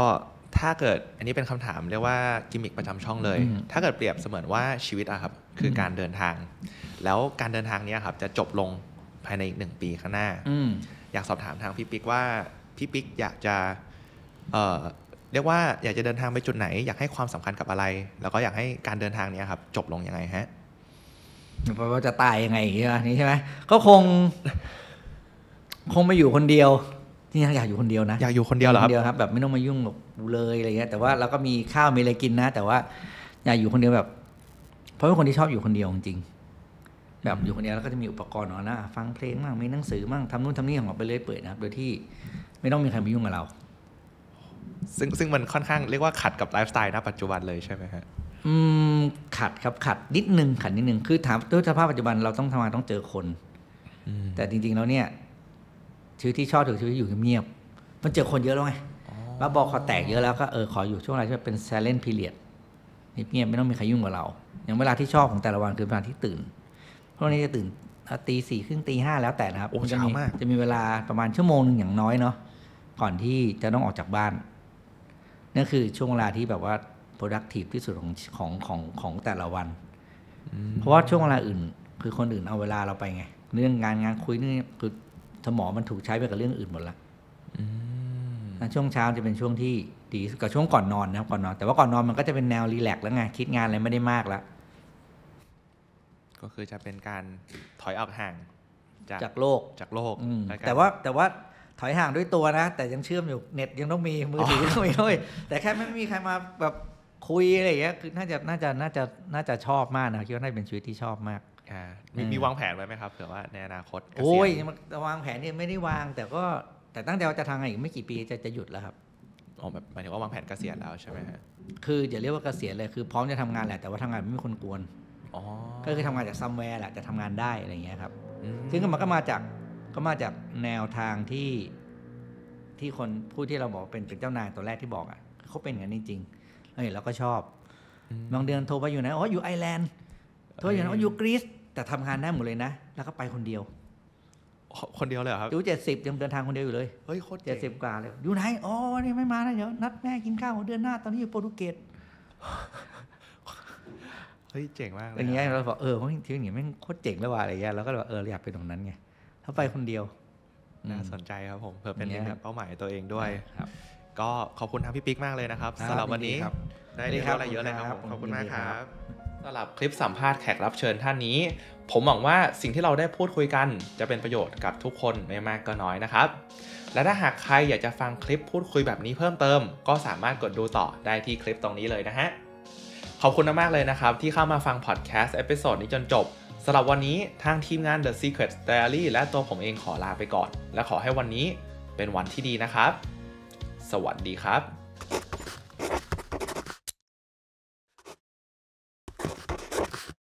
ถ้าเกิดอันนี้เป็นคำถามเรียกว่ากิมมิคประจำช่องเลยถ้าเกิดเปรียบเสมือนว่าชีวิตอะครับคือการเดินทางแล้วการเดินทางนี้ครับจะจบลงภายในอีก1 ปีข้างหน้าอยากสอบถามทางพี่ปิ๊กว่าพี่ปิ๊กอยากจะเรียกว่าอยากจะเดินทางไปจุดไหนอยากให้ความสำคัญกับอะไรแล้วก็อยากให้การเดินทางนี้ครับจบลงยังไงฮะเพราะว่าจะตายยังไงอย่างเงี้ยนี่ใช่ไหมก็คงไปอยู่คนเดียวที่อยากอยู่คนเดียวนะอยากอยู่คนเดียวเหรอครับแบบไม่ต้องมายุ่งกับกูเลยอะไรเงี้ยแต่ว่าเราก็มีข้าวมีอะไรกินนะแต่ว่าอยากอยู่คนเดียวแบบเพราะเป็นคนที่ชอบอยู่คนเดียวจริงๆแบบอยู่คนเดียวแล้วก็จะมีอุปกรณ์นะฟังเพลงมั่งมีหนังสือมั่งทำนู่นทำนี่ของเราไปเรื่อยเปื่อยนะโดยที่ไม่ต้องมีใครมายุ่งกับเราซึ่งมันค่อนข้างเรียกว่าขัดกับไลฟ์สไตล์ณปัจจุบันเลยใช่ไหมฮะขัดครับขัดนิดนึงคือถามด้วยสภาพปัจจุบันเราต้องทำงานต้องเจอคนแต่จริงๆแล้วเนี่ยชีวิตที่ชอบถือชีวิตอยู่เงียบมันเจอคนเยอะแล้วไงแล้วบอกเขาแตกเยอะแล้วก็ขออยู่ช่วงเวลาที่เป็น silent period เงียบไม่ต้องมีใครยุ่งกับเราอย่างเวลาที่ชอบของแต่ละวันคือเวลาที่ตื่นพวกนี้จะตื่นตี 4 ครึ่งตี 5แล้วแต่นะครับจะมีเวลาประมาณ1 ชั่วโมงอย่างน้อยเนาะก่อนที่จะต้องออกจากบ้านนั่นคือช่วงเวลาที่แบบว่า productive ที่สุดของแต่ละวันเพราะว่าช่วงเวลาอื่นคือคนอื่นเอาเวลาเราไปไงเรื่องงานคุยนี่คือสมองมันถูกใช้ไปกับเรื่องอื่นหมดละช่วงเช้าจะเป็นช่วงที่ดีกับช่วงก่อนนอนนะครับก่อนนอนแต่ว่าก่อนนอนมันก็จะเป็นแนวรีแลกซ์แล้วไงคิดงานอะไรไม่ได้มากแล้วก็คือจะเป็นการถอยออกห่างจากโลกแต่ว่าถอยห่างด้วยตัวนะแต่ยังเชื่อมอยู่เน็ตยังต้องมีมือถือต้องมีด้วยแต่แค่ไม่มีใครมาแบบคุยอะไรอย่างเงี้ยคือน่าจะชอบมากนะคิดว่าน่าจะเป็นชีวิตที่ชอบมากมีวางแผนไว้ไหมครับเผื่อว่าในอนาคตโอ้ยวางแผนเนี่ยไม่ได้วางแต่ตั้งใจว่าจะทำอีกไม่กี่ปีจะหยุดแล้วครับแบบหมายถึงว่าวางแผนเกษียณแล้วใช่ไหมฮะคืออย่าเรียกว่าเกษียณเลยคือพร้อมจะทำงานแหละแต่ว่าทำงานไม่มีคนกวนก็คือทำงานจากซัมแวร์แหละจะทำงานได้อะไรอย่างเงี้ยครับซึ่งมันก็มาจากแนวทางที่คนพูดที่เราบอกเป็นเจ้านายตัวแรกที่บอกอ่ะเขาเป็นอย่างนั้นจริงๆเราก็ชอบบางเดือนโทรไปอยู่ไหนอยู่ไอร์แลนด์โทรอยู่ไหนอยู่กรีซแต่ทำงานได้หมดเลยนะแล้วก็ไปคนเดียวเลยครับอยู่70ยังเดินทางคนเดียวอยู่เลยเฮ้ยโคตร 70 กว่าเลยอยู่ไหนนี่ไม่มาแล้วเดี๋ยวนัดแม่กินข้าวเดือนหน้าตอนนี้อยู่โปรตุเกสเฮ้ยเจ๋งมากเลยอย่างเงี้ยเราบอกเพราะทีนี้แม่งโคตรเจ๋งแล้วว่ะอะไรเงี้ยเราก็แบบอยากไปตรงนั้นไงถ้าไปคนเดียวน่าสนใจครับผมเพื่อเป็นเป้าหมายตัวเองด้วยก็ขอบคุณทางพี่ปิ๊กมากเลยนะครับสำหรับวันนี้ได้เรียนรู้อะไรเยอะเลยครับขอบคุณมากครับสำหรับคลิปสัมภาษณ์แขกรับเชิญท่านนี้ผมหวังว่าสิ่งที่เราได้พูดคุยกันจะเป็นประโยชน์กับทุกคนไม่มากก็น้อยนะครับและถ้าหากใครอยากจะฟังคลิปพูดคุยแบบนี้เพิ่มเติมก็สามารถกดดูต่อได้ที่คลิปตรงนี้เลยนะฮะขอบคุณมากเลยนะครับที่เข้ามาฟังพอดแคสต์เอพิโซดนี้จนจบสำหรับวันนี้ทางทีมงาน The Secret Diary และตัวผมเองขอลาไปก่อนและขอให้วันนี้เป็นวันที่ดีนะครับสวัสดีครับ